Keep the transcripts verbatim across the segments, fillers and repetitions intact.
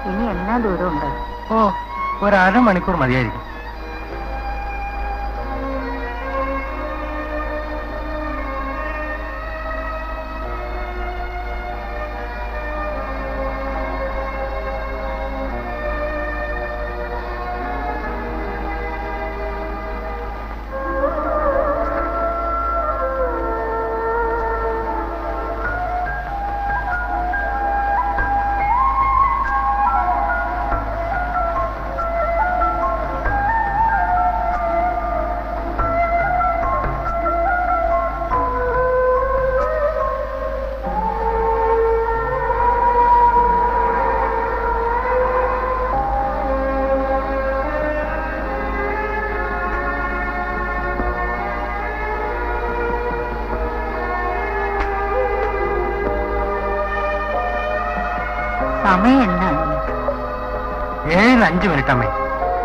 ഇനി എന്നാ ദൂരമുണ്ട്? ഓ, ഒരമണിക്കൂർ മതിയായിരിക്കും. സമയം എന്നാണ്? ഏഴ് അഞ്ച് മിനിറ്റ് അമ്മേ.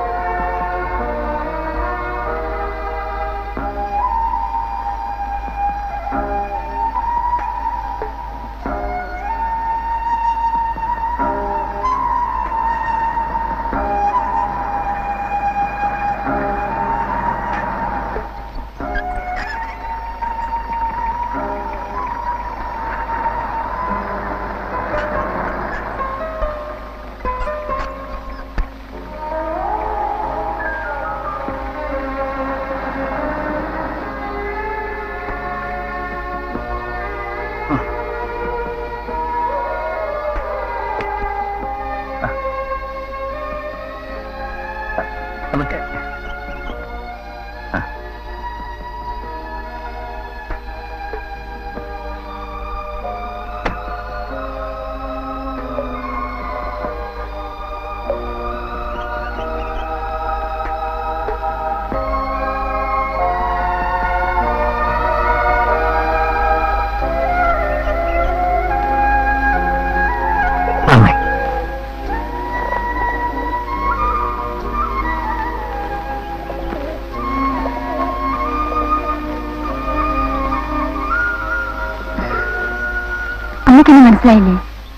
അമ്മയ്ക്കൊന്നും മനസ്സിലായില്ലേ?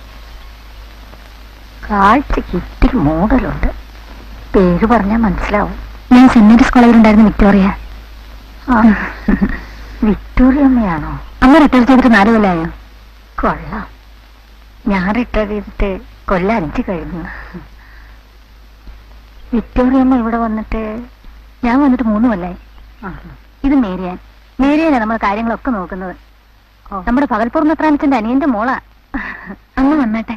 കാഴ്ചക്ക് ഇത്തിരി മൂടലുണ്ട്. പേര് പറഞ്ഞാൽ മനസ്സിലാവും. ഞാൻ സെന്റ് മേരീസ് കോളേജിലുണ്ടായിരുന്ന വിക്ടോറിയ. വിക്ടോറിയ അമ്മയാണോ? അമ്മ റിട്ടയർ ചെയ്തിട്ട് നാല് കൊല്ലായോ? കൊള്ളാം. ഞാൻ റിട്ടയർ ചെയ്തിട്ട് കൊല്ലം അഞ്ച് കഴിഞ്ഞു. വിക്ടോറിയ അമ്മ ഇവിടെ വന്നിട്ട് ഞാൻ വന്നിട്ട് മൂന്ന് കൊല്ലായി. ഇത് മേരിയാൻ. മേരിയാനാണ് നമ്മൾ കാര്യങ്ങളൊക്കെ നോക്കുന്നത്. നമ്മുടെ പകൽപ്പൂർ മെത്രാനിച്ചന്റെ അനിയന്റെ മോളാ. അങ്ങ് വന്നട്ടെ.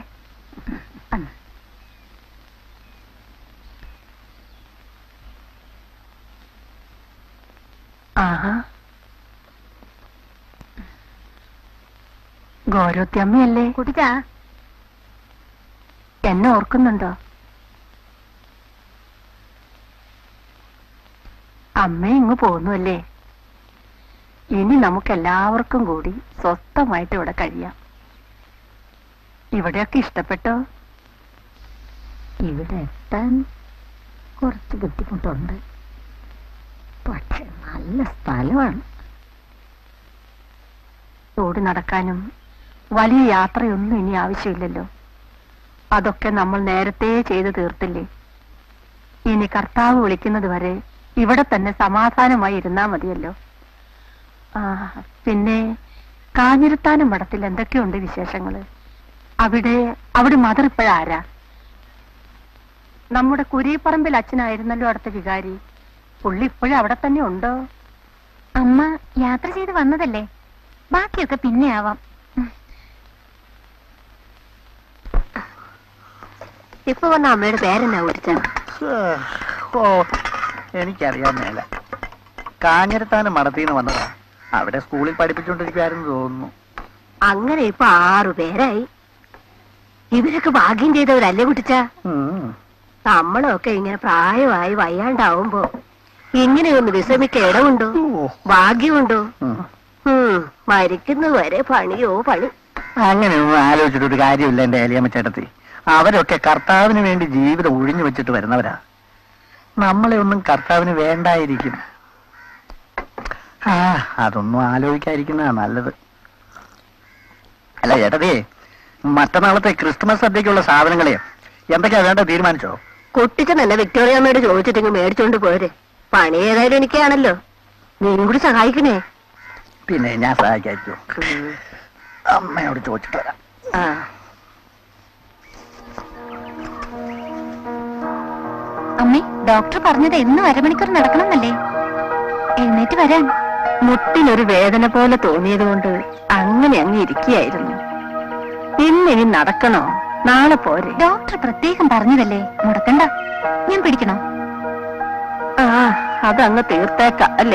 ആഹാ, ഗോരോത്തിയമ്മയല്ലേ? കുട്ടിച്ചാ, എന്നെ ഓർക്കുന്നുണ്ടോ? അമ്മ ഇങ്ങ് പോന്നുവല്ലേ? ഇനി നമുക്കെല്ലാവർക്കും കൂടി സ്വസ്ഥമായിട്ട് ഇവിടെ കഴിയാം. ഇവിടെയൊക്കെ ഇഷ്ടപ്പെട്ടോ? ഇവിടെ എത്താൻ കുറച്ച് ബുദ്ധിമുട്ടുണ്ട്, പക്ഷെ നല്ല സ്ഥലമാണ്. ഓടി നടക്കാനും വലിയ യാത്രയൊന്നും ഇനി ആവശ്യമില്ലല്ലോ. അതൊക്കെ നമ്മൾ നേരത്തെ ചെയ്തു തീർത്തില്ലേ. ഇനി കർത്താവ് വിളിക്കുന്നത് വരെ ഇവിടെ തന്നെ സമാധാനമായി ഇരുന്നാ മതിയല്ലോ. ആ, പിന്നെ കാഞ്ഞിരത്താനം മഠത്തിൽ എന്തൊക്കെയുണ്ട് വിശേഷങ്ങള്? അവിടെ അവിടെ മദർ ഇപ്പോഴാരാ? നമ്മുടെ കുരിപ്പറമ്പിൽ അച്ഛനായിരുന്നല്ലോ അടുത്ത വികാരി. പുള്ളി ഇപ്പോഴും അവിടെ തന്നെ ഉണ്ടോ? അമ്മ യാത്ര ചെയ്ത് വന്നതല്ലേ, ബാക്കിയൊക്കെ പിന്നെ ആവാം. ഇപ്പൊ വന്ന അമ്മയുടെ പേരെന്നാ കുറിച്ചാണ്? ഓ, എനിക്കറിയാൻ മേല. കാഞ്ഞിരത്താനം മഠത്തിന്ന് വന്നതാ. അവിടെ സ്കൂളിൽ പഠിപ്പിച്ചോണ്ടിരിക്കുവായിരുന്നു തോന്നുന്നു. അങ്ങനെ ഇപ്പൊ ആറു പേരായി. ഇവരൊക്കെ ഭാഗ്യം ചെയ്തവരല്ലേ കുട്ടിച്ച? നമ്മളൊക്കെ ഇങ്ങനെ പ്രായമായി വയ്യാണ്ടാവുമ്പോ ഇങ്ങനെയൊന്ന് വിശ്രമിക്ക ഇടമുണ്ടോ? ഭാഗ്യമുണ്ടോ? മരിക്കുന്നത് വരെ പണിയോ പണി. അങ്ങനെയൊന്നും ആലോചിച്ചിട്ടൊരു കാര്യമില്ല എന്റെ ഏലിയമ്മ ചേട്ടത്തി. അവരൊക്കെ കർത്താവിന് വേണ്ടി ജീവിതം ഒഴിഞ്ഞു വെച്ചിട്ട് വരുന്നവരാ. നമ്മളെ ഒന്നും കർത്താവിന് വേണ്ടായിരിക്കും. ആ, അതൊന്നും ആലോചിക്കാതിരിക്കുന്നതാ നല്ലത്. അല്ല ചേട്ടതേ, മറ്റന്നാളത്തെ ക്രിസ്തുമസ് സദ്യക്കുള്ള സാധനങ്ങളെ എന്തൊക്കെയാ വേണ്ട തീരുമാനിച്ചോ? കുട്ടിച്ചൻ എന്നെ വിക്ടോറിയ അമ്മയോട് ചോദിച്ചിട്ടെങ്കിൽ മേടിച്ചോണ്ട് പോരെ. പണി ഏതായാലും എനിക്കാണല്ലോ, നീയും കൂടി സഹായിക്കണേ. പിന്നെ ഞാൻ സഹായിക്കാറ്റോ? അമ്മയോട് ചോദിച്ചിട്ട് വരാം. ആ അമ്മേ, ഡോക്ടർ പറഞ്ഞത് എന്നും അരമണിക്കൂർ നടക്കണമെന്നല്ലേ? എഴുന്നേറ്റ് വരാൻ. മുട്ടിനൊരു വേദന പോലെ തോന്നിയത് കൊണ്ട് അങ്ങനെ അങ്ങ് ഇരിക്കുകയായിരുന്നു. ഇന്നിനി നടക്കണോ? നാളെ പോരെ. ഡോക്ടർ പ്രത്യേകം പറഞ്ഞതല്ലേ, മുടക്കണ്ട. ഞാൻ പിടിക്കണോ? ആ അതങ്ങ് തീർത്തേക്കാം അല്ലേ?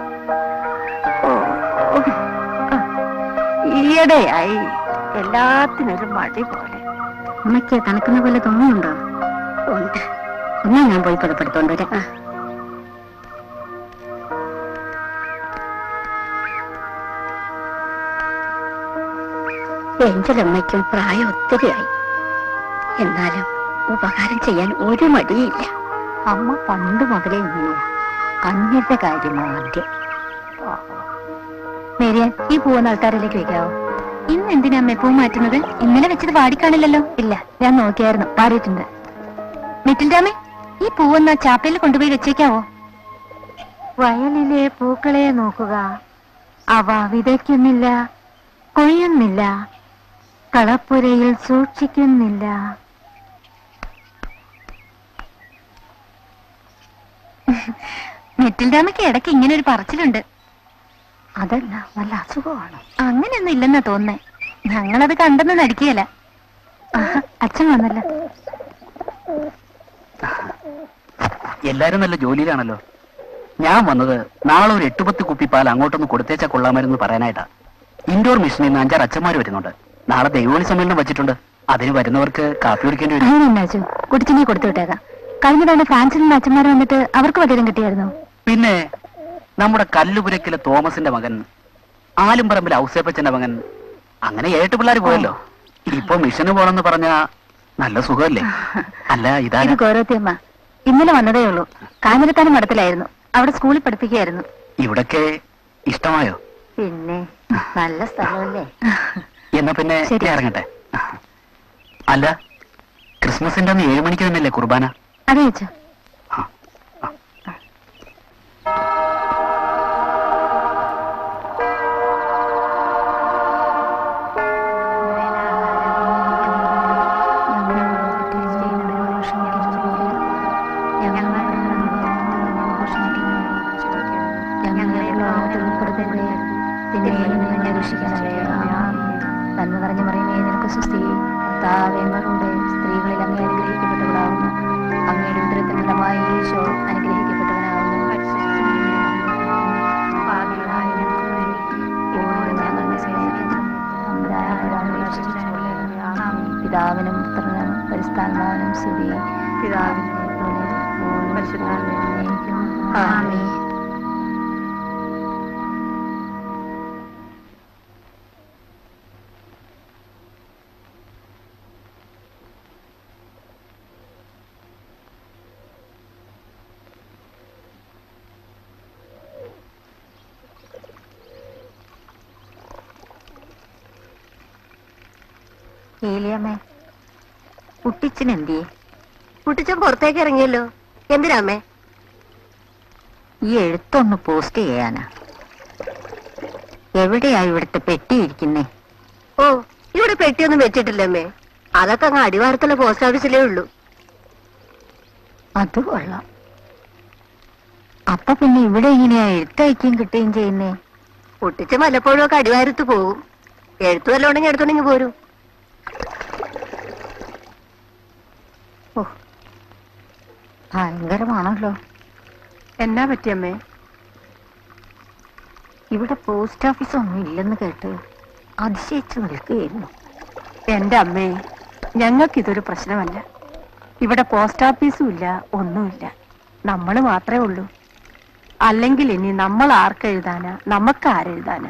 ഈയിടെയായി എല്ലാത്തിനൊരു മടി പോലെ. അമ്മയ്ക്ക് തണുക്കുന്ന പോലെ തോന്നുന്നുണ്ടോ? ഉണ്ട്. എന്നാ ഞാൻ പോയി പുറപ്പെടുത്തോണ്ട് വരാം. എഞ്ചലമ്മയ്ക്കും പ്രായം ഒത്തിരിയായി, എന്നാലും ഉപകാരം ചെയ്യാൻ ഒരു മടിയില്ല. അമ്മ പണ്ട് മുതലേ ഇങ്ങനെയാ, അന്യത്തെ കാര്യം ആദ്യം. മേരിയാൻ, ഈ പൂവെന്ന ആൾക്കാരിലേക്ക് വെക്കാവോ? ഇന്ന് എന്തിനാ അമ്മ പൂ മാറ്റുന്നത്? ഇന്നലെ വെച്ചത് വാടിക്കാണില്ലല്ലോ. ഇല്ല, ഞാൻ നോക്കിയായിരുന്നു, വാടിയിട്ടുണ്ട്. മെറ്റിൽഡാമേ, ഈ പൂവെന്ന ചാപ്പയിൽ കൊണ്ടുപോയി വെച്ചേക്കാവോ? വയലിലെ പൂക്കളെ നോക്കുക, അവ വിതയ്ക്കുന്നില്ല, കൊയ്യുന്നില്ല, കളപ്പുരയിൽ സൂക്ഷിക്കുന്നില്ല. മെറ്റിൽഡാമയ്ക്ക് ഇടയ്ക്ക് ഇങ്ങനെ ഒരു പറച്ചിലുണ്ട്. അതല്ല, വല്ല അസുഖമാണ്. അങ്ങനെയൊന്നും ഇല്ലെന്നാ തോന്നേ. ഞങ്ങളത് കണ്ടെന്ന് നടിക്കുകയല്ല. അച്ഛൻ വന്നല്ലോ. എല്ലാരും നല്ല ജോലിയിലാണല്ലോ. ഞാൻ വന്നത് നാളെ ഒരു എട്ട് പത്ത് കുപ്പി പാൽ അങ്ങോട്ടൊന്ന് കൊടുത്തേച്ചാ കൊള്ളാമായിരുന്നു പറയാനായിട്ടാ. ഇൻഡോർ മിഷനിൽ നിന്ന് അഞ്ചാറ് അച്ഛന്മാർ വരുന്നുണ്ട്. നാളെ ദൈവോളി സമ്മേളനം വെച്ചിട്ടുണ്ട്. അതിന് വരുന്നവർക്ക് കാപ്പി കുടിക്കേണ്ടി വരും. അതിനെന്നാച്ചു കുടിച്ചിനെ കൊടുത്തു വിട്ടേക്കാം. കഴിഞ്ഞ തവണ ഫ്രാൻസിൽ നിന്ന് അച്ഛന്മാർ വന്നിട്ട് അവർക്ക് വല്ലതും കിട്ടിയായിരുന്നു? പിന്നെ നമ്മുടെ കല്ലുപുരക്കിലെ തോമസിന്റെ മകൻ, ആലുംപറമ്പിലെ ഔസേപ്പച്ചന്റെ മകൻ, അങ്ങനെ ഏട്ട് പിള്ളേർ പോയല്ലോ. ഇപ്പൊ മിഷന് പോണെന്ന് പറഞ്ഞ നല്ല സുഖമല്ലേ? അല്ല, ഇതാ ഗൗരവത്തിയമ്മ. ഇന്നലെ വന്നതേ ഉള്ളൂ. കാഞ്ഞിരത്താനം മഠത്തിലായിരുന്നു, അവിടെ സ്കൂളിൽ പഠിപ്പിക്കുകയായിരുന്നു. ഇവിടൊക്കെ ഇഷ്ടമായോ? പിന്നെ നല്ല സ്ഥലമല്ലേ. എന്നാ പിന്നെ ഇറങ്ങട്ടെ. അല്ല, ക്രിസ്മസിന്റെ അന്ന് ഏഴു മണിക്ക് തന്നെയല്ലേ കുർബാന? അതെ വെച്ചോ. നന്മ നിറഞ്ഞ മറിയമേ, നിനക്ക് സുസ്ഥി, കർത്താവേ സ്ത്രീകളിൽ അങ്ങ് അനുഗ്രഹിക്കപ്പെട്ടവളാവുന്നു. അങ്ങയുടെ ഉദരത്തിൻ ഫലമായി ഈശോ അനുഗ്രഹിക്കപ്പെട്ടവനാവുന്നു. പിതാവിനും പുത്രനും പരിശുദ്ധാത്മാവിനും സ്തുതി. പിതാവിനും പരിശുദ്ധാത്മാവിനും ആമേൻ. ഏലിയമ്മേ, കുട്ടിച്ചൻ എന്തിയെ? കുട്ടിച്ചൻ പുറത്തേക്ക് ഇറങ്ങിയല്ലോ. എന്തിനാമ്മേ? ഈ എഴുത്തൊന്ന് പോസ്റ്റ് ചെയ്യാനാ. എവിടെയാ ഇവിടുത്തെ പെട്ടി ഇരിക്കുന്നേ? ഓ, ഇവിടെ പെട്ടിയൊന്നും വെച്ചിട്ടില്ലമ്മേ. അതൊക്കെ അങ്ങ് അടിവാരത്തുള്ള പോസ്റ്റ് ഓഫീസിലേ ഉള്ളൂ. അത് കൊള്ളാം. അപ്പൊ പിന്നെ ഇവിടെ ഇങ്ങനെയാ എഴുത്തയക്കുകയും കിട്ടുകയും ചെയ്യുന്നേ? കുട്ടിച്ചൻ വല്ലപ്പോഴും ഒക്കെ അടിവാരത്ത് പോകും. എഴുത്തു വല്ലതും ഉണ്ടെങ്കിൽ എടുത്തോണ്ടെങ്കിൽ പോരും. ഓ, ഭയങ്കരമാണല്ലോ. എന്നാ പറ്റിയമ്മേ? ഇവിടെ പോസ്റ്റ് ഓഫീസ് ഒന്നും ഇല്ലെന്ന് കേട്ട് അതിശയിച്ചു നിൽക്കുകയായിരുന്നു. എന്റെ അമ്മേ, ഞങ്ങൾക്കിതൊരു പ്രശ്നമല്ല. ഇവിടെ പോസ്റ്റ് ഓഫീസും ഇല്ല, ഒന്നുമില്ല. നമ്മൾ മാത്രമേ ഉള്ളൂ. അല്ലെങ്കിൽ ഇനി നമ്മൾ ആർക്കെഴുതാനാ, നമുക്ക് ആരെഴുതാനാ?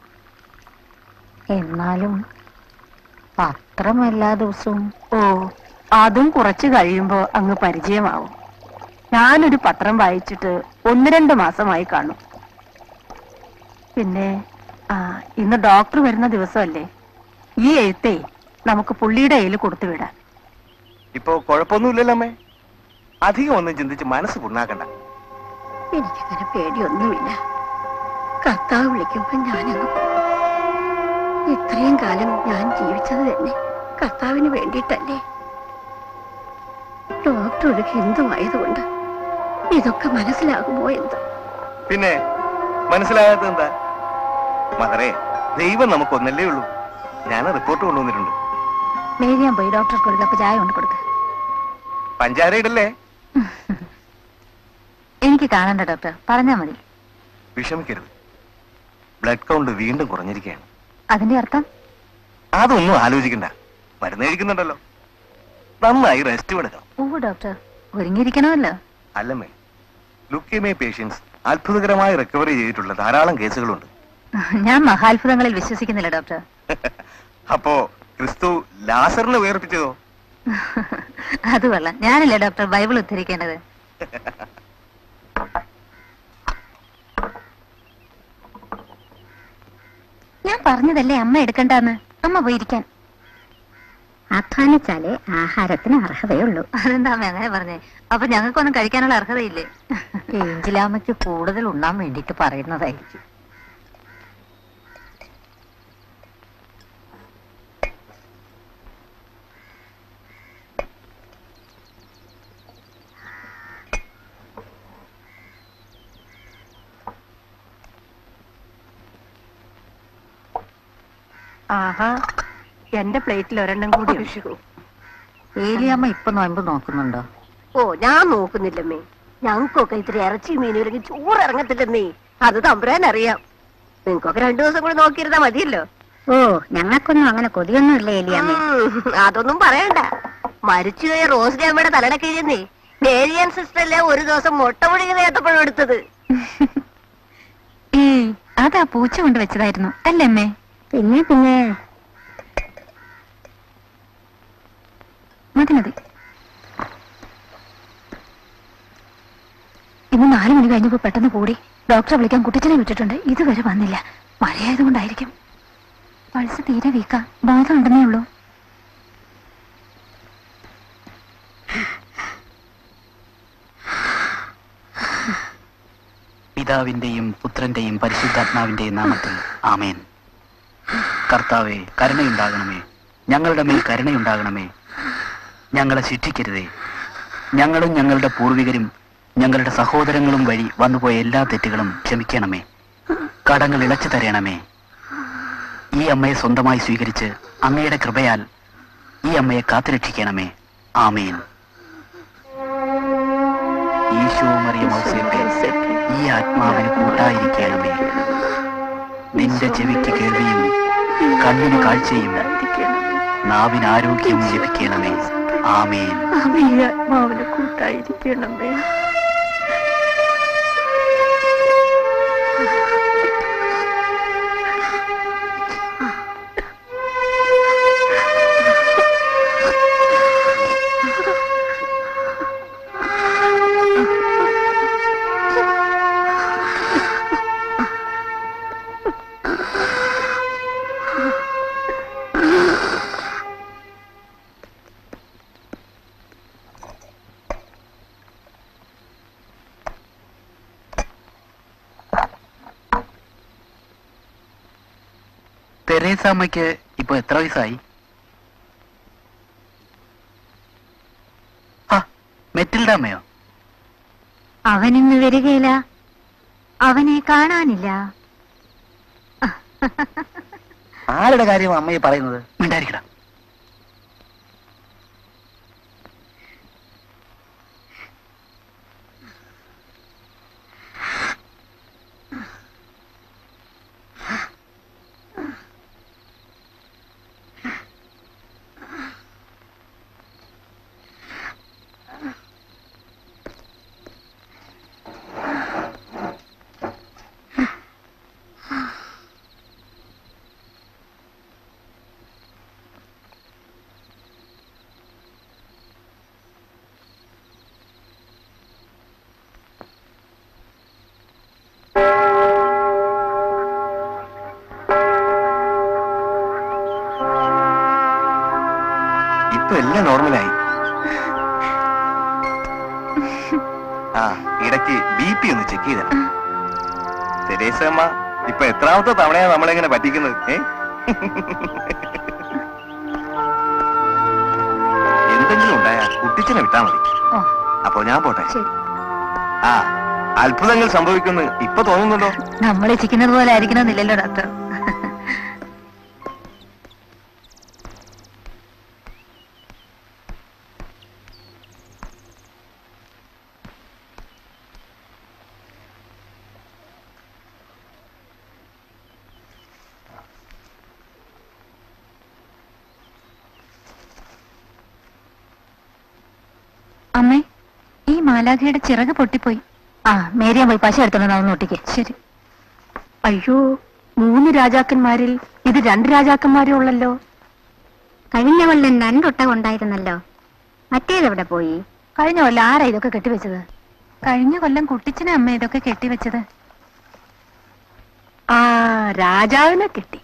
എന്നാലും പത്രം എല്ലാ ദിവസവും. ഓ, അതും കുറച്ച് കഴിയുമ്പോ അങ്ങ് പരിചയമാവും. ഞാനൊരു പത്രം വായിച്ചിട്ട് ഒന്ന് രണ്ട് മാസമായി കാണും. പിന്നെ ആ ഇന്ന് ഡോക്ടർ വരുന്ന ദിവസമല്ലേ? ഈ എഴുത്തേ നമുക്ക് പുള്ളിയുടെ കയ്യിൽ കൊടുത്തുവിടാം. ഇപ്പൊ കുഴപ്പമൊന്നുമില്ലല്ലോ അമ്മേ. അധികം ഒന്നും ചിന്തിച്ച് മനസ്സ് പുണ്ണാക്കണ്ട. എനിക്കങ്ങനെ പേടിയൊന്നുമില്ല. കർത്താവ് വിളിക്കുമ്പോ ഞാനങ്ങ് ഇത്രയും കാലം ഞാൻ ജീവിച്ചത് തന്നെ കർത്താവിന് വേണ്ടിയിട്ടല്ലേ. ഡോക്ടർ ഒരു ഹിന്ദുവായതുകൊണ്ട് ഇതൊക്കെ മനസ്സിലാകുമോ എന്തോ. പിന്നെ മനസ്സിലാകാത്തത് എന്താ മദറേ? ദൈവം നമുക്കൊന്നല്ലേ ഉള്ളൂ. ഞാൻ റിപ്പോർട്ട് കൊണ്ടുവന്നിട്ടുണ്ട്. മേരിയാൻ പോയി ഡോക്ടർക്ക് കൊടുക്ക. അപ്പൊ ചായ കൊണ്ട് കൊടുക്ക. പഞ്ചാര ഇടല്ലേ? എനിക്ക് കാണണ്ട ഡോക്ടർ, പറഞ്ഞാ മതി. വിഷമിക്കരുത്. ബ്ലഡ് കൗണ്ട് വീണ്ടും കുറഞ്ഞിരിക്കുകയാണ്. അതിന്റെ അർത്ഥം? അതൊന്നും ആലോചിക്കണ്ട. മരുന്ന് കഴിക്കുന്നുണ്ടല്ലോ. നന്നായി റെസ്റ്റ് എടുക്കണം. ഓ ഡോക്ടർ, ഒരുങ്ങിയിരിക്കണമല്ലോ. അല്ലമ്മേ, ലുക്കേമിയ പേഷ്യൻസ് അത്ഭുതകരമായി റിക്കവറി ചെയ്തിട്ടുള്ള ധാരാളം കേസുകളുണ്ട്. ഞാൻ മഹാത്ഭുതങ്ങളിൽ വിശ്വസിക്കുന്നില്ല ഡോക്ടർ. അപ്പോ ക്രിസ്തു ലാസറിനെ ഉയർപ്പിച്ചതോ? അത് കൊള്ളാം. ഞാനല്ലേ ഡോക്ടർ ബൈബിൾ ഉദ്ധരിക്കേണ്ടത്? ഞാൻ പറഞ്ഞതല്ലേ അമ്മ എടുക്കണ്ടെന്ന്. അമ്മ പോയിരിക്കാൻ. അധ്വാനിച്ചാലേ ആഹാരത്തിന് അർഹതയുള്ളൂ. അതെന്താ അമ്മ അങ്ങനെ പറഞ്ഞേ? അപ്പൊ ഞങ്ങൾക്കൊന്നും കഴിക്കാനുള്ള അർഹതയില്ലേ? ഏഞ്ചിലാമ്മയ്ക്ക് കൂടുതൽ ഉണ്ണാൻ വേണ്ടിട്ട് പറയുന്നതായിരിക്കും. ആഹാ, എന്റെ പ്ലേറ്റിൽ ഒരെണ്ണം കൂടി. ഏലിയമ്മ ഇപ്പൊ നോയമ്പ് നോക്കുന്നുണ്ടോ? ഓ, ഞാൻ നോക്കുന്നില്ലമ്മേ. ഞങ്ങൾക്കൊക്കെ ഇത്തിരി ഇറച്ചി മീനും ഇല്ലെങ്കിൽ ചോറ് ഇറങ്ങത്തില്ലെന്നേ. അത് തമ്പുരാൻ അറിയാം. നിങ്ങൾക്കൊക്കെ രണ്ടു ദിവസം കൂടി നോക്കിയിരുന്നാ മതിയല്ലോ. ഓ, ഞങ്ങൾക്കൊന്നും അങ്ങനെ കൊതിയൊന്നും ഇല്ല ഏലിയമ്മ. അതൊന്നും പറയണ്ട. മരിച്ചുപോയ റോസ്ലി അമ്മയുടെ തലയുടെ കീഴിന്നേ ഏലിയൻ സിസ്റ്ററല്ലേ ഒരു ദിവസം മുട്ട പൊടിക്കുന്ന ഏത്തപ്പഴം എടുത്തത്. അതാ പൂച്ച കൊണ്ട് വെച്ചതായിരുന്നു അല്ലേ അമ്മേ? പിന്നെ പിന്നെ മതി മതി. ഇന്ന് നാലു മണി കഴിഞ്ഞപ്പോ പെട്ടെന്ന് കൂടി. ഡോക്ടറെ വിളിക്കാൻ കുട്ടിച്ചനെ വിട്ടിട്ടുണ്ട്. ഇതുവരെ വന്നില്ല. മഴയായതുകൊണ്ടായിരിക്കും. പൾസ് തീരെ വീക്കാം. ബോധം ഉണ്ടെന്നേ ഉള്ളൂ. പിതാവിന്റെയും പുത്രന്റെയും പരിശുദ്ധാത്മാവിന്റെയും നാമത്തിൽ ആമേൻ. കർത്താവേ, കരുണയുണ്ടാകണമേ. ഞങ്ങളുടെ മേൽ കരുണയുണ്ടാകണമേ. ഞങ്ങളെ ശിക്ഷിക്കരുതേ. ഞങ്ങളും ഞങ്ങളുടെ പൂർവികരും ഞങ്ങളുടെ സഹോദരങ്ങളും വഴി വന്നുപോയ എല്ലാ തെറ്റുകളും ക്ഷമിക്കണമേ. കടങ്ങൾ ഇളച്ചു തരണമേ. ഈ അമ്മയെ സ്വന്തമായി സ്വീകരിച്ച് അങ്ങയുടെ കൃപയാൽ ഈ അമ്മയെ കാത്തുരക്ഷിക്കണമേ. ആമേൻ. ഈശോ മറിയം ഔസേപ്പേ, ഈ ആത്മാവിന് കൂട്ടായിരിക്കണമേ. നിന്റെ ചെവിക്ക് കേൾവിയും കണ്ണിന് കാഴ്ചയും നാവിന് ആരോഗ്യവും ലഭിക്കണമേ. ആമേൻ. ആത്മാവിന് കൂട്ടായിരിക്കണമേ. തെരേസാമ്മയ്ക്ക് ഇപ്പൊ എത്ര വയസ്സായി? മെറ്റിൽഡാമ്മയോ? അവനിന്ന് വരികയില്ല. അവനെ കാണാനില്ല. ആരുടെ കാര്യം അമ്മയെ പറയുന്നത്? മിണ്ടായിരിക്കടാ. എല്ലാം നോർമലായി. ആ ഇടയ്ക്ക് ബി പി ഒന്ന് ചെക്ക് ചെയ്തണം. തെരേസമ്മ ഇപ്പൊ എത്രാമത്തെ തവണയാ നമ്മളെങ്ങനെ പറ്റിക്കുന്നത്? ഏ എന്തെങ്കിലും ഉണ്ടായാ കുട്ടിച്ചനെ വിട്ടാ മതി. അപ്പോ ഞാൻ പോട്ടെ. ആ അത്ഭുതങ്ങൾ സംഭവിക്കുന്നു ഇപ്പൊ തോന്നുന്നുണ്ടോ? നമ്മൾ ഇച്ഛിക്കുന്നത് പോലെ ആയിരിക്കണമെന്നില്ലല്ലോ ഡോക്ടർ. അമ്മേ, ഈ മാലാഖയുടെ ചിറക് പൊട്ടിപ്പോയി. ആ മേരിയാൻ പോയി പശ എടുത്തോണ്ട് ഒട്ടിക്ക്. ശരി. അയ്യോ, മൂന്ന് രാജാക്കന്മാരിൽ ഇത് രണ്ട് രാജാക്കന്മാരേ ഉള്ളല്ലോ. കഴിഞ്ഞ കൊല്ലം രണ്ടൊട്ടകം ഉണ്ടായിരുന്നല്ലോ, മറ്റേതെവിടെ പോയി? കഴിഞ്ഞ കൊല്ലം ആരാ ഇതൊക്കെ കെട്ടിവെച്ചത്? കഴിഞ്ഞ കൊല്ലം കുട്ടിച്ചനെ അമ്മ ഇതൊക്കെ കെട്ടിവെച്ചത്. ആ രാജാവിനെ കെട്ടി.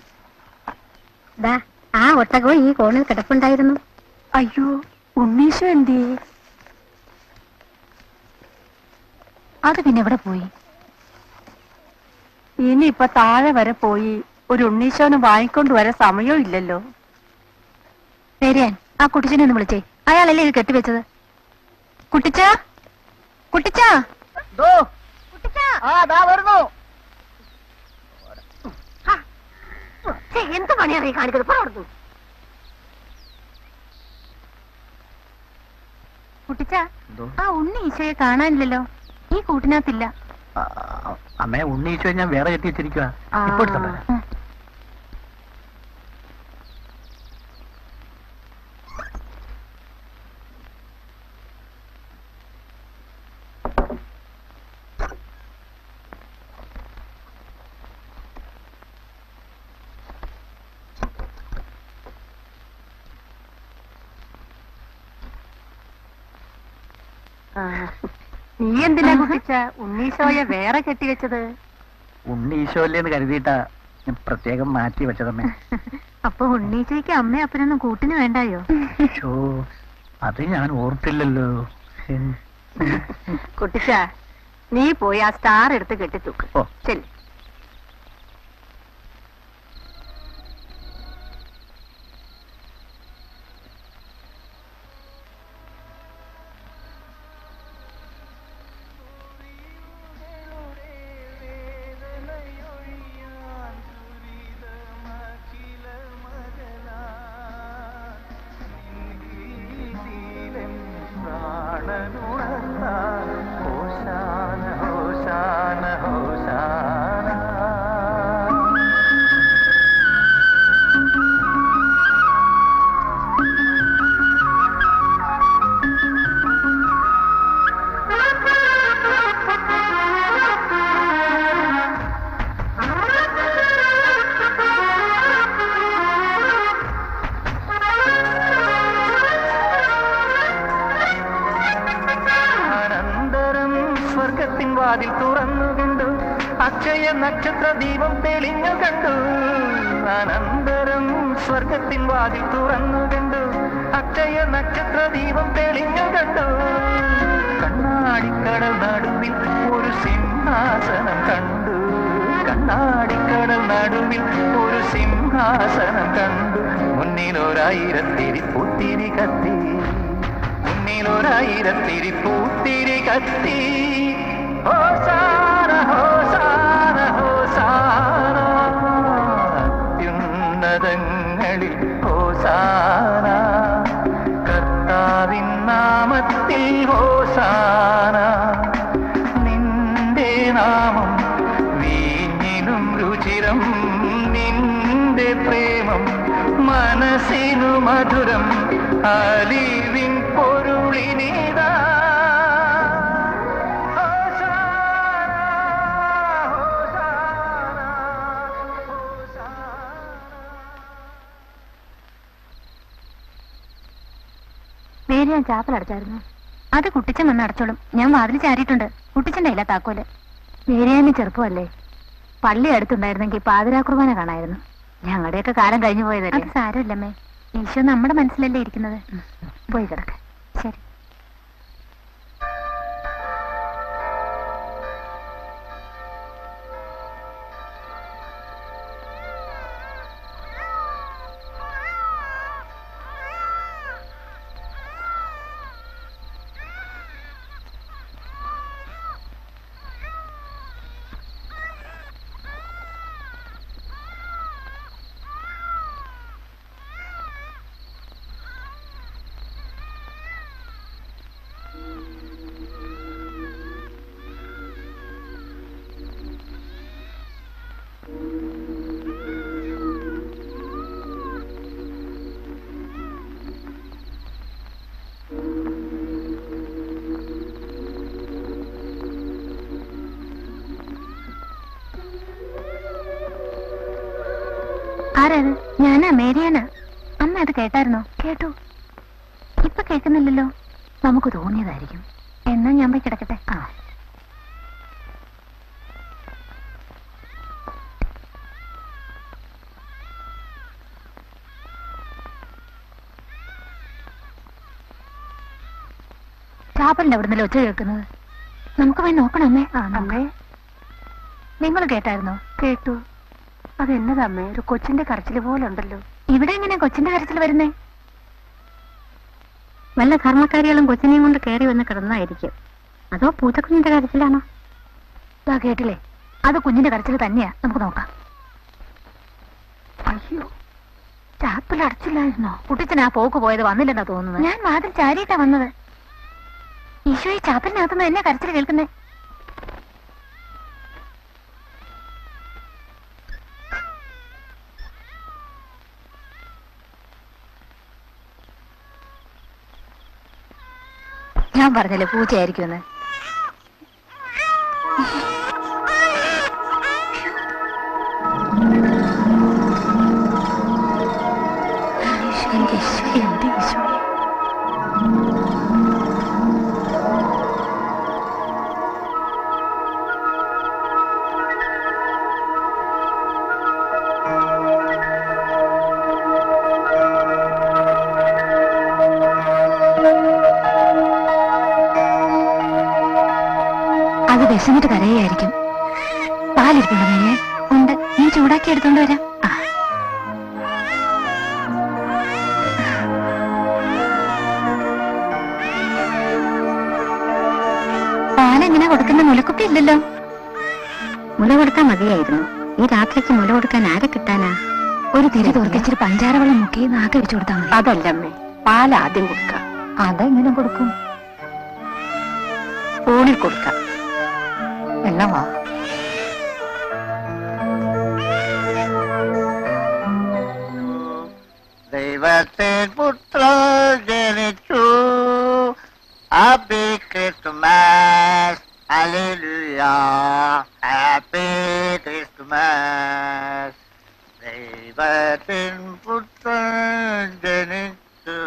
ആ ഒട്ടകവും ഈ കോണിൽ കിടപ്പുണ്ടായിരുന്നു. അയ്യോ, ഉണ്ണീശോ എന്തേ? അത് പിന്നെ എവിടെ പോയി? ഇനിയിപ്പൊ താഴെ വരെ പോയി ഒരു ഉണ്ണീശോനെ വാങ്ങിക്കൊണ്ട് വരാൻ സമയവും ഇല്ലല്ലോ. പേരിയാൻ ആ കുട്ടിച്ചനെ ഒന്ന് വിളിച്ചേ. അയാളല്ലേ ഇത് കെട്ടിവെച്ചത്? കുട്ടിച്ച കുട്ടിച്ച എന്ത് പണിയാണ് ഈ കാണിക്കുന്നത്? കുട്ടിച്ച, ആ ഉണ്ണി ഈശോയെ കാണാനില്ലല്ലോ. ഈ കൂട്ടിനകത്തില്ല. അമ്മേ, ഉണ്ണീശോ ഞാൻ വേറെ കെട്ടി വെച്ചിരിക്കുക. ഇപ്പൊ എടുത്തോട്ടെ. നീ എന്തിനാ കുട്ടിച്ച ഉണ്ണീശോയെ വേറെ കെട്ടിവെച്ചത്? ഉണ്ണീശോല്ലേന്ന് കരുതിയിട്ടാ ഞാൻ പ്രത്യേകം മാറ്റി വെച്ചതമ്മേ. അപ്പൊ ഉണ്ണീശോയ്ക്ക് അമ്മ അപ്പനൊന്നും കൂട്ടിന് വേണ്ടായോ? ഷോ, അത് ഞാൻ ഓർത്തില്ലല്ലോ. കുട്ടിച്ച, നീ പോയി ആ സ്റ്റാർ എടുത്ത് കെട്ടിത്തൂക്ക്. ഓ ശരി. വാതിൽ തുറന്നു കണ്ടു, അക്ഷയ നക്ഷത്ര ദീപം തെളിഞ്ഞു കണ്ടു. അനന്തരം സ്വർഗത്തിൻ വാതിൽ തുറന്നു കണ്ടു, അക്ഷയ നക്ഷത്ര ദീപം തെളിഞ്ഞു കണ്ടു. കണ്ണാടിക്കടൽ നടുവിൽ ഒരു സിംഹാസനം കണ്ടു, കണ്ണാടിക്കടൽ നടുവിൽ ഒരു സിംഹാസനം കണ്ടു. മുന്നിലൊരായിരത്തിരി പൂത്തിരി കത്തി, മുന്നിലൊരായിരത്തിരി പൂത്തിരി കത്തി. ഹോസാന ഹോസാന ഹോസാന, അത്യുന്നതങ്ങളിൽ ഹോസാന, കർത്താവിൻ നാമത്തിൽ ഹോസാന. നിന്റെ നാമം വീഞ്ഞിലും രുചിരം, നിന്റെ പ്രേമം മനസ്സിനു മധുരം, അലിവിൻ പൊരുളിനിതാ. പേര് ഞാൻ ചാപ്പലടച്ചായിരുന്നു. അത് കുട്ടിച്ചൻ വന്ന് അടച്ചോളും. ഞാൻ വാതിൽ ചാരിയിട്ടുണ്ട്. കുട്ടിച്ചന്റെ ഇല്ല താക്കോല്. മേരിയാന് ചെറുപ്പമല്ലേ, പള്ളി അടുത്തുണ്ടായിരുന്നെങ്കിൽ പാതിരാ കുർബാന കാണായിരുന്നു. ഞങ്ങളുടെയൊക്കെ കാലം കഴിഞ്ഞു പോയതല്ലേ. അത് സാരമില്ലമ്മേ, ഈശോ നമ്മുടെ മനസ്സിലല്ലേ ഇരിക്കുന്നത്. പോയി കിടക്ക. ശരി. ആരാത്? ഞാനാ, മേരിയാനാ. അമ്മ അത് കേട്ടായിരുന്നോ? കേട്ടു. ഇപ്പൊ കേൾക്കുന്നില്ലല്ലോ. നമുക്ക് തോന്നിയതായിരിക്കും. എന്നാ ഞാൻ പോയി കിടക്കട്ടെ. ആ ചാപ്പലിന്റെ അവിടെ നിന്നല്ലേ ഒച്ച കേൾക്കുന്നത്? നമുക്ക് പോയി നോക്കണം അമ്മേ. ആ അമ്മേ, നിങ്ങൾ കേട്ടായിരുന്നോ? കേട്ടു. അതെന്നതമ്മേ, ഒരു കൊച്ചിന്റെ കരച്ചില് പോലെ ഉണ്ടല്ലോ. ഇവിടെ എങ്ങനെ കൊച്ചിന്റെ കരച്ചിൽ വരുന്നേ? വല്ല കർമ്മക്കാരികളും കൊച്ചിനെയും കൊണ്ട് കയറി വന്ന് കിടന്നായിരിക്കും. അതോ പൂച്ചക്കുഞ്ഞിന്റെ കരച്ചിലാണോ? ഇതാ കേട്ടില്ലേ, അത് കുഞ്ഞിന്റെ കരച്ചിൽ തന്നെയാ. നമുക്ക് നോക്കാം. അയ്യോ, ചാപ്പൽ അടച്ചില്ലായിരുന്നോ? കുട്ടിച്ചൻ ആ പോക്ക് പോയത് വന്നില്ലെന്നാ തോന്നുന്നത്. ഞാൻ വാതിൽ ചാരിയിട്ടാ വന്നത്. ഈശോ, ഈ ചാപ്പലിനകത്തുനിന്ന് എന്നെ കരച്ചിൽ കേൾക്കുന്നേ. ഞാൻ പറഞ്ഞല്ലേ പൂച്ചയായിരിക്കുമെന്ന്. എന്റെ ഈശോ, അത് വിശന്നിട്ട് കരയായിരിക്കും. പാലിരിപ്പുണ്ടോ നീ? ഉണ്ട്. നീ ചൂടാക്കി എടുത്തോണ്ട് വരാം. ആ, പാലെങ്ങനെ കൊടുക്കുന്ന? മുലക്കുപ്പി ഇല്ലല്ലോ. മുല കൊടുക്കാൻ മതിയായിരുന്നു. ഈ രാത്രിക്ക് മുല കൊടുക്കാൻ ആരെ കിട്ടാനാ? ഒരു തിരി തോർത്തിച്ചിട്ട് പഞ്ചാര വെള്ളം മുക്കി നാക്ക് വെച്ചു കൊടുത്താൽ മതി. അതല്ലമ്മേ, പാൽ ആദ്യം കൊടുക്കാം. അതെങ്ങനെ കൊടുക്കും? ഫോണിൽ കൊടുക്കാം. എന്നാ വാ. ദൈവത്തിൻ പുത്രൻ ജനിച്ചു. Happy Christmas, hallelujah, happy Christmas. ദൈവത്തിൻ പുത്രൻ ജനിച്ചു.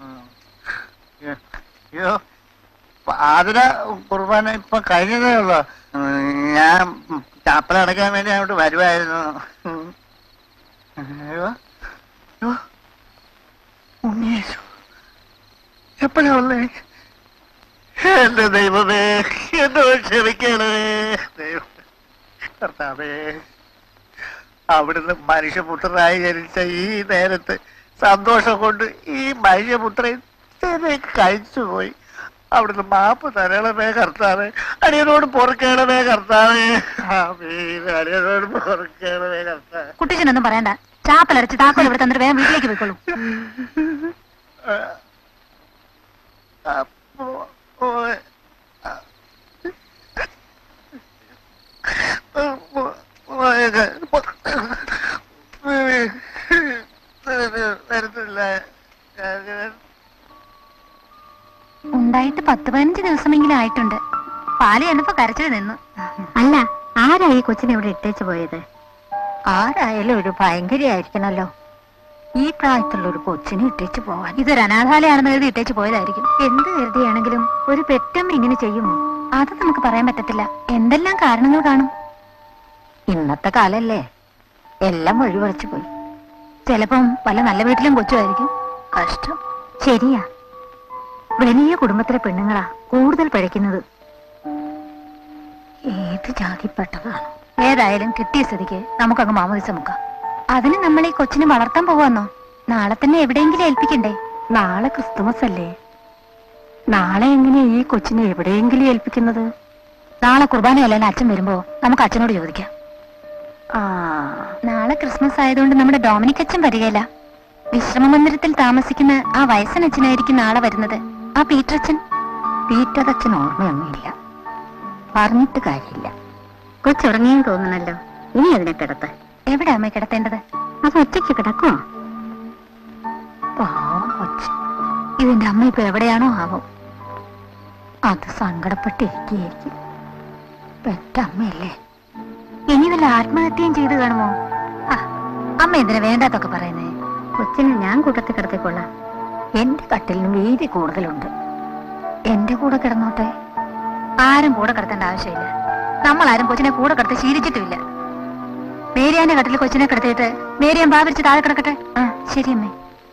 അയ്യോ, അതിന് കുർബാന ഇപ്പൊ കഴിഞ്ഞതേ ഉള്ളു. ഞാൻ ചാപ്പലടക്കാൻ വേണ്ടി അങ്ങോട്ട് വരുമായിരുന്നു. എപ്പോഴാ ഉള്ളേ? എന്റെ ദൈവമേ, എന്തോ ക്ഷമിക്കണേ ദൈവം കർത്താവേ. അവിടുന്ന് മനുഷ്യപുത്രനായി ജനിച്ച ഈ നേരത്ത് സന്തോഷം കൊണ്ട് ഈ മനുഷ്യപുത്രൻ കഴിച്ചുപോയി. അവിടുന്ന് മാപ്പ് തരണമേ കർത്താവേ. അടിയനോട് പൊറുക്കണമേ കർത്താവേ. അടിയനോട് പൊറുക്കണമേ കർത്താവേ. കുട്ടിച്ചനൊന്നും പറയണ്ട. ചാപ്പലടച്ച് താക്കോൽ ഇവിടെ തന്നിട്ട് വേഗം വീട്ടിലേക്ക് പോയിക്കോളൂ. ഉണ്ടായിട്ട് പത്ത് പതിനഞ്ച് ദിവസമെങ്കിലും ആയിട്ടുണ്ട്. പാല് ചെന്നപ്പോ കരച്ചിൽ നിന്നു. അല്ല, ആരായി കൊച്ചിനെ ഇവിടെ ഇട്ടേച്ചു പോയത്? ആരായാലും ഒരു ഭയങ്കരയായിരിക്കണല്ലോ. ഈ പ്രായത്തിലുള്ള ഒരു കൊച്ചിനെ ഇട്ടേച്ചു പോവാൻ. ഇതൊരു അനാഥാലയാണെന്ന് കരുതി ഇട്ടേച്ചു പോയതായിരിക്കും. എന്ത് കരുതിയാണെങ്കിലും ഒരു പെറ്റമ്മ ഇങ്ങനെ ചെയ്യുമോ? അത് നമുക്ക് പറയാൻ പറ്റത്തില്ല. എന്തെല്ലാം കാരണങ്ങൾ കാണും. ഇന്നത്തെ കാലല്ലേ, എല്ലാം വഴിവളച്ചു പോയി. ചിലപ്പം വല്ല നല്ല വീട്ടിലും കൊച്ചുമായിരിക്കും. കഷ്ടം. ശരിയാ, വലിയ കുടുംബത്തിലെ പെണ്ണുങ്ങളാ കൂടുതൽ പഴയ്ക്കുന്നത്. ഏത് ജാതിപ്പെട്ടതാണ്. ഏതായാലും കിട്ടിയ സ്ഥിതിക്ക് നമുക്കങ്ങ് മാമോദിസം മുക്കാം. അതിന് നമ്മൾ ഈ കൊച്ചിനെ വളർത്താൻ പോവാന്നോ? നാളെ തന്നെ എവിടെയെങ്കിലും ഏൽപ്പിക്കണ്ടേ? നാളെ ക്രിസ്തുമസ് അല്ലേ? നാളെ എങ്ങനെയാ ഈ കൊച്ചിനെ എവിടെയെങ്കിലും ഏൽപ്പിക്കുന്നത്? നാളെ കുർബാനയല്ല അച്ഛൻ വരുമ്പോ നമുക്ക് അച്ഛനോട് ചോദിക്കാം. ആ, നാളെ ക്രിസ്മസ് ആയതുകൊണ്ട് നമ്മുടെ ഡൊമിനിക് അച്ഛൻ വരികയില്ല. വിശ്രമ മന്ദിരത്തിൽ താമസിക്കുന്ന ആ വയസ്സനച്ഛനായിരിക്കും നാളെ വരുന്നത്. ആ പീറ്റർ അച്ഛൻ. പീറ്റർ അച്ഛൻ ഓർമ്മയൊന്നുമില്ല, പറഞ്ഞിട്ട് കാര്യമില്ല. കൊച്ചുറങ്ങിയെന്ന് തോന്നണല്ലോ. ഇനി അതിനെ കിടത്ത്. എവിടെ അമ്മ കിടത്തേണ്ടത്? അത് ഒറ്റയ്ക്ക് കിടക്കുമോ? പാവം കൊച്ച്. ഇതിന്റെ അമ്മ ഇപ്പൊ എവിടെയാണോ ആവോ? അത് സങ്കടപ്പെട്ടിരിക്കുകയായിരിക്കും. പെറ്റമ്മയല്ലേ. ഇനി വല്ല ആത്മഹത്യയും ചെയ്തു കാണുമോ? ആ, അമ്മ എന്തിനാ വേണ്ടാത്തൊക്കെ പറയുന്നേ? കൊച്ചിനെ ഞാൻ കൂട്ടത്തിൽ കിടത്തിക്കൊള്ളാം. എന്റെ കട്ടിലിന് വീതി കൂടുതലുണ്ട്. എന്റെ കൂടെ കിടന്നോട്ടെ. ആരും കൂടെ കിടത്തേണ്ട ആവശ്യമില്ല. നമ്മളാരും കൊച്ചിനെ കൂടെ കിടത്തി ശീലിച്ചിട്ടുമില്ല. മേരിയാന്റെ കട്ടിൽ കൊച്ചിനെ കിടത്തിയിട്ട് മേരിയാൻ ഭാവിച്ച് താഴെ കിടക്കട്ടെ. ആ ശരി അമ്മേ.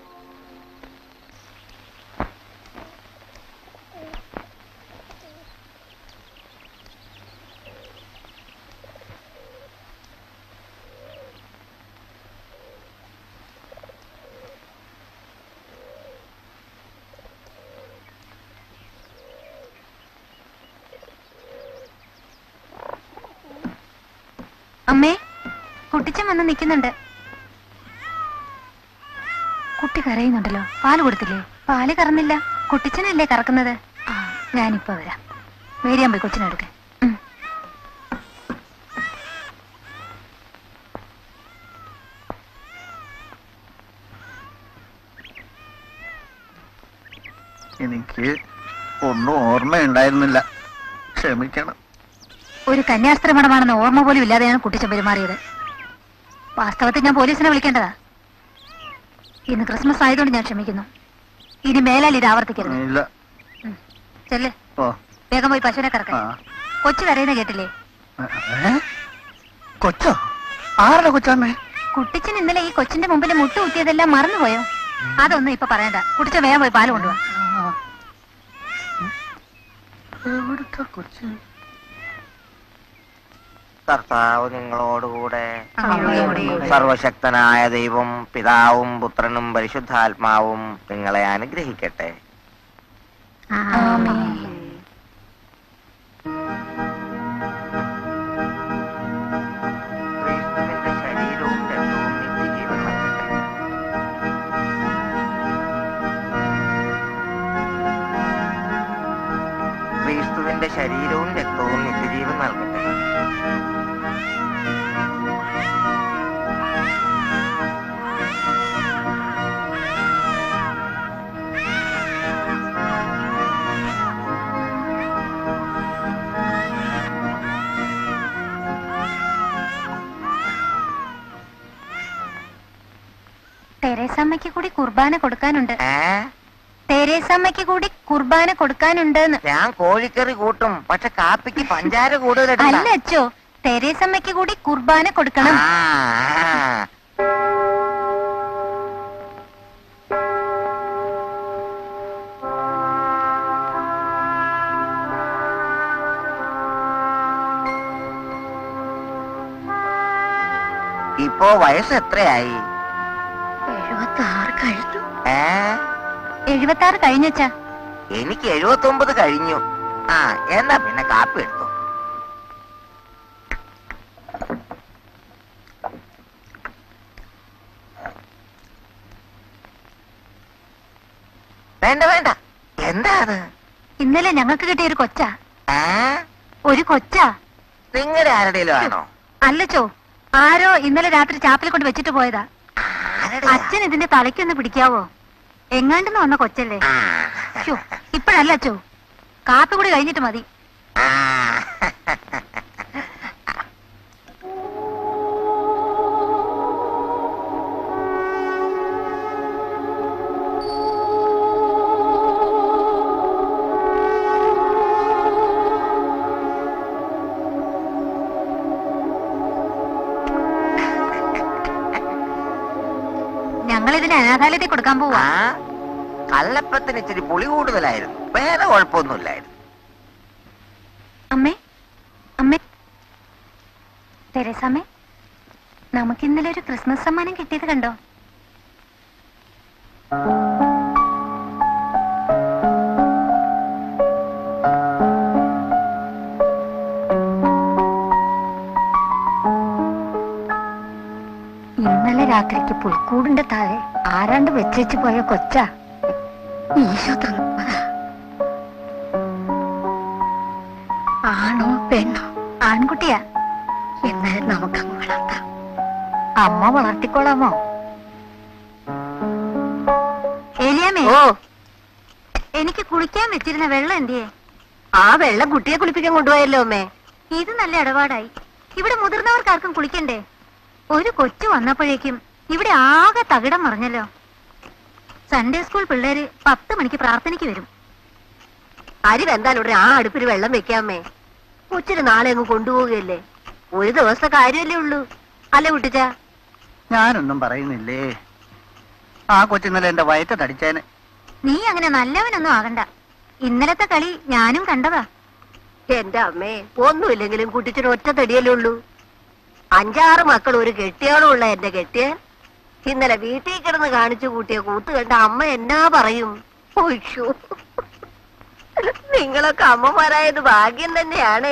അമ്മേ, കുട്ടിച്ചൻ വന്ന് നിൽക്കുന്നുണ്ട്. കുട്ടി കരയുന്നുണ്ടല്ലോ. പാല് കൊടുത്തില്ലേ? പാല് കറന്നില്ല. കുട്ടിച്ചനല്ലേ കറക്കുന്നത്? ആ ഞാനിപ്പോ വരാം. മേരിയാൻ പോയി കൊച്ചിനെടുക്കാൻ. എനിക്ക് ഒന്നും ഓർമ്മയുണ്ടായിരുന്നില്ല, ക്ഷമിക്കണം. ഒരു കന്യാസ്ത്രീമഠമാണെന്ന് ഓർമ്മ പോലും ഇല്ലാതെയാണ് കുട്ടിച്ചൻ പെരുമാറിയത്. വാസ്തവത്തിൽ ഞാൻ പോലീസിനെ വിളിക്കേണ്ടതാ. ഇന്ന് ക്രിസ്മസ് ആയതുകൊണ്ട് ഞാൻ ക്ഷമിക്കുന്നു. ഇനി മേലാൽ ഇത് ആവർത്തിക്കരുത്. ചെല്ലേ, വേഗം പോയി പശുവിനെ കറക്കാൻ. കൊച്ചു കരയുന്ന കേട്ടില്ലേ? കൊച്ചോ? ആരുടെ കൊച്ചാമ്മേ? കുട്ടിച്ചൻ ഇന്നലെ ഈ കൊച്ചിന്റെ മുമ്പിൽ മുട്ട കുത്തിയതെല്ലാം മറന്നുപോയോ? അതൊന്നും ഇപ്പൊ പറയണ്ട. കുട്ടിച്ചൻ വേഗം പോയി പാല് കൊണ്ടുപോവാ. എവിടുത്തെ കൊച്ചു? കർത്താവ് നിങ്ങളോടുകൂടെ. സർവശക്തനായ ദൈവം പിതാവും പുത്രനും പരിശുദ്ധാത്മാവും നിങ്ങളെ അനുഗ്രഹിക്കട്ടെ. ക്രിസ്തുവിന്റെ ശരീരവും രക്തവും നിത്യജീവൻ നൽകട്ടെ. ക്രിസ്തുവിന്റെ ശരീരവും രക്തവും നിത്യജീവൻ നൽകട്ടെ. തെരേസമ്മയ്ക്ക് കൂടി കുർബാന കൊടുക്കാനുണ്ട്. തെരേസമ്മയ്ക്ക് കൂടി കുർബാന കൊടുക്കാനുണ്ട്. ഞാൻ കോഴിക്കറി കൂട്ടും, പക്ഷെ കാപ്പിക്ക് പഞ്ചാര കൂടുതൽ. അല്ല അച്ചോ, തെരേസമ്മയ്ക്ക് കൂടി കുർബാന കൊടുക്കണം. ഇപ്പോ വയസ്സ് എത്രയായി? എഴുപത്തി ആറ് കഴിഞ്ഞു. ഏ എഴുപത്തി ആറ് കഴിഞ്ഞച്ചാ? എനിക്ക് എഴുപത്തി ഒമ്പത് കഴിഞ്ഞു. ആ എന്നാ പിന്നെ കാപ്പി എടുത്തു. വേണ്ട വേണ്ട. എന്താ അത്? ഇന്നലെ ഞങ്ങൾക്ക് കിട്ടിയ ഒരു കൊച്ചാ. ഏ ഒരു കൊച്ചാ. നിങ്ങളുടെ ആരുടെയിലും ആണോ? അല്ലച്ചോ, ആരോ ഇന്നലെ രാത്രി ചാപ്പിൽ കൊണ്ട് വെച്ചിട്ട് പോയതാ. അച്ഛൻ ഇതിന്റെ തലയ്ക്കൊന്ന് പിടിക്കാവോ? എങ്ങാണ്ടെന്ന് വന്ന കൊച്ചല്ലേ. ഇപ്പഴല്ല അച്ചോ, കാപ്പി കൂടി കഴിഞ്ഞിട്ട് മതി. ഞങ്ങൾ ഇതിന് അനാഥാലയത്തിൽ കൊടുക്കാൻ പോവാ. കള്ളപ്പത്തിന് ഇച്ചിരി പുളി കൂടുതലായിരുന്നു, വേറെ കുഴപ്പമൊന്നുമില്ലായിരുന്നു. അമ്മേ, അമ്മേ, തെരേസമ്മേ, നമുക്ക് ഇന്നലെ ഒരു ക്രിസ്മസ് സമ്മാനം കിട്ടിയത് കണ്ടോ? ഇന്നലെ രാത്രിക്ക് പുൽക്കൂടിന്റെ താഴെ ആരാണ്ട് വെച്ചേച്ചു പോയ കൊച്ചാ. ഈശോ തൃപ്പത. ആണോ പെണ്ണോ? ആൺകുട്ടിയാ. എന്നാൽ നമുക്കങ്ങ് വളർത്താം. അമ്മ വളർത്തിക്കോളാമോ? ഏലിയാമേ, ഓ, എനിക്ക് കുളിക്കാൻ വെച്ചിരുന്ന വെള്ളം എന്തിയേ? ആ വെള്ളം കുട്ടിയെ കുളിപ്പിക്കാൻ കൊണ്ടുപോയല്ലോ അമ്മേ. ഇത് നല്ല ഇടപാടായി. ഇവിടെ മുതിർന്നവർക്കാർക്കും കുളിക്കണ്ടേ? ഒരു കൊച്ചു വന്നപ്പോഴേക്കും ഇവിടെ ആകെ തകിടം മറിഞ്ഞല്ലോ. സൺഡേ സ്കൂൾ പിള്ളേര് പത്ത് മണിക്ക് പ്രാർത്ഥനയ്ക്ക് വരും. അരി വെന്താലുടനെ ആ അടുപ്പിൽ വെള്ളം വെക്കാമേ. ഉച്ചന് നാളെ അങ്ങ് കൊണ്ടുപോവുകയല്ലേ. ഒരു ദിവസത്തെ കാര്യമല്ലേ ഉള്ളൂ. അല്ലേ കുട്ടിച്ച? ഞാനൊന്നും പറയുന്നില്ലേ. ആ കൊച്ചിന്നലെ എന്റെ വയറ്റ തടിച്ചേനെ. നീ അങ്ങനെ നല്ലവനൊന്നും ആകണ്ട. ഇന്നലത്തെ കളി ഞാനും കണ്ടതാ. എന്റെ അമ്മേ, ഒന്നുമില്ലെങ്കിലും കുട്ടിച്ചന് ഒറ്റ തടിയല്ലേ ഉള്ളൂ. അഞ്ചാറ് മക്കൾ ഒരു കെട്ടിയാളും ഉള്ള എന്റെ കെട്ടിയ ഇന്നലെ വീട്ടിൽ കിടന്ന് കാണിച്ചു കൂട്ടിയ കൂത്ത് കണ്ട അമ്മ എന്നാ പറയും. ഒയ്യോ, നിങ്ങളൊക്കെ അമ്മമാരായത് ഭാഗ്യം തന്നെയാണേ.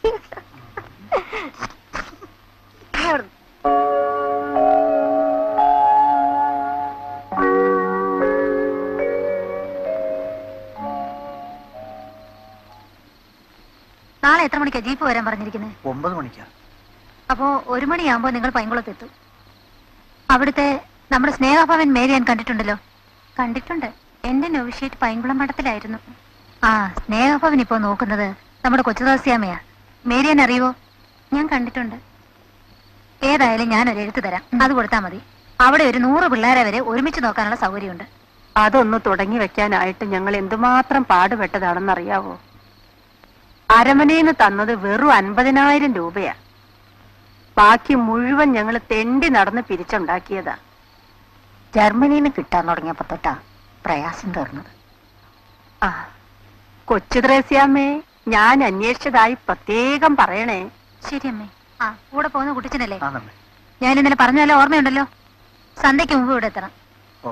നാളെ എത്ര മണിക്കാ ജീപ്പ് വരാൻ പറഞ്ഞിരിക്കുന്നത്? ഒമ്പത് മണിക്കാ. അപ്പോ ഒരു മണിയാകുമ്പോ നിങ്ങൾ പൈങ്കുളത്തെത്തും. അവിടുത്തെ നമ്മുടെ സ്നേഹഭവൻ മേരിയാൻ കണ്ടിട്ടുണ്ടല്ലോ? കണ്ടിട്ടുണ്ട്. എന്റെ നോവിഷ്യേറ്റ് പൈങ്കുളം മഠത്തിലായിരുന്നു. ആ സ്നേഹഭവൻ ഇപ്പോ നോക്കുന്നത് നമ്മുടെ കൊച്ചുദാസിയാമ്മയാ. മേരിയാൻ അറിയുവോ? ഞാൻ കണ്ടിട്ടുണ്ട്. ഏതായാലും ഞാനൊരു എഴുത്ത് തരാം, അത് കൊടുത്താൽ മതി. അവിടെ ഒരു നൂറ് പിള്ളേരെ വരെ ഒരുമിച്ച് നോക്കാനുള്ള സൗകര്യമുണ്ട്. അതൊന്ന് തുടങ്ങി വെക്കാനായിട്ട് ഞങ്ങൾ എന്തുമാത്രം പാടുപെട്ടതാണെന്നറിയാവോ? അരമനയിൽ നിന്ന് തന്നത് വെറും അൻപതിനായിരം രൂപയാ. ബാക്കി മുഴുവൻ ഞങ്ങൾ തെണ്ടി നടന്ന് പിരിച്ചുണ്ടാക്കിയതാ. ജർമ്മനിയിൽ നിന്ന് കിട്ടാൻ തുടങ്ങിയപ്പോ തൊട്ടാ പ്രയാസം തീർന്നത്. ആ കൊച്ചു ത്രേസ്യാമ്മേ, ഞാൻ അന്വേഷിച്ചതായി പ്രത്യേകം പറയണേ. ശരി അമ്മേ. ആ കൂടെ പോകുന്ന കുട്ടിച്ചനല്ലേ? ആണമ്മേ. ഞാൻ ഇന്നലെ പറഞ്ഞല്ലോ, ഓർമ്മയുണ്ടല്ലോ? സന്ധ്യയ്ക്ക് മുമ്പ് ഇവിടെ എത്തണം. ഓ.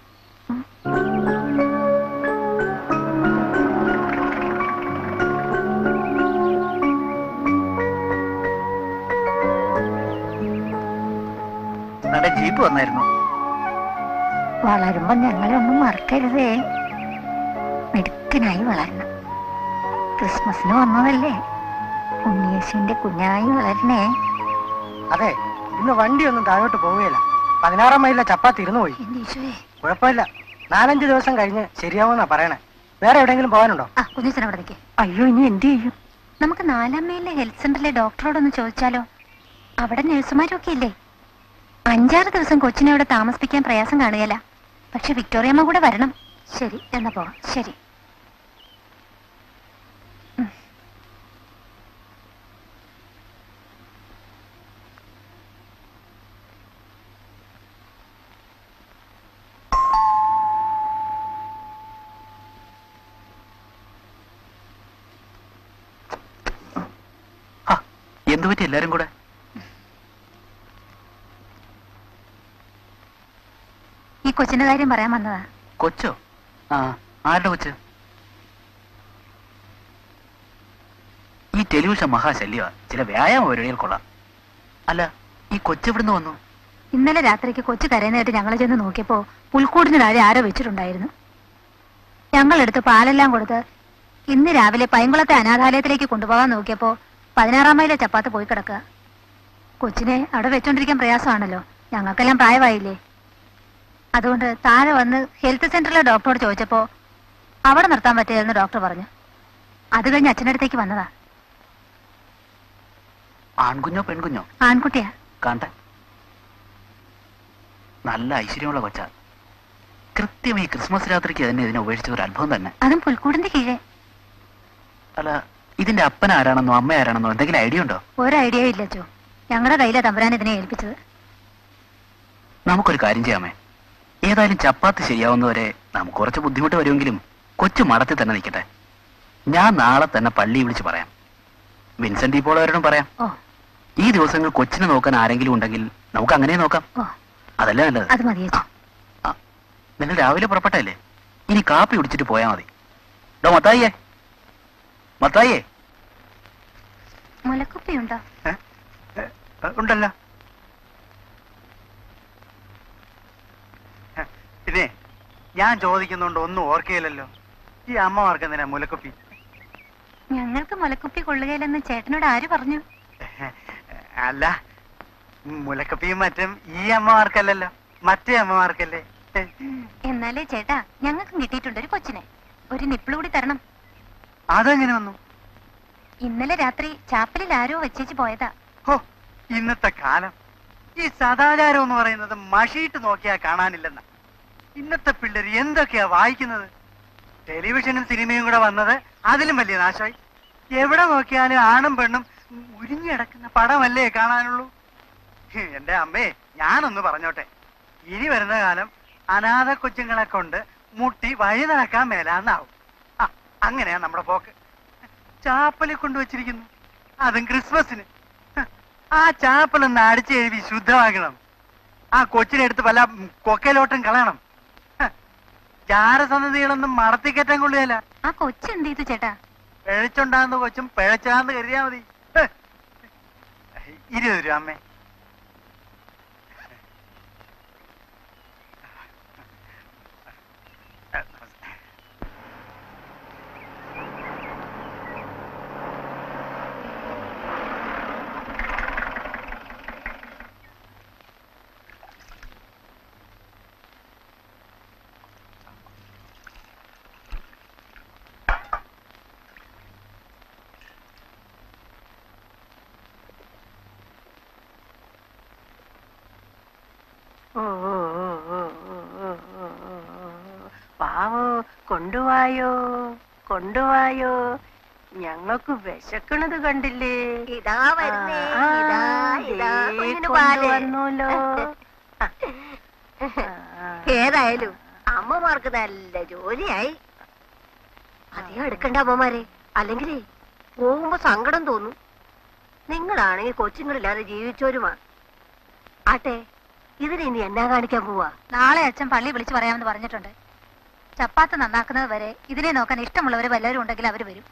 ജീപ്പ് വന്നായിരുന്നു. വളരുമ്പോ ഞങ്ങളെ ഒന്നും മറക്കരുതേ. മിടുക്കനായി വളരണം. ക്രിസ്മസിന് വന്നതല്ലേ, ഉണ്ണിയേശുവിന്റെ കുഞ്ഞായി വളരണേ. അതെ, ഇന്ന് വണ്ടി ഒന്നും താഴോട്ട് പോവുകയില്ല. പതിനാറാം മൈലിലെ ചപ്പാത്തി ഇരുന്നു പോയി. കുഴപ്പമില്ല, നാലഞ്ച് ദിവസം കഴിഞ്ഞ് ശരിയാവുമെന്നാ പറയണേ. വേറെ എവിടെയെങ്കിലും പോകാനുണ്ടോ? ആ കുഞ്ഞിച്ചൻ അവിടെ നിൽക്കേ. അയ്യോ, ഇനി എന്ത് ചെയ്യും? നമുക്ക് നാലാം മൈലിലെ ഹെൽത്ത് സെന്ററിലെ ഡോക്ടറോടൊന്ന് ചോദിച്ചാലോ? അവിടെ നഴ്സുമാരൊക്കെ ഇല്ലേ? അഞ്ചാറ് ദിവസം കൊച്ചിനെ അവിടെ താമസിപ്പിക്കാൻ പ്രയാസം കാണുകയല്ല. പക്ഷെ വിക്ടോറിയമ്മ കൂടെ വരണം. ശരി, എന്നാ പോകാം. ശരി. എന്തു പറ്റി എല്ലാരും കൂടെ? ഈ കൊച്ചിന്റെ കാര്യം പറയാൻ വന്നതാ. കൊച്ചോ? ആ, ആരുടെ കൊച്ച്? ഈ ടെലിവിഷൻ മഹാശല്യമാ. ചില വ്യായാമ പരിപാടികൾ കൊള്ളാം. അല്ല, ഈ കൊച്ചെവിടുന്ന് വന്നു? ഇന്നലെ രാത്രിക്ക് കൊച്ചു കരയുന്നതായിട്ട് ഞങ്ങൾ ചെന്ന് നോക്കിയപ്പോ പുൽക്കൂടിന് താഴെ ആരോ വെച്ചിട്ടുണ്ടായിരുന്നു. ഞങ്ങളെടുത്ത് പാലെല്ലാം കൊടുത്ത് ഇന്ന് രാവിലെ പൈങ്കുളത്തെ അനാഥാലയത്തിലേക്ക് കൊണ്ടുപോകാൻ നോക്കിയപ്പോ പതിനാറാം മൈലെ ചപ്പാത്ത് പോയി കിടക്കുക. കൊച്ചിനെ അവിടെ വെച്ചോണ്ടിരിക്കാൻ പ്രയാസമാണല്ലോ. ഞങ്ങൾക്കെല്ലാം പ്രായമായില്ലേ. അതുകൊണ്ട് താഴെ വന്ന് ഹെൽത്ത് സെന്ററിലെ ഡോക്ടറോട് ചോദിച്ചപ്പോ അവിടെ നിർത്താൻ പറ്റില്ലെന്ന് ഡോക്ടർ പറഞ്ഞു. അത് കഴിഞ്ഞ് അച്ഛനടുത്തേക്ക് വന്നതാ. ആൺകുഞ്ഞോ പെൺകുഞ്ഞോ? ആൺകുട്ടിയാ. കണ്ട നല്ല ഐശ്വര്യമുള്ള കൊച്ച. കൃത്യം ഈ ക്രിസ്മസ് രാത്രിക്ക് തന്നെ ഇതിനെ ഉപേക്ഷിച്ച ഒരു അത്ഭുതം തന്നെ. അതും പുൽക്കൂടിന്റെ കീഴേ. അല്ല, ഇതിന്റെ അപ്പൻ ആരാണെന്നോ അമ്മ ആരാണെന്നോ എന്തെങ്കിലും ഐഡിയ ഉണ്ടോ? ഒരു ഐഡിയ ഇല്ല ചോ. ഞങ്ങളുടെ കയ്യിലെ തമ്പുരാൻ ഇതിനെ ഏൽപ്പിച്ചത്. നമുക്കൊരു കാര്യം ചെയ്യാമേ. ഏതായാലും ചപ്പാത്ത് ശരിയാവുന്നവരെ നമുക്ക് കുറച്ച് ബുദ്ധിമുട്ട് വരുമെങ്കിലും കൊച്ചു മടത്തിൽ തന്നെ നിൽക്കട്ടെ. ഞാൻ നാളെ തന്നെ പള്ളി വിളിച്ച് പറയാം. വിൻസെന്റ് ഇപ്പോൾ അവരോടും പറയാം. ഈ ദിവസങ്ങൾ കൊച്ചിനെ നോക്കാൻ ആരെങ്കിലും ഉണ്ടെങ്കിൽ നമുക്ക് അങ്ങനെ നോക്കാം. അതല്ലേ നല്ലത്? അത് മതി. നിങ്ങൾ രാവിലെ പുറപ്പെട്ടല്ലേ? ഇനി കാപ്പി കുടിച്ചിട്ട് പോയാൽ മതി. ഡോ മത്തായിയേ, മത്തായിയേ. മുലക്കുപ്പിയുണ്ടോ? ഉണ്ടല്ലോ. പിന്നെ ഞാൻ ചോദിക്കുന്നുണ്ട് ഒന്നും ഓർക്കയില്ലല്ലോ. ഈ അമ്മമാർക്ക് എന്തിനാ മുലക്കുപ്പി? ഞങ്ങൾക്ക് മുലക്കുപ്പി കൊള്ളുകയില്ലെന്ന് ചേട്ടനോട് ആര് പറഞ്ഞു? അല്ല, മുലക്കുപ്പിയും മറ്റും ഈ അമ്മമാർക്കല്ലല്ലോ, മറ്റേ അമ്മമാർക്കല്ലേ. എന്നാലേ ചേട്ടാ, ഞങ്ങൾക്കും കിട്ടിയിട്ടുണ്ട് ഒരു കൊച്ചിനെ. ഒരു നിപ്പിൾ കൂടി തരണം. അതെങ്ങനെ വന്നു? ഇന്നലെ രാത്രി ചാപ്പലിൽ ആരോ വെച്ചേച്ച് പോയതാ. ഓ, ഇന്നത്തെ കാലം. ഈ സദാചാരം എന്ന് പറയുന്നത് മഷിയിട്ട് നോക്കിയാൽ കാണാനില്ലെന്ന. ഇന്നത്തെ പിള്ളേർ എന്തൊക്കെയാ വായിക്കുന്നത്? ടെലിവിഷനും സിനിമയും കൂടെ വന്നത് അതിലും വലിയ നാശമായി. എവിടെ നോക്കിയാലും ആണും പെണ്ണും ഉരിഞ്ഞിടക്കുന്ന പടമല്ലേ കാണാനുള്ളൂ. എന്റെ അമ്മേ, ഞാനൊന്ന് പറഞ്ഞോട്ടെ, ഇനി വരുന്ന കാലം അനാഥ കൊച്ചുങ്ങളെ കൊണ്ട് മുട്ടി വഴി നടക്കാൻ മേലാന്നാവും. ആ അങ്ങനെയാ നമ്മുടെ പോക്ക്. ചാപ്പലിൽ കൊണ്ടുവച്ചിരിക്കുന്നു, അതും ക്രിസ്മസിന്. ആ ചാപ്പലൊന്ന് അടിച്ചു എഴുതി ശുദ്ധമാക്കണം. ആ കൊച്ചിനെടുത്ത് പല കൊക്കയിലോട്ടും കളയണം. ജാരസന്ധതികളൊന്നും മടത്തിക്കറ്റാൻ കൊള്ളുകയല്ല. ആ കൊച്ചെന്ത് ചെയ്തു ചേട്ടാ? പിഴച്ചുണ്ടാകുന്ന കൊച്ചും പിഴച്ചാന്ന് കരുതിയാ മതി. ഇരുപത് രൂപ അമ്മേ. പാവോ, കൊണ്ടുവായോ കൊണ്ടുവായോ, ഞങ്ങൾക്ക് വിശക്കണത് കണ്ടില്ലേ? ഇതാ വരുന്നേ, ഇതാ ഇതാ വന്നല്ലോ. ഏതായാലും അമ്മമാർക്ക് നല്ല ജോലിയായി. അധികം എടുക്കണ്ട അമ്മമാരെ, അല്ലെങ്കിലേ പോകുമ്പോ സങ്കടം തോന്നും. നിങ്ങളാണെങ്കിൽ കൊച്ചുങ്ങളില്ലാതെ ജീവിച്ചോരുമാ. ആട്ടെ, ഇതിന് ഇനി എന്നാ കാണിക്കാൻ പോവാ? നാളെ അച്ഛൻ പള്ളി വിളിച്ചു പറയാമെന്ന് പറഞ്ഞിട്ടുണ്ട്. ചപ്പാത്ത് നന്നാക്കുന്നത് വരെ ഇതിനെ നോക്കാൻ ഇഷ്ടമുള്ളവര് വല്ലവരും ഉണ്ടെങ്കിൽ അവര് വരും.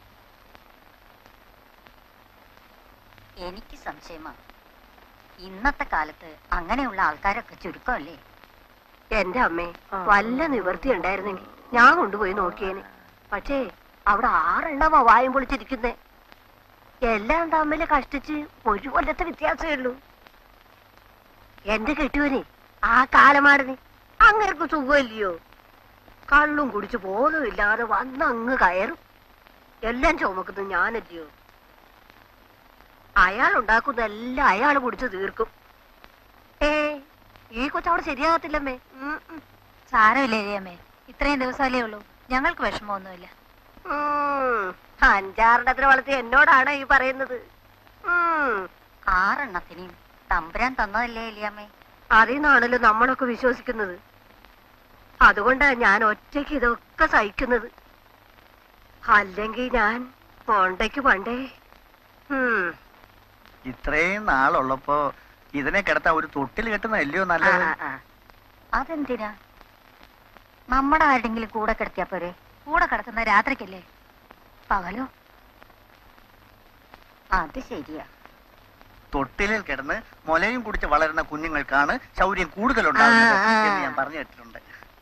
എനിക്ക് സംശയമാണ്, ഇന്നത്തെ കാലത്ത് അങ്ങനെയുള്ള ആൾക്കാരൊക്കെ ചുരുക്കമല്ലേ? എന്റെ അമ്മേ, വല്ല നിവൃത്തി ഉണ്ടായിരുന്നെങ്കിൽ ഞാൻ കൊണ്ടുപോയി നോക്കിയേനെ. പക്ഷേ അവിടെ ആറെണ്ണമാ വായും പൊളിച്ചിരിക്കുന്നേ. എല്ലാം തമ്മിൽ കഷ്ടിച്ച് ഒരു കൊല്ലത്തെ വ്യത്യാസമേ ഉള്ളൂ. എന്റെ കെട്ടുവനെ ആ കാലമാടനെ അങ്ങനെയൊക്കെ സുഖമില്ലയോ? കള്ളും കുടിച്ച് പോലും ഇല്ലാതെ വന്നങ്ങ് കയറും. എല്ലാം ചുമക്കുന്നത് ഞാനല്ലയോ? അയാൾ ഉണ്ടാക്കുന്നതെല്ലാം അയാൾ കുടിച്ച് തീർക്കും. ഏ ഈ കൊച്ചവിടെ ശരിയാകത്തില്ലമ്മേ. സാരമില്ലേ അമ്മേ, ഇത്രയും ദിവസമല്ലേ ഉള്ളൂ, ഞങ്ങൾക്ക് വിഷമമൊന്നുമില്ല. അഞ്ചാറെണ്ണത്തിന് വളർത്തി എന്നോടാണ് ഈ പറയുന്നത്. ആറെണ്ണത്തിനെയും തമ്പുരാൻ തന്നതല്ലേ എലിയമ്മേ? അതിന്നാണല്ലോ നമ്മളൊക്കെ വിശ്വസിക്കുന്നത്. അതുകൊണ്ടാ ഞാൻ ഒറ്റയ്ക്ക് ഇതൊക്കെ സഹിക്കുന്നത്. അല്ലെങ്കിൽ ഞാൻ പണ്ടേക്ക് പണ്ടേ. ഇത്രയും നാളുള്ളപ്പോ ഇതിനെ കിടത്താൻ ഒരു തൊട്ടിൽ കെട്ടുന്നതല്ലയോ നല്ലത്? അതെന്തിനാ? നമ്മുടെ ആരുടെങ്കിലും കൂടെ കിടത്തിയാ പോരെ? കൂടെ കിടക്കുന്ന രാത്രിക്കല്ലേ, പകലോ? അത് ശരിയാ. തൊട്ടിലിൽ കിടന്ന് മുലയും കുടിച്ച് വളരുന്ന കുഞ്ഞുങ്ങൾക്കാണ് ശൗര്യം കൂടുതലുണ്ടാകുന്നത് എന്ന് ഞാൻ പറഞ്ഞു കേട്ടിട്ടുണ്ട്.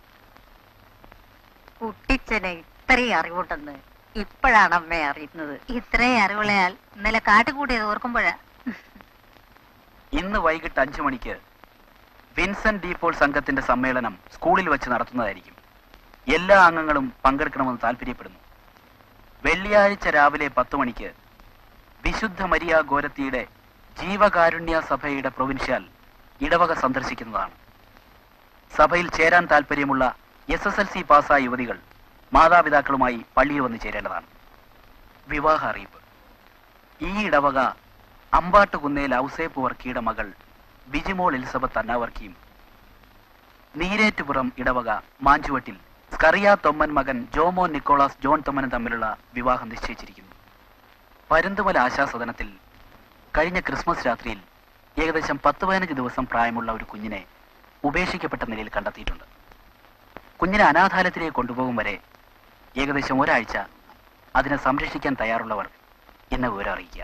കുട്ടിച്ചനെ ഇത്രയും അറിവുണ്ടെന്ന് ഇപ്പോഴാണ് അമ്മയെ അറിയുന്നത്. ഇത്രയും അറിവുള്ളയാൾ ഇന്നലെ കാട്ടുകൂടിയത് ഓർക്കുമ്പോഴാ. ഇന്ന് വൈകിട്ട് അഞ്ചു മണിക്ക് വിൻസെന്റ് ഡി പോൾ സംഘത്തിന്റെ സമ്മേളനം സ്കൂളിൽ വെച്ച് നടത്തുന്നതായിരിക്കും. എല്ലാ അംഗങ്ങളും പങ്കെടുക്കണമെന്ന് താല്പര്യപ്പെടുന്നു. വെള്ളിയാഴ്ച രാവിലെ പത്തു മണിക്ക് വിശുദ്ധ മരിയ ഗോരത്തിയുടെ ജീവകാരുണ്യ സഭയുടെ പ്രൊവിൻഷ്യൽ ഇടവക സന്ദർശിക്കുന്നതാണ്. സഭയിൽ ചേരാൻ താല്പര്യമുള്ള എസ് എസ് എൽ സി പാസ്സായ യുവതികൾ മാതാപിതാക്കളുമായി പള്ളിയിൽ വന്നു ചേരേണ്ടതാണ്. വിവാഹ അറിയിപ്പ്. ഈ ഇടവക അമ്പാട്ടുകുന്നേൽ ഔസേപ്പ് വർക്കിയുടെ മകൾ ബിജിമോൾ എലിസബത്ത് അന്നാവർക്കിയും നീരേറ്റുപുറം ഇടവക മാഞ്ചുവട്ടിൽ സ്കറിയ തൊമ്മൻ മകൻ ജോമോ നിക്കോളാസ് ജോൺ തൊമ്മനും തമ്മിലുള്ള വിവാഹം നിശ്ചയിച്ചിരിക്കുന്നു. പരുന്തുമല ആശാസദനത്തിൽ കഴിഞ്ഞ ക്രിസ്മസ് രാത്രിയിൽ ഏകദേശം പത്ത് പതിനഞ്ച് ദിവസം പ്രായമുള്ള ഒരു കുഞ്ഞിനെ ഉപേക്ഷിക്കപ്പെട്ട നിലയിൽ കണ്ടെത്തിയിട്ടുണ്ട്. കുഞ്ഞിനെ അനാഥാലയത്തിലേക്ക് കൊണ്ടുപോകും വരെ ഏകദേശം ഒരാഴ്ച അതിനെ സംരക്ഷിക്കാൻ തയ്യാറുള്ളവർ എന്നെ വിവരം അറിയിക്കുക.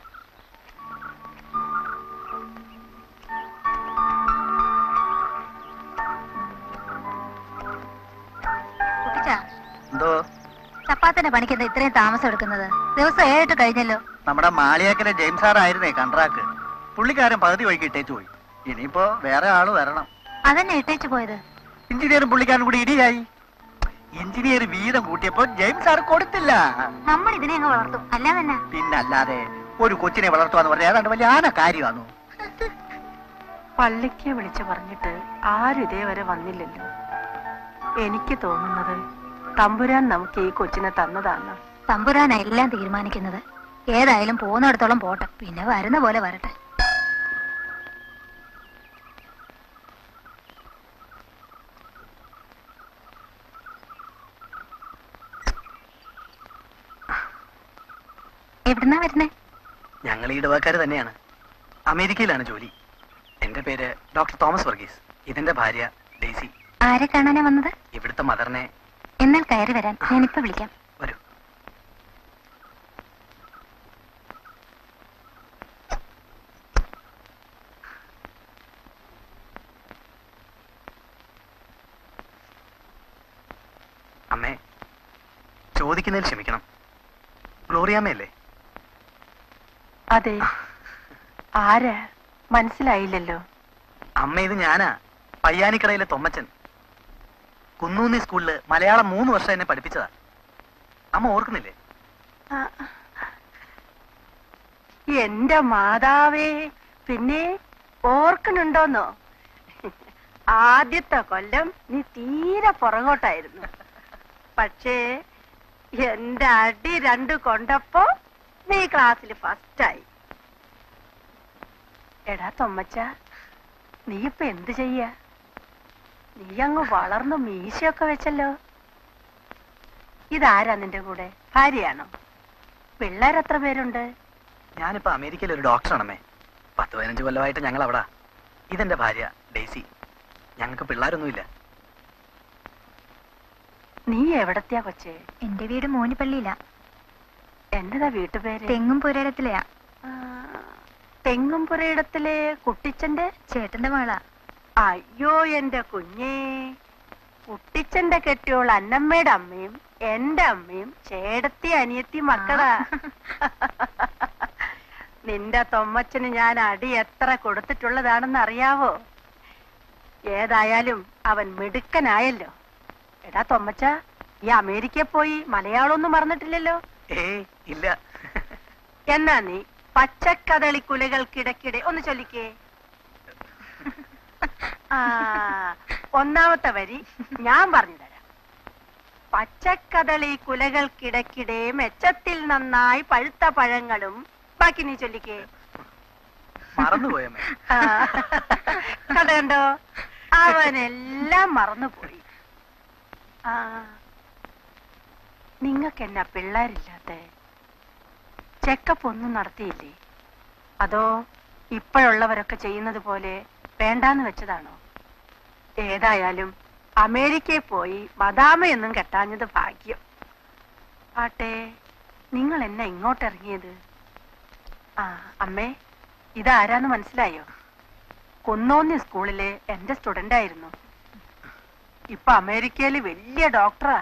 എന്തോ ചപ്പാത്തിന്റെ പണിക്കെന്താ ഇത്രയും താമസം എടുക്കുന്നത്? ദിവസം ഏഴെട്ട് കഴിഞ്ഞല്ലോ. നമ്മുടെ മാളിയാക്കലെ ജെയിംസ് സാറായിരുന്നേ കൺട്രാക്ട്. പുള്ളിക്കാരൻ പകുതി വഴിക്ക് ഇട്ടേച്ചു പോയി. ഇനിയിപ്പോ വേറെ ആള് വരണം. അതന്നെ ഇട്ടേച്ചു പോയത്. എഞ്ചിനീയറും പുള്ളിക്കാരൻ കൂടി ഇടിയായി. എഞ്ചിനീയർ വീതം കൂട്ടിയപ്പോ ജെയിംസ് സാർ കൊടുത്തില്ല. നമ്മൾ ഇതിനെ അങ്ങ് വളർത്തും, അല്ലാതെ പിന്നല്ലാതെ ഒരു കൊച്ചിനെ വളർത്തുവാന്ന് പറഞ്ഞാൽ ഏതാണ്ട് വലിയ ആന കാര്യമാണോ? പള്ളിക്ക് വിളിച്ചു പറഞ്ഞിട്ട് ആരും ഇതേവരെ വന്നില്ലല്ലോ. എനിക്ക് തോന്നുന്നത് തമ്പുരാൻ നമുക്ക് ഈ കൊച്ചിനെ തന്നതാണ്. തമ്പുരാനാ എല്ലാം തീരുമാനിക്കുന്നത്. ഏതായാലും പോകുന്നിടത്തോളം പോട്ടെ, പിന്നെ വരുന്ന പോലെ വരട്ടെ. എവിടുന്നാ വരുന്നേ? ഞങ്ങൾ ഈ ഇടവക്കാര് തന്നെയാണ്. അമേരിക്കയിലാണ് ജോലി. എന്റെ പേര് ഡോക്ടർ തോമസ് വർഗീസ്. ഇതെന്റെ ഭാര്യ ഡെയ്സി. ആരെ കാണാനാ വന്നത്? ഇവിടുത്തെ മദറിനെ. എന്നാൽ കയറി വരാൻ, ഞാനിപ്പോ വിളിക്കാം. വരൂ. അമ്മേ, ചോദിക്കുന്നതിൽ ക്ഷമിക്കണം. ഗ്ലോറിയാമ്മയല്ലേ? അതെ. ആരാ? മനസ്സിലായില്ലല്ലോ. അമ്മ, ഇത് ഞാനാ, പയ്യാനിക്കടയിലെ തൊമ്മച്ചൻ. കുന്നൂന്നി സ്കൂളില് മലയാളം മൂന്ന് വർഷം എന്നെ പഠിപ്പിച്ചതാ. അമ്മ ഓർക്കുന്നില്ലേ? എന്റെ മാതാവേ, പിന്നെ ഓർക്കണുണ്ടോന്നോ? ആദ്യത്തെ കൊല്ലം നീ തീരെ പുറകോട്ടായിരുന്നു. പക്ഷേ എന്റെ അടി രണ്ട് കൊണ്ടപ്പോ നീ ക്ലാസ്സിൽ ഫസ്റ്റായി. എടാ തൊമ്മച്ച, നീ ഇപ്പൊ എന്ത് ചെയ്യാ? നീ അങ്ങ് വളർന്നു മീശയൊക്കെ വെച്ചല്ലോ. ഇതാരാ നിന്റെ കൂടെ? ഭാര്യയാണോ? പിള്ളേരെത്ര പേരുണ്ട്? ഞാനിപ്പോ അമേരിക്കയിൽ ഒരു ഡോക്ടറാണമ്മേ. പത്ത് പതിനഞ്ച് കൊല്ലമായിട്ട് ഞങ്ങൾ അവിടെ. ഇതെന്റെ ഭാര്യ ഡെയ്സി. ഞങ്ങൾക്ക് പിള്ളേരൊന്നുമില്ല. നീ എവിടത്തെയാ കൊച്ചേ? എന്റെ വീട് മോനിപ്പള്ളിയിലാ. എന്നതാ വീട്ടുപേര്? തെങ്ങും പുരയിടത്തിലെയാ. തെങ്ങും പുരയിടത്തിലെ കുട്ടിച്ചന്റെ ചേട്ടന്റെ മകളാ. അയ്യോ എന്റെ കുഞ്ഞേ, കുട്ടിച്ചന്റെ കെട്ടിയോൾ അന്നമ്മയുടെ അമ്മയും എന്റെ അമ്മയും ചേടത്തി അനിയത്തി മക്കളാ. നിന്റെ തൊമ്മച്ചന് ഞാൻ അടി എത്ര കൊടുത്തിട്ടുള്ളതാണെന്ന് അറിയാവോ? ഏതായാലും അവൻ മിടുക്കനായല്ലോ. എടാ തൊമ്മച്ച, ഈ അമേരിക്കയിൽ പോയി മലയാളമൊന്നും മറന്നിട്ടില്ലല്ലോ? ഏയ് ഇല്ല. എന്നാ നീ പച്ചക്കദളി കുലകൾക്കിടക്കിടെ ഒന്ന് ചൊല്ലിക്കേ. ആ, ഒന്നാമത്തെ വരി ഞാൻ പറഞ്ഞു തരാം. പച്ചക്കദളി കുലകൾക്കിടക്കിടെ മെച്ചത്തിൽ നന്നായി പഴുത്ത പഴങ്ങളും. ബാക്കി നീ ചൊല്ലിക്കേ. മറന്നുപോയമ്മേ. കഥ കണ്ടോ? അവനെല്ലാം മറന്നുപോയി. ആ, നിങ്ങക്ക് എന്നാ പിള്ളേരില്ലാത്ത? ചെക്കപ്പ് ഒന്നും നടത്തിയില്ലേ? അതോ ഇപ്പോഴുള്ളവരൊക്കെ ചെയ്യുന്നത് പോലെ വേണ്ടാന്ന് വെച്ചതാണോ? ഏതായാലും അമേരിക്കയിൽ പോയി മദാമയൊന്നും കെട്ടാഞ്ഞത് ഭാഗ്യം. ആട്ടെ, നിങ്ങൾ എന്നാ ഇങ്ങോട്ട് ഇറങ്ങിയത്? ആ അമ്മേ, ഇതാരാന്ന് മനസ്സിലായോ? കുന്നോന്നി സ്കൂളിലെ എന്റെ സ്റ്റുഡന്റ് ആയിരുന്നു. ഇപ്പൊ അമേരിക്കയില് വലിയ ഡോക്ടറാ.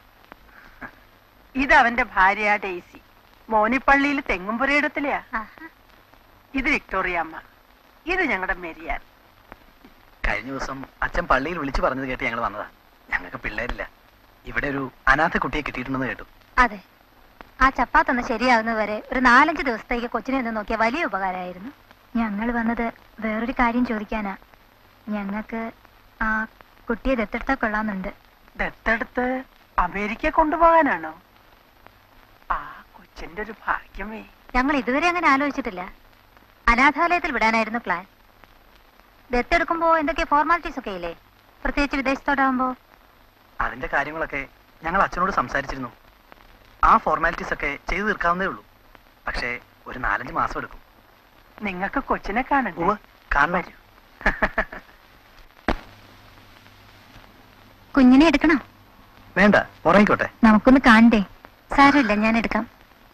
ഇത് അവന്റെ ഭാര്യ ഡെയ്സി. മോനിപ്പള്ളിയിൽ തെങ്ങുംപുരയിടത്തിലെയാ. ഇത് വിക്ടോറിയ അമ്മ. ഇത് ഞങ്ങളുടെ മെരിയാൻ. കഴിഞ്ഞ ദിവസം അച്ഛൻ പള്ളിയിൽ വിളിച്ചു പറഞ്ഞത് കേട്ട് ഞങ്ങൾ വന്നതാ. ഞങ്ങൾക്ക് പിള്ളേരില്ല. ഇവിടെ ഒരു അനാഥ കുട്ടിയെ കിട്ടിയിട്ടുണ്ടെന്ന് കേട്ടു. അതെ, ആ ചപ്പാത്തൊന്ന് ശരിയാവുന്നവരെ ഒരു നാലഞ്ച് ദിവസത്തേക്ക് കൊച്ചിനെ ഒന്ന് നോക്കിയ വലിയ ഉപകാരമായിരുന്നു. ഞങ്ങൾ വന്നത് വേറൊരു കാര്യം ചോദിക്കാനാ. ഞങ്ങൾക്ക് ആ കുട്ടിയെ ദത്തെടുത്താ കൊള്ളാന്നുണ്ട്. ദത്തെടുത്ത് അമേരിക്ക കൊണ്ടുപോകാനാണോ? ആ കൊച്ചിന്റെ ഒരു ഭാഗ്യമേ. ഞങ്ങൾ ഇതുവരെ അങ്ങനെ ആലോചിച്ചിട്ടില്ല. അനാഥാലയത്തിൽ വിടാനായിരുന്നു പ്ലാൻ. ദത്തെടുക്കുമ്പോ എന്തൊക്കെ ഫോർമാലിറ്റീസ് ഒക്കെ ഇല്ലേ, പ്രത്യേകിച്ച് വിദേശത്തോടാകുമ്പോ? അതിന്റെ കാര്യങ്ങളൊക്കെ ഞങ്ങൾ അച്ഛനോട് സംസാരിച്ചിരുന്നു. ആ ഫോർമാലിറ്റീസ് ഒക്കെ ചെയ്തു തീർക്കാവുന്നേ ഉള്ളൂ. പക്ഷേ ഒരു നാലഞ്ച് മാസം എടുക്കും. നിങ്ങൾക്ക് കൊച്ചിനെ കാണണ്ടേ? കാണാൻ. കുഞ്ഞിനെ എടുക്കണോ? വേണ്ട, ഉറങ്ങിക്കോട്ടെ. നമുക്കൊന്ന് കാണണ്ടേ? സാരമില്ല, ഞാൻ എടുക്കാം.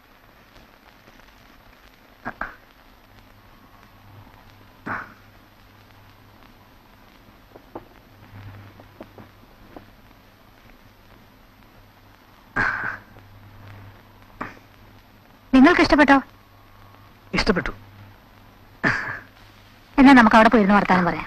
നിങ്ങൾക്ക് ഇഷ്ടപ്പെട്ടോ? ഇഷ്ടപ്പെട്ടു. എന്നാ നമുക്ക് അവിടെ പോയിരുന്ന് വർത്താനം പറയാം.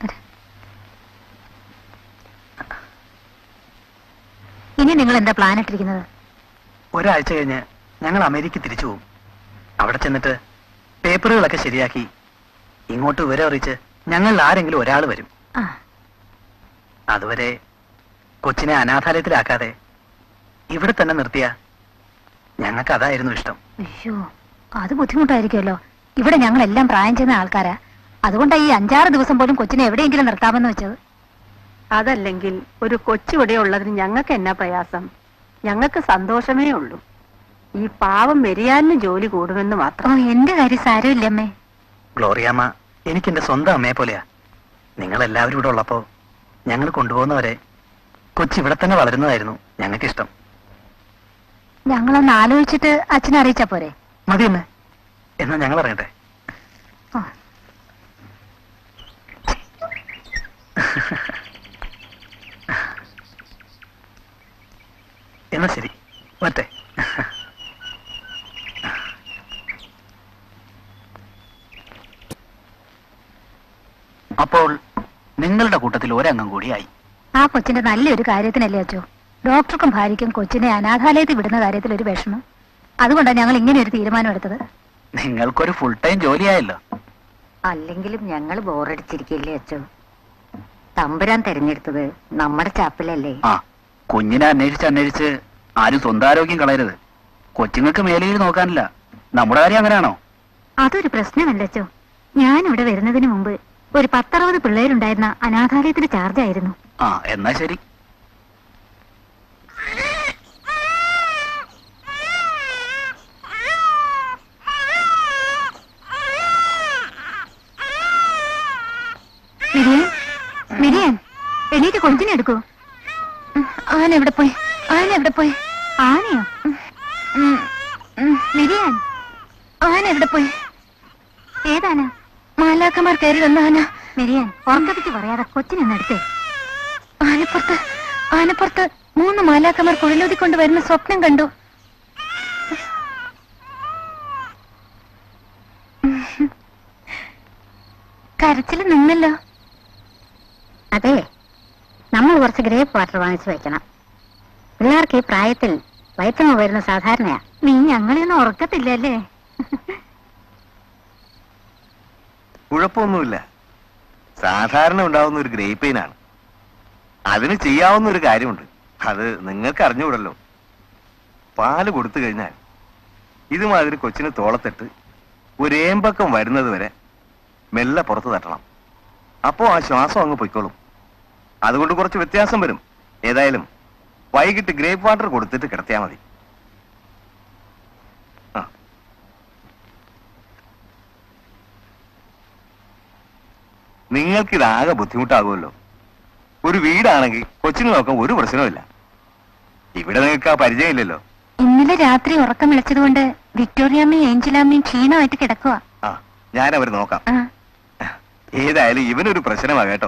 ഇനി നിങ്ങൾ എന്താ പ്ലാൻ ഇട്ടിരിക്കുന്നത്? ഒരാഴ്ച കഴിഞ്ഞ് ഞങ്ങൾ അമേരിക്ക തിരിച്ചു പോകും. അവിടെ ചെന്നിട്ട് പേപ്പറുകളൊക്കെ ശരിയാക്കി ഇങ്ങോട്ട് വിവരം അറിയിച്ച് ഞങ്ങൾ ആരെങ്കിലും ഒരാൾ വരും. അതുവരെ കൊച്ചിനെ അനാഥാലയത്തിലാക്കാതെ ഇവിടെ തന്നെ നിർത്തിയ ഞങ്ങൾക്ക് അതായിരുന്നു ഇഷ്ടം. അയ്യോ, അത് ബുദ്ധിമുട്ടായിരിക്കുമല്ലോ. ഇവിടെ ഞങ്ങളെല്ലാം പ്രായം ചെയ്യുന്ന ആൾക്കാരാ. അതുകൊണ്ടാണ് ഈ അഞ്ചാറ് ദിവസം പോലും കൊച്ചിനെ എവിടെയെങ്കിലും നിർത്താമെന്ന് വെച്ചത്. അതല്ലെങ്കിൽ ഒരു കൊച്ചിവിടെ ഉള്ളതിന് ഞങ്ങൾക്ക് എന്നാ പ്രയാസം? ഞങ്ങൾക്ക് സന്തോഷമേ ഉള്ളൂ. ഈ പാവം മെരിയാലിന് ജോലി കൂടുമെന്ന് മാത്രം. ഓ, എന്റെ കാര്യം സാരമില്ല അമ്മേ. ഗ്ലോറിയമ്മ എനിക്ക് എന്റെ സ്വന്തം അമ്മയെ പോലെയാ. നിങ്ങൾ എല്ലാവരും ഇവിടെ ഉള്ളപ്പോ ഞങ്ങൾ കൊണ്ടുപോകുന്നവരെ കൊച്ചി ഇവിടെ തന്നെ വളരുന്നതായിരുന്നു ഞങ്ങൾക്കിഷ്ടം. ഞങ്ങളൊന്ന് ആലോചിച്ചിട്ട് അച്ഛനെ അറിയിച്ചാ പോരെ? മതി അമ്മേ, എന്നാ ഞങ്ങൾ അറിയട്ടെ. എന്നാ ശരി, വരട്ടെ. അപ്പോൾ നിങ്ങളുടെ കൂട്ടത്തിൽ ഒരംഗം കൂടിയായി. ആ കൊച്ചിന്റെ നല്ലൊരു കാര്യത്തിനല്ലേ അച്ചോ. ഡോക്ടർക്കും ഭാര്യയ്ക്കും കൊച്ചിനെ അനാഥാലയത്തിൽ വിടുന്ന കാര്യത്തിൽ ഒരു വിഷമം. അതുകൊണ്ടാണ് ഞങ്ങൾ ഇങ്ങനെ ഒരു തീരുമാനം എടുത്തത്. നിങ്ങൾക്കൊരു ഫുൾ ടൈം ജോലിയായല്ലോ. അല്ലെങ്കിലും ഞങ്ങൾ ബോറടിച്ചിരിക്കില്ലേ അച്ചോ? തമ്പുരാൻ തെരഞ്ഞെടുത്തത് നമ്മുടെ ചാപ്പിലല്ലേ? ആ, കുഞ്ഞിനെ അന്വേഷിച്ച് അന്വേഷിച്ച് ആരും സ്വന്തം ആരോഗ്യം കളയരുത്. കൊച്ചുങ്ങൾക്ക് മേലേൽ നോക്കാനില്ല. നമ്മുടെ കാര്യം അങ്ങനെയാണോ? അതൊരു പ്രശ്നമല്ല അച്ചോ. ഞാൻ ഇവിടെ വരുന്നതിന് മുമ്പ് ഒരു പത്തറുപത് പിള്ളേരുണ്ടായിരുന്ന അനാഥാലയത്തിന്റെ ചാർജ് ആയിരുന്നു. ആ, എന്നാ ശരി. മിരിയാൻ, എണീറ്റ് കൊച്ചിനെ എടുക്കൂ. ആന എവിടെ പോയി? ആന എവിടെ പോയി? ആനയോ? മിരിയാൻ, ആന എവിടെ പോയി? ഏതാന? മാലാക്കന്മാർ കയറി വന്ന ആന. മിരിയാൻ, ഉറക്കപ്പിച്ച് പറയാതെ കൊച്ചിനെന്ന് എടുത്തേ. ആനപ്പുറത്ത് ആനപ്പുറത്ത് മൂന്ന് മാലാക്കന്മാർ കുഴലൂതിക്കൊണ്ട് വരുന്ന സ്വപ്നം കണ്ടു. കരച്ചില് നിന്നല്ലോ. അതെ, നമ്മൾ കുറച്ച് ഗ്രേപ്പ് വാട്ടർ വാങ്ങിച്ചു വെക്കണം. പിള്ളേർക്ക് ഈ പ്രായത്തിൽ വയറ്റമ വരുന്ന സാധാരണയാ. നീ ഞങ്ങളെയൊന്നും ഉറക്കത്തില്ലല്ലേ? കുഴപ്പമൊന്നുമില്ല. സാധാരണ ഉണ്ടാവുന്ന ഒരു ഗ്രേപ്പ് പെയിനാണ്. അതിന് ചെയ്യാവുന്ന ഒരു കാര്യമുണ്ട്. അത് നിങ്ങൾക്ക് അറിഞ്ഞുകൂടല്ലോ. പാല് കൊടുത്തു കഴിഞ്ഞാൽ ഇതുമാതിരി കൊച്ചിന് തോളത്തിട്ട് ഒരേമ്പക്കം വരുന്നത് വരെ മെല്ലെ പുറത്ത് തട്ടണം. അപ്പോ ആ ശ്വാസം അങ്ങ് പൊയ്ക്കോളും. അതുകൊണ്ട് കുറച്ച് വ്യത്യാസം വരും. ഏതായാലും വൈകിട്ട് ഗ്രേപ്പ് വാട്ടർ കൊടുത്തിട്ട് കിടത്തിയാൽ മതി. ആ, നിങ്ങൾക്കിതാകെ ബുദ്ധിമുട്ടാകുമല്ലോ. ഒരു വീടാണെങ്കിൽ കൊച്ചിന് നോക്കാൻ ഒരു പ്രശ്നവുമില്ല. ഇവിടെ നിങ്ങൾക്ക് ആ പരിചയമില്ലല്ലോ. ഇന്നലെ രാത്രി ഉറക്കം വിളിച്ചതുകൊണ്ട് വിക്ടോറിയമ്മയും ഏഞ്ചലാമ്മയും ക്ഷീണമായിട്ട് കിടക്കുക. ആ, ഞാൻ അവർ നോക്കാം. ഏതായാലും ഇവനൊരു പ്രശ്നമാ കേട്ടോ.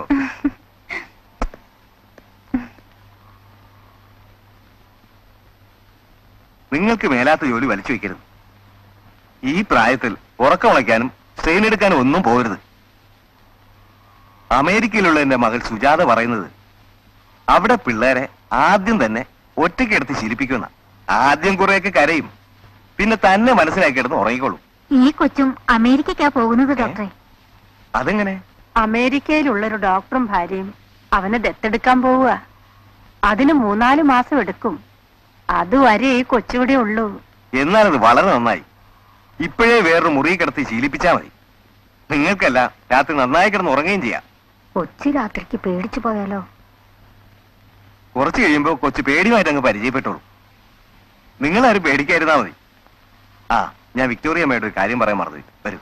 നിങ്ങൾക്ക് മേലാത്ത ജോലി വലിച്ചു വെക്കരുത്. ഈ പ്രായത്തിൽ ഉറക്കം ഉളയ്ക്കാനും സ്ട്രെയിൻ എടുക്കാനും ഒന്നും പോകരുത്. അമേരിക്കയിലുള്ള എന്റെ മകൾ സുജാത പറയുന്നത് അവിടെ പിള്ളേരെ ആദ്യം തന്നെ ഒറ്റയ്ക്ക് എടുത്ത് ശീലിപ്പിക്കുന്ന. ആദ്യം കുറെയൊക്കെ കരയും, പിന്നെ തന്നെ മനസ്സിലാക്കി എടുത്ത് ഉറങ്ങിക്കോളും. ഈ കൊച്ചും അമേരിക്കക്കാ പോകുന്നത് ഡോക്ടറെ. അതെങ്ങനെ? അമേരിക്കയിലുള്ളൊരു ഡോക്ടറും ഭാര്യയും അവനെ ദത്തെടുക്കാൻ പോവുക. അതിന് മൂന്നാല് മാസം എടുക്കും. അതുവരെ ഈ കൊച്ചിവിടെ ഉള്ളൂ. എന്നാലത് വളരെ നന്നായി. ഇപ്പോഴേ വേറൊരു മുറി കിടത്തി ശീലിപ്പിച്ചാ മതി. നിങ്ങൾക്കല്ല രാത്രി നന്നായി കിടന്ന് ഉറങ്ങുകയും ചെയ്യാം. കൊച്ചി രാത്രിക്ക് പേടിച്ചു പോയാലോ? കുറച്ച് കഴിയുമ്പോ കൊച്ചു പേടിയുമായിട്ട് അങ്ങ് പരിചയപ്പെട്ടോളൂ. നിങ്ങളാരും പേടിക്കാതിരുന്നാ മതി. ആ, ഞാൻ വിക്ടോറിയമ്മയുടെ ഒരു കാര്യം പറയാൻ മറന്നു. വരൂ.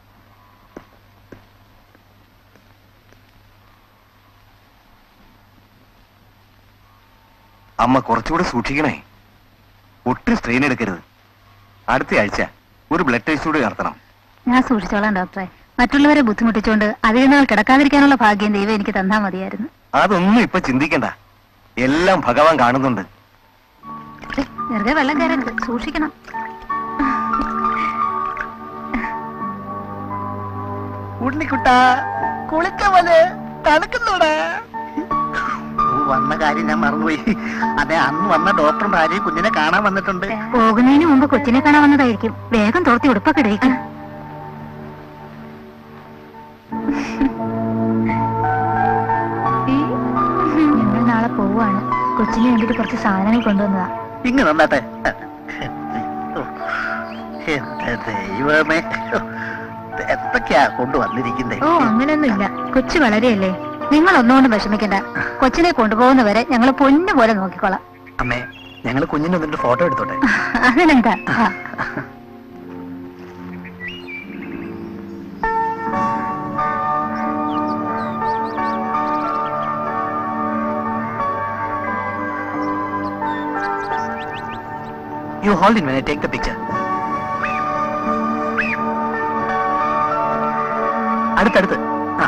അമ്മ കുറച്ചുകൂടെ സൂക്ഷിക്കണേ. ഒട്ടും സ്ട്രെയിൻ എടുക്കരുത്. അടുത്ത ആഴ്ച ഒരു ബ്ലഡ് ടെസ്റ്റ് കൂടി നടത്തണം. ഞാൻ സൂക്ഷിച്ചോളാം ഡോക്ടറെ. മറ്റുള്ളവരെ ബുദ്ധിമുട്ടിച്ചുകൊണ്ട് അധിക നാൾ കിടക്കാതിരിക്കാനുള്ള ഭാഗ്യം ദൈവം എനിക്ക് തന്നാ മതിയായിരുന്നു. അതൊന്നും ഇപ്പൊ ചിന്തിക്കണ്ട. എല്ലാം ഭഗവാൻ കാണുന്നുണ്ട്. വെറുതെ വെള്ളം കയറരുത്, സൂക്ഷിക്കണം. ഉണ്ണിക്കുട്ടാ, കുളിച്ച പോലെ തണുക്കുന്നൂടെ. വന്ന കാര്യം ഞാൻ മറന്നുപോയി. അതെ, അന്ന് വന്ന ഡോക്ടറും ഭാര്യയും കുഞ്ഞിനെ കാണാൻ വന്നിട്ടുണ്ട്. പോകുന്നതിന് മുമ്പ് കൊച്ചിനെ കാണാൻ വന്നതായിരിക്കും. വേഗം തോർത്തി ഉടുപ്പൊക്കെ ഇടയിക്കും. പോവാണ്. കൊച്ചിന് വേണ്ടിട്ട് കുറച്ച് സാധനങ്ങൾ കൊണ്ടുവന്നതാ. ഇങ്ങ് നന്നാട്ടെ. എന്റെ ദൈവമേ, എന്തൊക്കെയാ കൊണ്ടുവന്നിരിക്കുന്നേ? ഓ അങ്ങനെയൊന്നുമില്ല, കൊച്ചു വളരെയല്ലേ, നിങ്ങൾ ഒന്നുകൊണ്ടും വിഷമിക്കണ്ട. കൊച്ചിനെ കൊണ്ടുപോകുന്നവരെ ഞങ്ങൾ പൊന്നു പോലെ നോക്കിക്കോളാം. അമ്മേ, ഞങ്ങൾ കുഞ്ഞിനെ വന്നിട്ട് ഫോട്ടോ എടുത്തോട്ടെ? അതിനെന്താ. You hold it when I take the picture. അടുത്തടുത്ത്. ആ,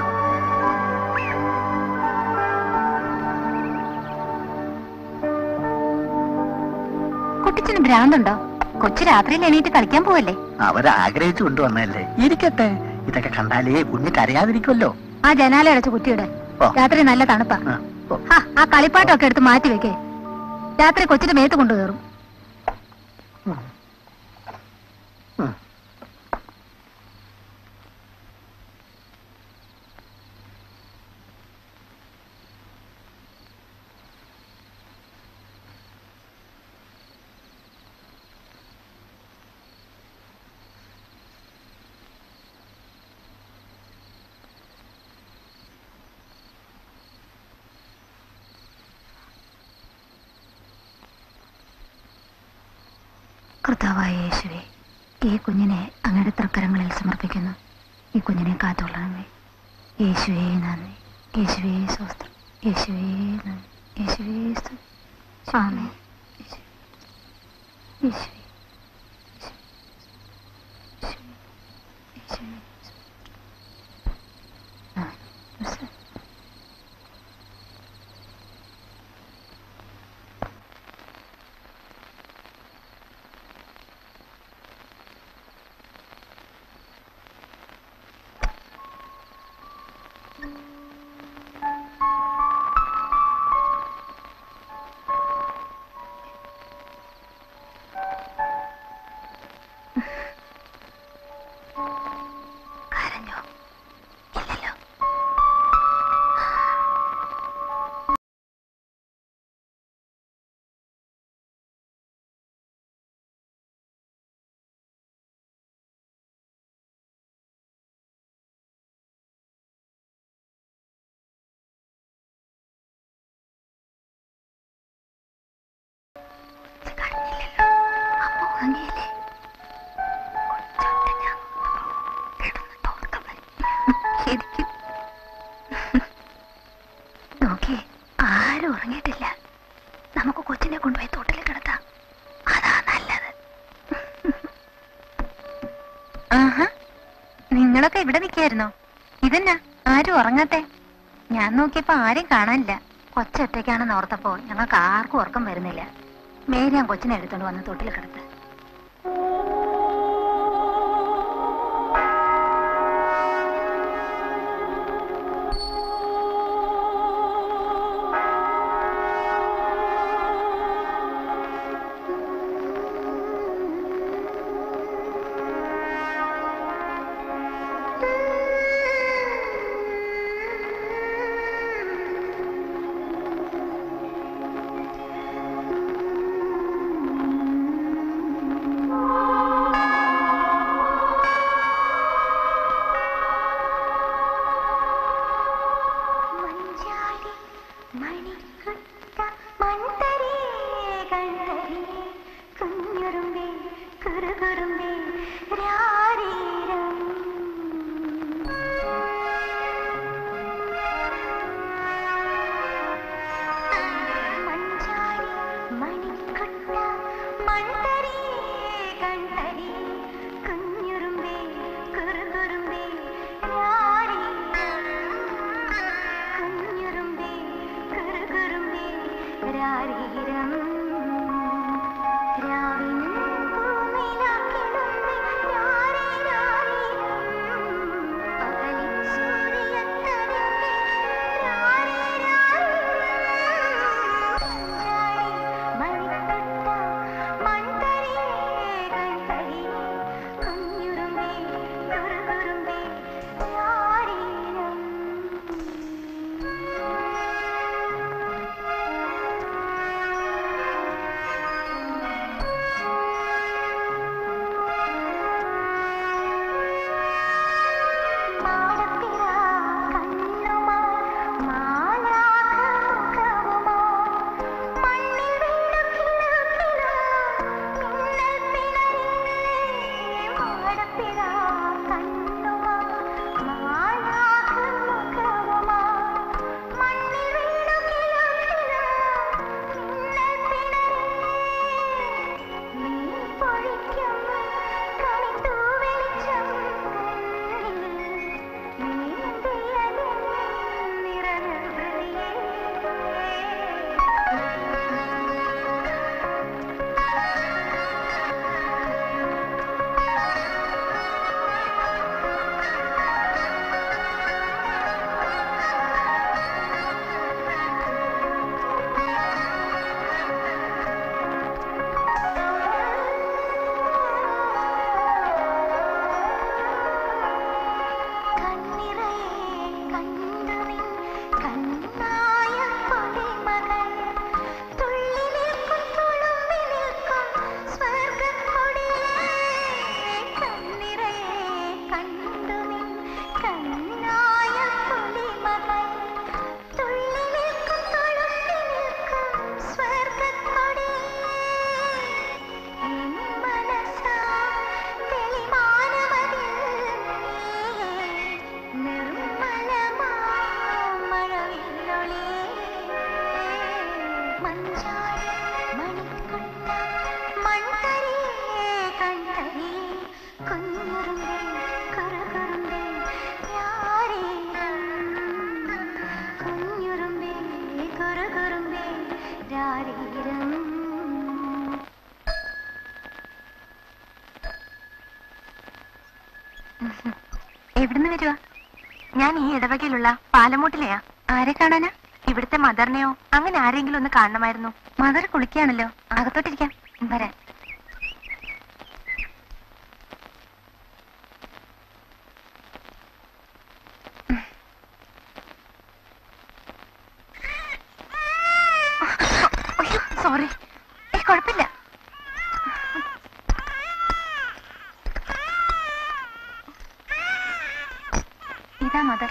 കുട്ടിച്ചന് ഭ്രാന്തുണ്ടോ? കൊച്ചു രാത്രിയിൽ എണീറ്റ് കളിക്കാൻ പോവല്ലേ? അവരാഗ്രഹിച്ചു കൊണ്ടുവന്നല്ലേ, ഇരിക്കട്ടെ. ഇതൊക്കെ കണ്ടാലേ കുഞ്ഞിട്ട് അറിയാതിരിക്കുമല്ലോ. ആ ജനാല അടച്ച് കുറ്റിയിട്. ഓ. രാത്രി നല്ല തണുപ്പാ. ആ, ഓ. ആ, ആ കളിപ്പാട്ടൊക്കെ എടുത്ത് മാറ്റി വെക്കേ. രാത്രി കൊച്ചിന്റെ മേത്ത് കൊണ്ടു കയറും. ഉം. ഉം. കർത്താവായ യേശുവേ, ഈ കുഞ്ഞിനെ അങ്ങയുടെ തൃക്കരങ്ങളിൽ സമർപ്പിക്കുന്നു. ഈ കുഞ്ഞിനെ കാത്തോളണമേ. യേശുവേ നന്ദി, യേശുവേ സ്വസ്ത്രം, യേശുവേ നന്ദി, യേശുവേ സ്തുതി. ആമേൻ. യേശുവേ, യേശുവേ, യേശുവേ, യേശുവേ. ആ, മിസ്സേ. കരഞ്ഞോ? ഇല്ലല്ലോ. കരഞ്ഞില്ലല്ലോ. അമ്മ ഉറങ്ങിയില്ലേ? കൊച്ചൊക്കെ ഞാൻ കിടന്നിട്ട് ഉറക്കം വരും. ശരിക്കും നോക്കിയേ, ആരും ഉറങ്ങിയിട്ടില്ല. നമുക്ക് കൊച്ചിനെ കൊണ്ടുപോയി തോട്ടിൽ കിടത്താം. അതാ നല്ലത്. ആഹാ, നിങ്ങളൊക്കെ ഇവിടെ നിൽക്കായിരുന്നോ? ഇതെന്നാ ആരും ഉറങ്ങാത്തെ? ഞാൻ നോക്കിയപ്പോ ആരെയും കാണാനില്ല. കൊച്ചൊറ്റയ്ക്കാണെന്ന് ഓർത്തപ്പോ ഞങ്ങൾക്ക് ആർക്കും ഉറക്കം വരുന്നില്ല. മേരിയാൻ കൊച്ചിനെ എടുത്തോണ്ട് വന്ന് തൊട്ടിൽ കിടത്ത്. എവിടുന്ന് വരുവാ? ഞാൻ ഈ ഇടവകയിലുള്ള പാലമൂട്ടിലെയാ. ആരെ കാണാനാ? ഇവിടുത്തെ മദറിനെയോ അങ്ങനെ ആരെങ്കിലും ഒന്ന് കാണണമായിരുന്നു. മദർ കുളിക്കുകയാണല്ലോ, അകത്തോട്ടിരിക്കാം. വരാൻ. സോറി, കുഴപ്പമില്ല. ഇതാ മദർ.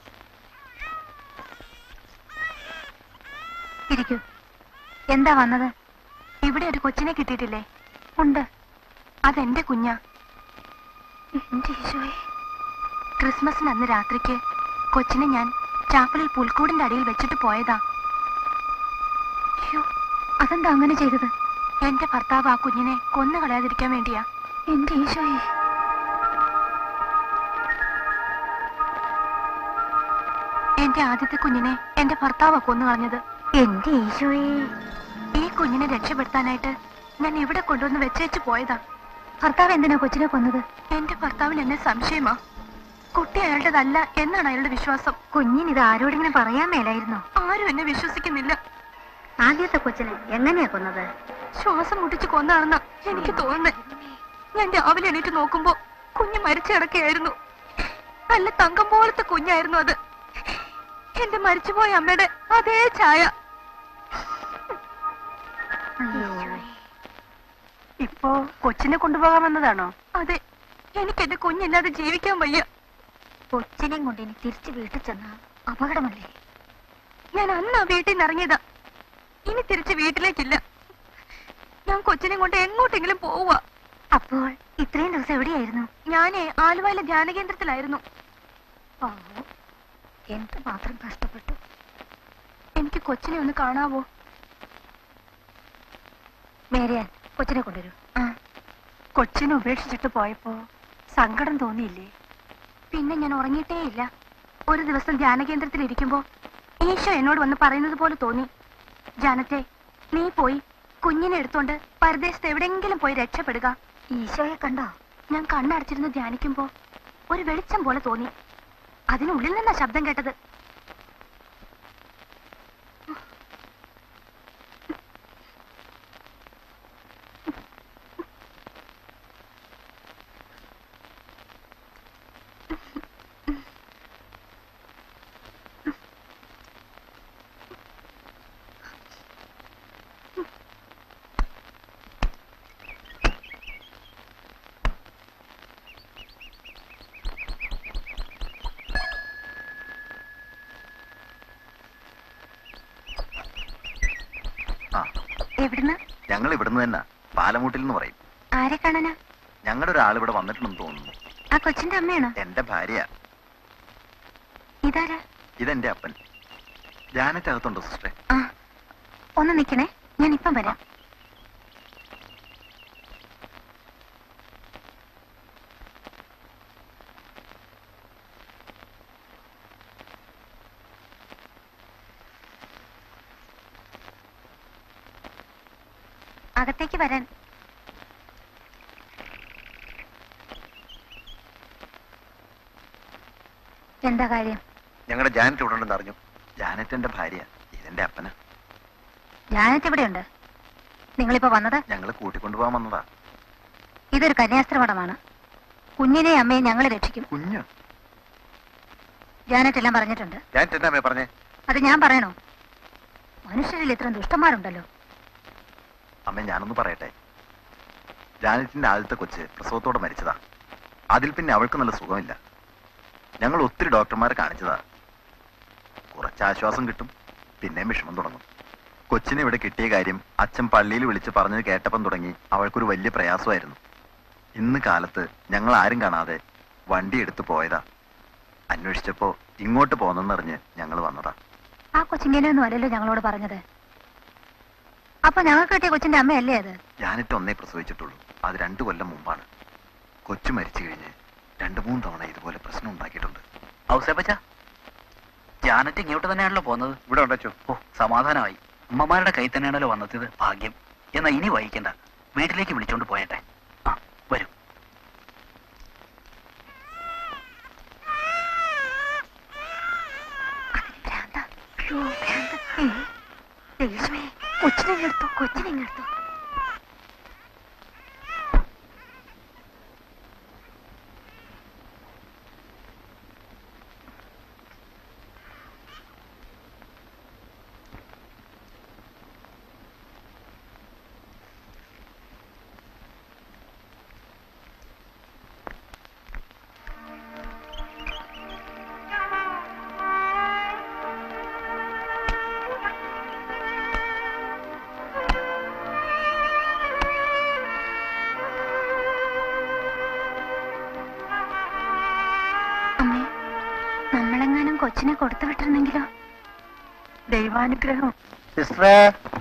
ഇരിക്കൂ. എന്താ വന്നത്? ഇവിടെ ഒരു കൊച്ചിനെ കിട്ടിയിട്ടില്ലേ? ഉണ്ട്. അതെന്റെ കുഞ്ഞാ. എന്റെ ഈശോയെ. ക്രിസ്മസിന് അന്ന് രാത്രിക്ക് കൊച്ചിനെ ഞാൻ ചാപ്പലിൽ പുൽക്കൂടിന്റെ അടിയിൽ വെച്ചിട്ട് പോയതാ. അയ്യോ, അതെന്താ അങ്ങനെ ചെയ്തത്? എന്റെ ഭർത്താവ് ആ കുഞ്ഞിനെ കൊന്നു കളയാതിരിക്കാൻ വേണ്ടിയാ. എന്റെ ഈശോയെ. എന്റെ ആദ്യത്തെ കുഞ്ഞിനെ എന്റെ ഭർത്താവാ കൊന്നു കളഞ്ഞത്. എന്റെ ഈശോയെ. ഈ കുഞ്ഞിനെ രക്ഷപ്പെടുത്താനായിട്ട് ഞാൻ ഇവിടെ കൊണ്ടുവന്ന് വെച്ചേച്ച് പോയതാ. ഭർത്താവ് എന്തിനാ കൊച്ചിനെ കൊന്നത്? എന്റെ ഭർത്താവിന് എന്നെ സംശയമാ. കുട്ടി അയാളുടേതല്ല എന്നാണ് അയാളുടെ വിശ്വാസം. കുഞ്ഞിന് ഇത് ആരോടെങ്കിലും പറയാൻ മേലായിരുന്നോ? ആരും എന്നെ വിശ്വസിക്കുന്നില്ല. ആദ്യത്തെ കൊച്ചിനെ എങ്ങനെയാ കൊന്നത്? ശ്വാസം മുട്ടിച്ച് കൊന്നാണെന്നാ എനിക്ക് തോന്നുന്നേ. ഞാൻ രാവിലെ എണീറ്റ് നോക്കുമ്പോ കുഞ്ഞ് മരിച്ചു കിടക്കുകയായിരുന്നു. നല്ല തങ്കം പോലത്തെ കുഞ്ഞായിരുന്നു അത്. എന്റെ മരിച്ചുപോയ അമ്മയുടെ അതേ ഛായ. ഇപ്പോ കൊച്ചിനെ കൊണ്ടുപോകാൻ വന്നതാണോ? അതെ, എനിക്ക് എന്റെ കുഞ്ഞില്ലാതെ ജീവിക്കാൻ വയ്യ. കൊച്ചിനെയും കൊണ്ട് ഇനി തിരിച്ചു വീട്ടിൽ ചെന്ന അപകടമല്ലേ? ഞാൻ അന്നാ വീട്ടിൽ നിന്ന് ഇറങ്ങിയതാ. ഇനി തിരിച്ച് വീട്ടിലേക്കില്ല. ഞാൻ കൊച്ചിനെ കൊണ്ട് എങ്ങോട്ടെങ്കിലും പോവുക. അപ്പോൾ ഇത്രയും ദിവസം എവിടെയായിരുന്നു? ഞാനേ ആലുവയിലെ ധ്യാന കേന്ദ്രത്തിലായിരുന്നു. എന്ത് മാത്രം കഷ്ടപ്പെട്ടു. എനിക്ക് കൊച്ചിനെ ഒന്ന് കാണാവോ? മേരിയാൻ, കൊച്ചിനെ കൊണ്ടുവരൂ. കൊച്ചിനെ ഉപേക്ഷിച്ചിട്ട് പോയപ്പോ സങ്കടം തോന്നിയില്ലേ? പിന്നെ ഞാൻ ഉറങ്ങിയിട്ടേ ഇല്ല. ഒരു ദിവസം ധ്യാന കേന്ദ്രത്തിൽ ഇരിക്കുമ്പോ ഈശോ എന്നോട് വന്ന് പറയുന്നത് പോലെ തോന്നി, ജാനത്തെ, നീ പോയി കുഞ്ഞിനെ എടുത്തോണ്ട് പരദേശത്ത് എവിടെയെങ്കിലും പോയി രക്ഷപ്പെടുക. ഈശോയെ കണ്ടോ? ഞാൻ കണ്ണടച്ചിരുന്ന് ധ്യാനിക്കുമ്പോ ഒരു വെളിച്ചം പോലെ തോന്നി. അതിനുള്ളിൽ നിന്നാ ശബ്ദം കേട്ടത്. എവിടുന്ന്? ഞങ്ങൾ ഇവിടുന്ന് തന്നെ, പാലമൂട്ടിൽ എന്ന് പറയും. ആരെ കാണാനാ? ഞങ്ങളുടെ ഒരാൾ ഇവിടെ വന്നിട്ടുണ്ടെന്ന് തോന്നുന്നു. ആ കൊച്ചിന്റെ അമ്മയാണോ? എന്റെ ഭാര്യ. ഇതാരാ? ഇതെന്റെ അപ്പൻ. ജാനറ്റ് അകത്തുണ്ടോ സിസ്റ്ററെ? ആ, ഒന്ന് നിക്കണേ, ഞാൻ ഇപ്പം വരാം. അകത്തേക്ക് വരാൻ. എന്താ കാര്യം? ഞങ്ങളുടെ ജാനറ്റ് ഇവിടെ ഉണ്ടെന്ന് അറിഞ്ഞു. ജാനറ്റ് എന്റെ ഭാര്യ, ഇതെന്റെ അപ്പന. ജാനറ്റ് ഇവിടെയുണ്ട്. നിങ്ങളിപ്പോ വന്നത്? ഞങ്ങള് കൂട്ടിക്കൊണ്ടുപോകാൻ വന്നതാ. ഇതൊരു കന്യാസ്ത്രമഠമാണ്. കുഞ്ഞിനെ അമ്മയെ ഞങ്ങൾ രക്ഷിക്കും. കുഞ്ഞ്? ജാനറ്റ് എല്ലാം പറഞ്ഞിട്ടുണ്ട്. ജാനറ്റ് എന്താ അമ്മേ പറഞ്ഞേ? അത് ഞാൻ പറയണോ? മനുഷ്യരിൽ ഇത്രയും ദുഷ്ടന്മാരുണ്ടല്ലോ. അമ്മ, ഞാനൊന്ന് പറയട്ടെ. ജാനറ്റിന്റെ ആദ്യത്തെ കൊച്ച് പ്രസവത്തോടെ മരിച്ചതാ. അതിൽ പിന്നെ അവൾക്ക് നല്ല സുഖമില്ല. ഞങ്ങൾ ഒത്തിരി ഡോക്ടർമാരെ കാണിച്ചതാ. കുറച്ച് ആശ്വാസം കിട്ടും, പിന്നെയും വിഷമം തുടങ്ങും. കൊച്ചിനെ ഇവിടെ കിട്ടിയ കാര്യം അച്ഛൻ പള്ളിയിൽ വിളിച്ച് പറഞ്ഞത് കേട്ടപ്പം തുടങ്ങി അവൾക്കൊരു വലിയ പ്രയാസമായിരുന്നു. ഇന്ന് കാലത്ത് ഞങ്ങൾ ആരും കാണാതെ വണ്ടി എടുത്ത് പോയതാ. അന്വേഷിച്ചപ്പോ ഇങ്ങോട്ട് പോന്നെന്നറിഞ്ഞ് ഞങ്ങൾ വന്നതാ. ആ കൊച്ചിങ്ങനെയൊന്നും അല്ലല്ലോ ഞങ്ങളോട് പറഞ്ഞത്. അപ്പൊ ഞങ്ങൾക്ക് കിട്ടിയ കൊച്ചിന്റെ അമ്മയല്ലേ അത്? ജാനറ്റ് ഒന്നേ പ്രസവിച്ചിട്ടുള്ളൂ. അത് രണ്ടു കൊല്ലം മുമ്പാണ്. കൊച്ചു മരിച്ചു കഴിഞ്ഞ് രണ്ടു മൂന്ന് തവണ ഇതുപോലെ പ്രശ്നം ഉണ്ടാക്കിയിട്ടുണ്ട്. ഔസേപ്പച്ച, ജാനറ്റ് ഇങ്ങോട്ട് തന്നെയാണല്ലോ പോകുന്നത്. ഇവിടെ ഉണ്ടോ? ഓ, സമാധാനമായി. അമ്മമാരുടെ കൈ തന്നെയാണല്ലോ വന്നെത്തിയത്. ഭാഗ്യം. എന്നാ ഇനി വൈകിക്കണ്ട, വീട്ടിലേക്ക് വിളിച്ചോണ്ട് പോയട്ടെ. ആ, വരൂ. കൊച്ചിനെടുത്തോ കൊച്ചിനെടുത്തോ. കൊച്ചിനെ കൊടുത്തു വിട്ടിരുന്നെങ്കിലോ? ദൈവാനുഗ്രഹം. സിസ്റ്ററെ,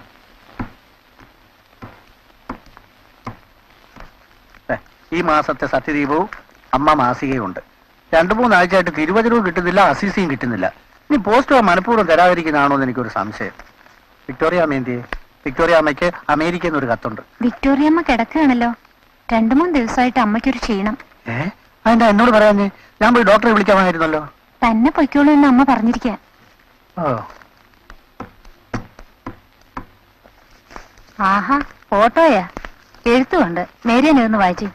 ഈ മാസത്തെ സത്യദീപവും അമ്മ മാസികയും ഉണ്ട്. രണ്ടു മൂന്നാഴ്ചയായിട്ട് തിരുവചനവും കിട്ടുന്നില്ല, അസീസിയും കിട്ടുന്നില്ല. ഇനി പോസ്റ്റ് മനഃപൂർവ്വം തരാതിരിക്കുന്നതാണോ എന്ന് എനിക്കൊരു സംശയം. വിക്ടോറിയ അമ്മ എന്തിയെ? വിക്ടോറിയ അമ്മയ്ക്ക് അമേരിക്കയിൽ നിന്ന് ഒരു കത്തുണ്ട്. വിക്ടോറിയ അമ്മ കിടക്കുകയാണല്ലോ. രണ്ടു മൂന്ന് ദിവസമായിട്ട് അമ്മയ്ക്കൊരു ക്ഷീണം. ഏ അതെന്താ എന്നോട് പറയാഞ്ഞേ? ഞാൻ പോയി ഡോക്ടറെ വിളിക്കാമായിരുന്നല്ലോ. തന്നെ പൊയ്ക്കോളൂ എന്ന് അമ്മ പറഞ്ഞിരിക്കുക. ആഹാ, ഫോട്ടോയാ? എഴുത്തുകൊണ്ട് മേരിയൻ ഇരുന്ന് വായിച്ചു.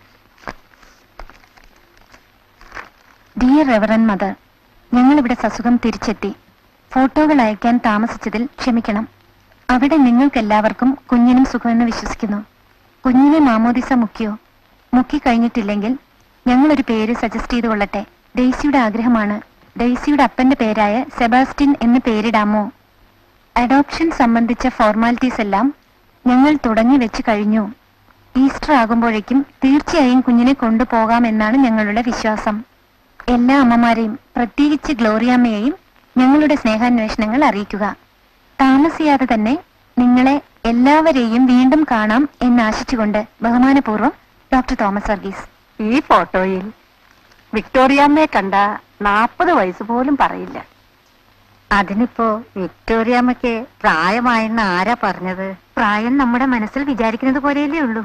ഡിയർ റെവറൻ മദർ, ഞങ്ങളിവിടെ സസുഖം തിരിച്ചെത്തി. ഫോട്ടോകൾ അയക്കാൻ താമസിച്ചതിൽ ക്ഷമിക്കണം. അവിടെ നിങ്ങൾക്കെല്ലാവർക്കും കുഞ്ഞിനും സുഖമെന്ന് വിശ്വസിക്കുന്നു. കുഞ്ഞിനെ മാമോദിസ മുക്കിയോ? മുക്കി കഴിഞ്ഞിട്ടില്ലെങ്കിൽ ഞങ്ങളൊരു പേര് സജസ്റ്റ് ചെയ്തു കൊള്ളട്ടെ. ഡെയ്സിയുടെ ആഗ്രഹമാണ്. ഡെയ്സിയുടെ അപ്പന്റെ പേരായ സെബാസ്റ്റ്യൻ എന്ന് പേരിടാമോ? അഡോപ്ഷൻ സംബന്ധിച്ച ഫോർമാലിറ്റീസ് എല്ലാം ഞങ്ങൾ തുടങ്ങി വെച്ച് കഴിഞ്ഞു. ഈസ്റ്റർ ആകുമ്പോഴേക്കും തീർച്ചയായും കുഞ്ഞിനെ കൊണ്ടുപോകാമെന്നാണ് ഞങ്ങളുടെ വിശ്വാസം. എല്ലാ അമ്മമാരെയും, പ്രത്യേകിച്ച് ഗ്ലോറിയാമ്മയെയും ഞങ്ങളുടെ സ്നേഹാന്വേഷണങ്ങൾ അറിയിക്കുക. താമസിയാതെ തന്നെ നിങ്ങളെ എല്ലാവരെയും വീണ്ടും കാണാം എന്നാശിച്ചുകൊണ്ട് ബഹുമാനപൂർവ്വം ഡോക്ടർ തോമസ് വർഗീസ്. ഈ ഫോട്ടോയിൽ വിക്ടോറിയാമ്മയെ കണ്ട നാപ്പത് വയസ്സ് പോലും പറയില്ല. അതിനിപ്പോ വിക്ടോറിയാമ്മയ്ക്ക് പ്രായമായെന്ന് ആരാ പറഞ്ഞത്? പ്രായം നമ്മുടെ മനസ്സിൽ വിചാരിക്കുന്നത് പോലെയല്ലേ ഉള്ളൂ.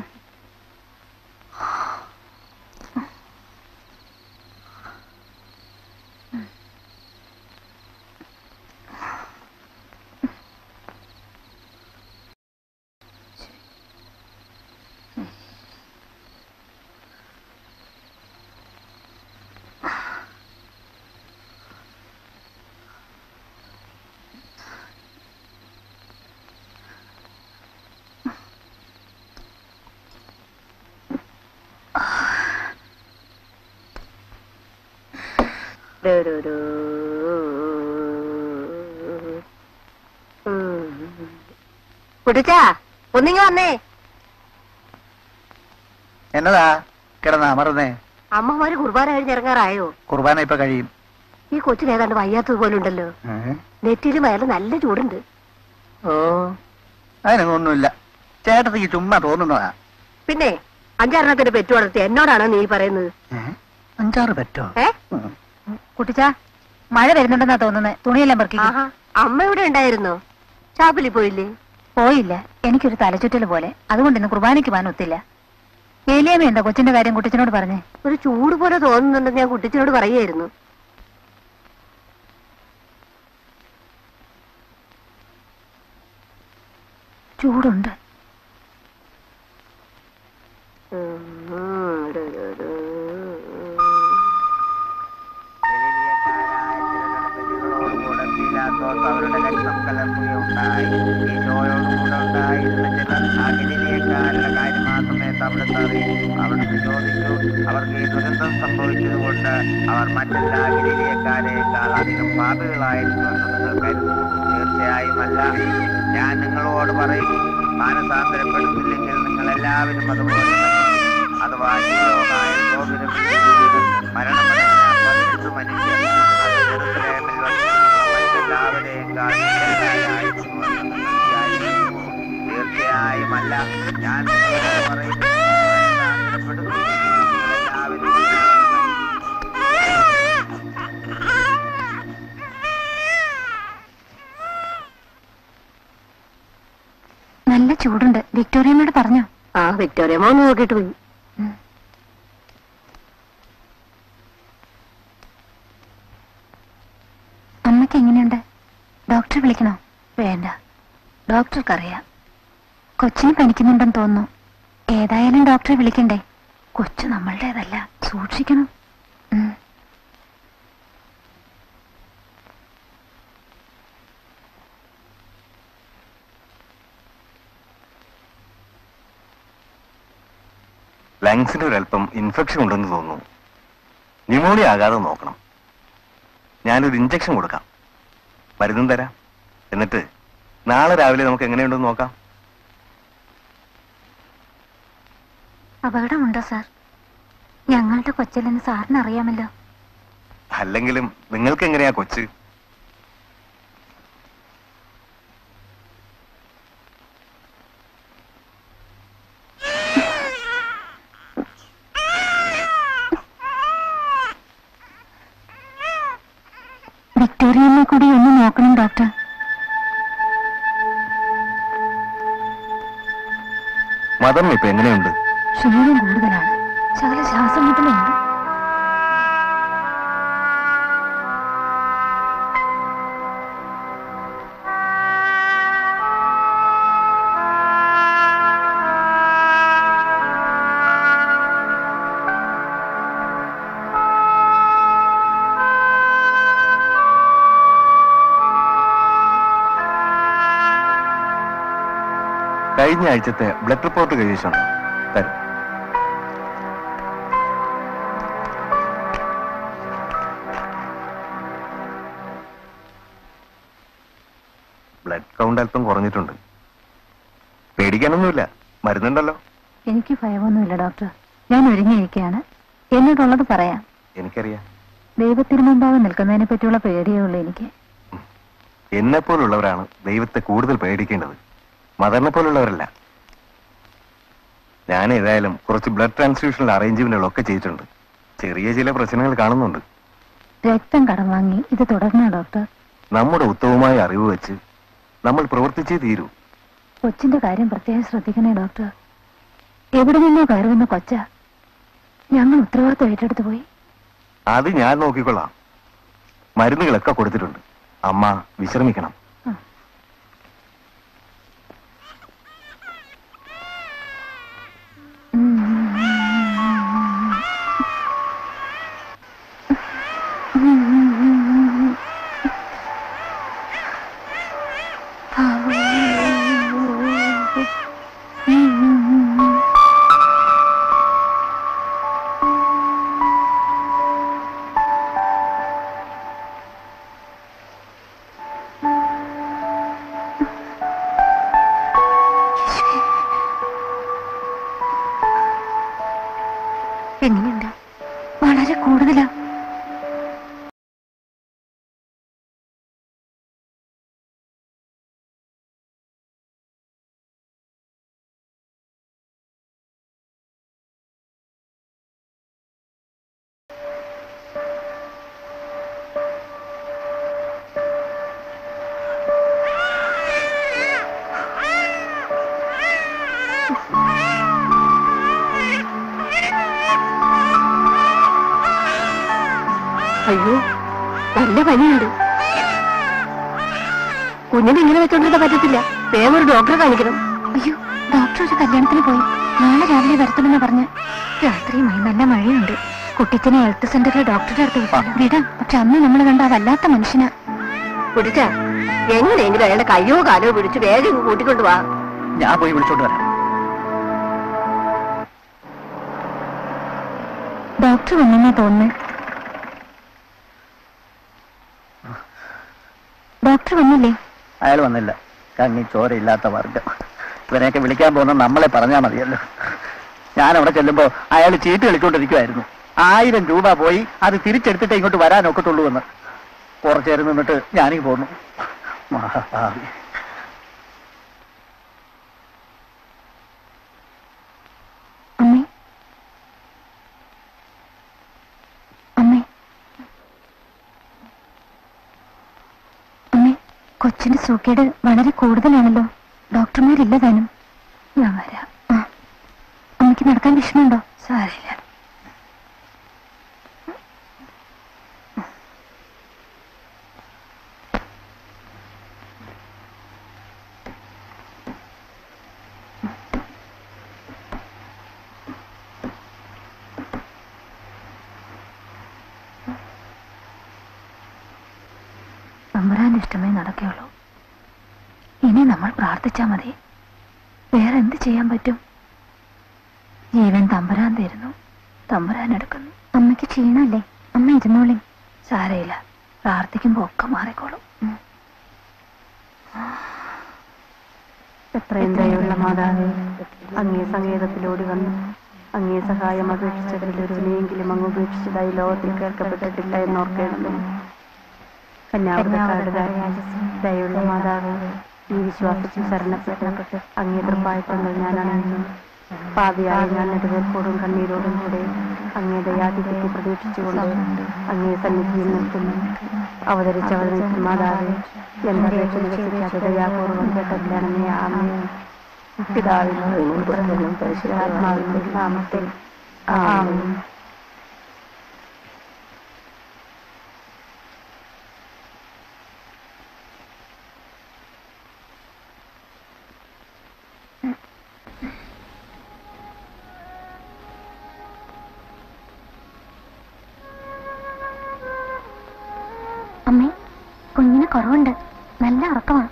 കുട്ടിച്ചാ, ഒന്നിങ്ങ വന്നേ. എന്നതാ കിടന്നാ മറന്നേ? അമ്മമാര് കുർബാന കഴിഞ്ഞിറങ്ങാറായോ? കുർബാന ഇപ്പൊ കഴിയും. ഈ കൊച്ചിന് ഏതാണ്ട് വയ്യാത്തത് പോലെ ഉണ്ടല്ലോ. നെറ്റിയിലും വയറിലും നല്ല ചൂടുണ്ട്. ഓ, അതിനൊന്നുമില്ല. ചേട്ടത്തിക്ക് ചുമ്മാ തോന്നുന്നതാ. പിന്നെ അഞ്ചാറെണ്ണത്തിന്റെ പെറ്റു വളർത്തി എന്നോടാണോ നീ പറയുന്നത്? അഞ്ചാറ് പെറ്റോ? ഏ കുട്ടിച്ചാ, മഴ വരുന്നുണ്ടെന്നാ തോന്നുന്നത്. തുണിയെല്ലാം പെറുക്കി. അമ്മ ഇവിടെ ഉണ്ടായിരുന്നോ? ചാപ്പിലി പോയില്ലേ? പോയില്ല. എനിക്കൊരു തലചുറ്റൽ പോലെ. അതുകൊണ്ട് ഇന്ന് കുർബാനയ്ക്ക് പോകാൻ ഒത്തില്ല. ഏലിയാമ്മ എന്താ കൊച്ചിന്റെ കാര്യം കുട്ടിച്ചനോട് പറഞ്ഞേ? ഒരു ചൂട് പോലെ തോന്നുന്നുണ്ടെന്ന് ഞാൻ കുട്ടിച്ചനോട് പറയായിരുന്നു. ചൂടുണ്ട്. അവരുടെ രക്തം കലർത്തുകയുണ്ടായി. ഈശോയോടുകൂടെ ഉണ്ടായിരുന്ന ചിലർ അഖിലേക്കാരുടെ കാര്യം മാത്രമേ അവിടുത്തെ അറിയിച്ചു. അവിടുന്ന് ചോദിച്ചു, അവർക്ക് ഈ ദുരന്തം സംഭവിച്ചതുകൊണ്ട് അവർ മറ്റെല്ലാ അഖിലേക്കാരേക്കാൾ അധികം പാപികളായിരുന്നു എന്ന് നിങ്ങൾ കരുതുന്നു. തീർച്ചയായുമല്ല. ഞാൻ നിങ്ങളോട് പറയും, മാനസാന്തരപ്പെടുത്തില്ലെങ്കിൽ നിങ്ങൾ എല്ലാവരും അതുപോലെ അഥവാ ജീവോഹായ ഗോപുരം മരണമടഞ്ഞ പതിനെട്ട് മനുഷ്യർ അത് ജെറുസലേമിൽ മറ്റെല്ലാവരേക്കാൾ തീർച്ചയായുമല്ല. ഞാൻ നിങ്ങളോട് പറയും, നല്ല ചൂടുണ്ട്. വിക്ടോറിയമ്മയോട് പറഞ്ഞോ? ആ, വിക്ടോറിയമ്മ ഒന്ന് നോക്കിയിട്ട് പോയി. അമ്മയ്ക്ക് എങ്ങനെയുണ്ട്? ഡോക്ടറെ വിളിക്കണോ? വേണ്ട, ഡോക്ടർക്കറിയാം. കൊച്ചിന് പനിക്കുന്നുണ്ടെന്ന് തോന്നുന്നു. ഏതായാലും ഡോക്ടറെ വിളിക്കണ്ടേ? കൊച്ചു നമ്മളുടേതല്ല, സൂക്ഷിക്കണം. ഉം. ലങ്സിന് ഒരല്പം ഇൻഫെക്ഷൻ ഉണ്ടെന്ന് തോന്നുന്നു. ന്യൂമോണിയ ആകാതെ നോക്കണം. ഞാനൊരു ഇഞ്ചക്ഷൻ കൊടുക്കാം, മരുന്നും തരാം. എന്നിട്ട് നാളെ രാവിലെ നമുക്ക് എങ്ങനെയുണ്ടെന്ന് നോക്കാം. അപകടമുണ്ടോ സാർ? ഞങ്ങളുടെ കൊച്ചിലെന്ന് സാറിന് അറിയാമല്ലോ. അല്ലെങ്കിലും നിങ്ങൾക്ക് എങ്ങനെയാ കൊച്ച്? വിക്ടോറിയമ്മ കൂടി ഒന്ന് നോക്കണം ഡോക്ടർ. മദറിന് ഇപ്പൊ എങ്ങനെയുണ്ട്? ക്ഷീണം കൂടുതലാണ്, ശകല ശ്വാസം മുട്ടലുണ്ട്. കഴിഞ്ഞ ആഴ്ചത്തെ ബ്ലഡ് റിപ്പോർട്ട് കൈവശമുണ്ട്, തരും. ബ്ലഡ് കൗണ്ട് അല്പം കുറഞ്ഞിട്ടുണ്ട്. പേടിക്കാനൊന്നുമില്ല, മരുന്നുണ്ടല്ലോ. എനിക്ക് ഭയമൊന്നുമില്ല ഡോക്ടർ, ഞാൻ ഒരുങ്ങിയിരിക്കുകയാണ്. എന്നോടുള്ളത് പറയാം. എനിക്കറിയാം. ദൈവത്തിരുമുമ്പാകെ നിൽക്കുന്നതിനെ പറ്റിയുള്ള പേടിയേ ഉള്ളൂ എനിക്ക്. എന്നെ പോലുള്ളവരാണ് ദൈവത്തെ കൂടുതൽ പേടിക്കേണ്ടത്, മദറിനെ പോലുള്ളവരല്ല. ഞാൻ ഏതായാലും കുറച്ച് ബ്ലഡ് ട്രാൻസ്ഫ്യൂഷണൽ അറേഞ്ച്മെന്റുകളൊക്കെ ചെയ്തിട്ടുണ്ട്. ചെറിയ ചില പ്രശ്നങ്ങൾ കാണുന്നുണ്ട്. രക്തം കടം വാങ്ങി ഇത് തുടരണോ ഡോക്ടർ? നമ്മുടെ ഉത്തമമായ അറിവ് വെച്ച് നമ്മൾ പ്രവർത്തിച്ചേ തീരൂ. കൊച്ചിന്റെ കാര്യം പ്രത്യേകം ശ്രദ്ധിക്കണേ ഡോക്ടർ. എവിടെ നിന്നോ കയറുന്ന കൊച്ച, ഞങ്ങൾ ഉത്തരവാദിത്വം ഏറ്റെടുത്ത് പോയി. അത് ഞാൻ നോക്കിക്കൊള്ളാം. മരുന്നുകളൊക്കെ കൊടുത്തിട്ടുണ്ട്. അമ്മ വിശ്രമിക്കണം. എങ്ങനെയുണ്ട്? വളരെ കൂടുതലാ. അയ്യോ, നല്ല പനിയുണ്ട്. കുഞ്ഞിനെ ഇങ്ങനെ വെച്ചോണ്ടിരുന്ന പറ്റത്തില്ല, വേഗം ഒരു ഡോക്ടറെ കാണിക്കണം. അയ്യോ, ഡോക്ടർ ഒരു കല്യാണത്തിന് പോയി, നാളെ രാവിലെ വരത്തുള്ളെന്ന് പറഞ്ഞ്. രാത്രിയുമായി നല്ല മഴയുണ്ട്. കുട്ടിച്ചനെ ഹെൽത്ത് സെന്ററിലെ ഡോക്ടറുടെ അടുത്ത് വിട്ടാലോ? വിടാം, പക്ഷെ അന്ന് നമ്മൾ കണ്ട ആ വല്ലാത്ത മനുഷ്യന്. കുടിച്ച എങ്ങനെയെങ്കിലും അയാളുടെ കയ്യോ കാലോ പിടിച്ച് വേഗം കൂട്ടിക്കൊണ്ടു പോവാ. ഞാൻ പോയി വിളിച്ചോണ്ട് വരാം. ഡോക്ടർ വന്നെന്നാ തോന്നുന്നേ. ഡോക്ടർ വന്നില്ലേ? അയാൾ വന്നില്ല. കണ്ണി ചോരയില്ലാത്ത വർഗം. ഇവനെയൊക്കെ വിളിക്കാൻ പോകുന്ന നമ്മളെ പറഞ്ഞാൽ മതിയല്ലോ. ഞാൻ അവിടെ ചെല്ലുമ്പോ അയാൾ ചീട്ട് കളിച്ചോണ്ടിരിക്കുവായിരുന്നു. ആയിരം രൂപ പോയി അത് തിരിച്ചെടുത്തിട്ട് ഇങ്ങോട്ട് വരാനൊക്കത്തുള്ളൂ എന്ന്. കുറച്ചേരം നിന്നിട്ട് ഞാനീ പോന്നു. മഹാഭാവി. അമ്മേ, അമ്മേ, അമ്മേ, കൊച്ചിന്റെ സൂക്കേട് വളരെ കൂടുതലാണല്ലോ. ഡോക്ടർമാരില്ല താനും. ഞാൻ വരാം. ആ, അമ്മയ്ക്ക് നടക്കാൻ വിഷമമുണ്ടോ? സാരില്ല. തമ്പുരാന്റെ ഇഷ്ടമേ നടക്കുകയുള്ളൂ. ഇനി നമ്മൾ പ്രാർത്ഥിച്ചാ മതി. വേറെ എന്ത് ചെയ്യാൻ പറ്റും? ജീവൻ തമ്പുരാൻ തരുന്നു, തമ്പുരാൻ എടുക്കുന്നു. അമ്മയ്ക്ക് ക്ഷീണമല്ലേ? അമ്മ ഇരുന്നോളി. സാരയില്ല, പ്രാർത്ഥിക്കുമ്പോ ഒക്കെ മാറിക്കോളും. എത്രയും ദയുള്ള മാതാവേ, അങ്ങേ സങ്കേതത്തിലോടി വന്നു അങ്ങേ സഹായം അപേക്ഷിച്ചവരിൽ ഒരുവനെയെങ്കിലും അങ്ങ് ഉപേക്ഷിച്ചതായി ലോകത്തിൽ കേൾക്കപ്പെട്ടിട്ടില്ല എന്നോർക്കേണമേ. കന്യാവൃതക്കാരുടെ ദയുള്ള മാതാവേ, ഈ വിശ്വാസത്തിൽ ശരണപ്പെട്ട് അങ്ങേ തൃപ്പായത്തങ്ങൾ ഞാൻ അണയുന്നു. പാപിയായ ഞാൻ നെടുവേർപ്പോടും കണ്ണീരോടും കൂടെ അങ്ങേ ദയാതിഥ്യത്തെ പ്രതീക്ഷിച്ചുകൊണ്ട് അങ്ങേ സന്നിധിയിൽ നിൽക്കുന്നു. അവതരിച്ചവൾ നിൽക്കും മാതാവേ, എന്തപേക്ഷ നിരസിക്കാതെ ദയാപൂർവം കേട്ടതിലാണെന്നേ. ആമേ. പിതാവിനും പുത്രനും പരിശുദ്ധാത്മാവിന്റെ നാമത്തിൽ ആമേൻ. അമ്മേ, കുഞ്ഞിന് കുറവുണ്ട്. നല്ല ഉറക്കമാണ്.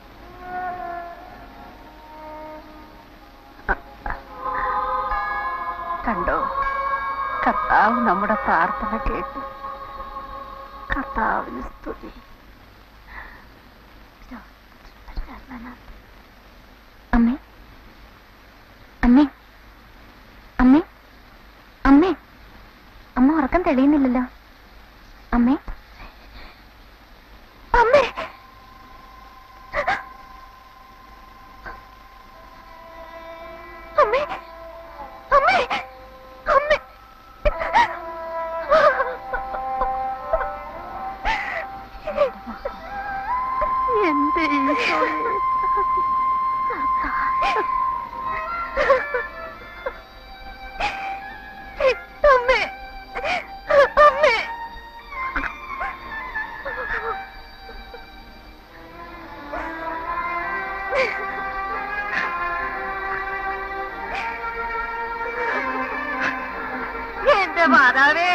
കണ്ടോ, കർത്താവ് നമ്മുടെ പ്രാർത്ഥന കേട്ടു. കർത്താവിന് സ്തുതി. അമ്മേ, അമ്മേ, അമ്മേ, അമ്മേ, അമ്മ ഉറക്കം തെളിയുന്നില്ലല്ലോ. അമ്മേ, അമ്മേ, അമ്മേ, അമ്മേ, അമ്മേ. എന്റെ ഈശോയെ, അമ്മേ, അമ്മേ. എന്റെ മാതാവേ,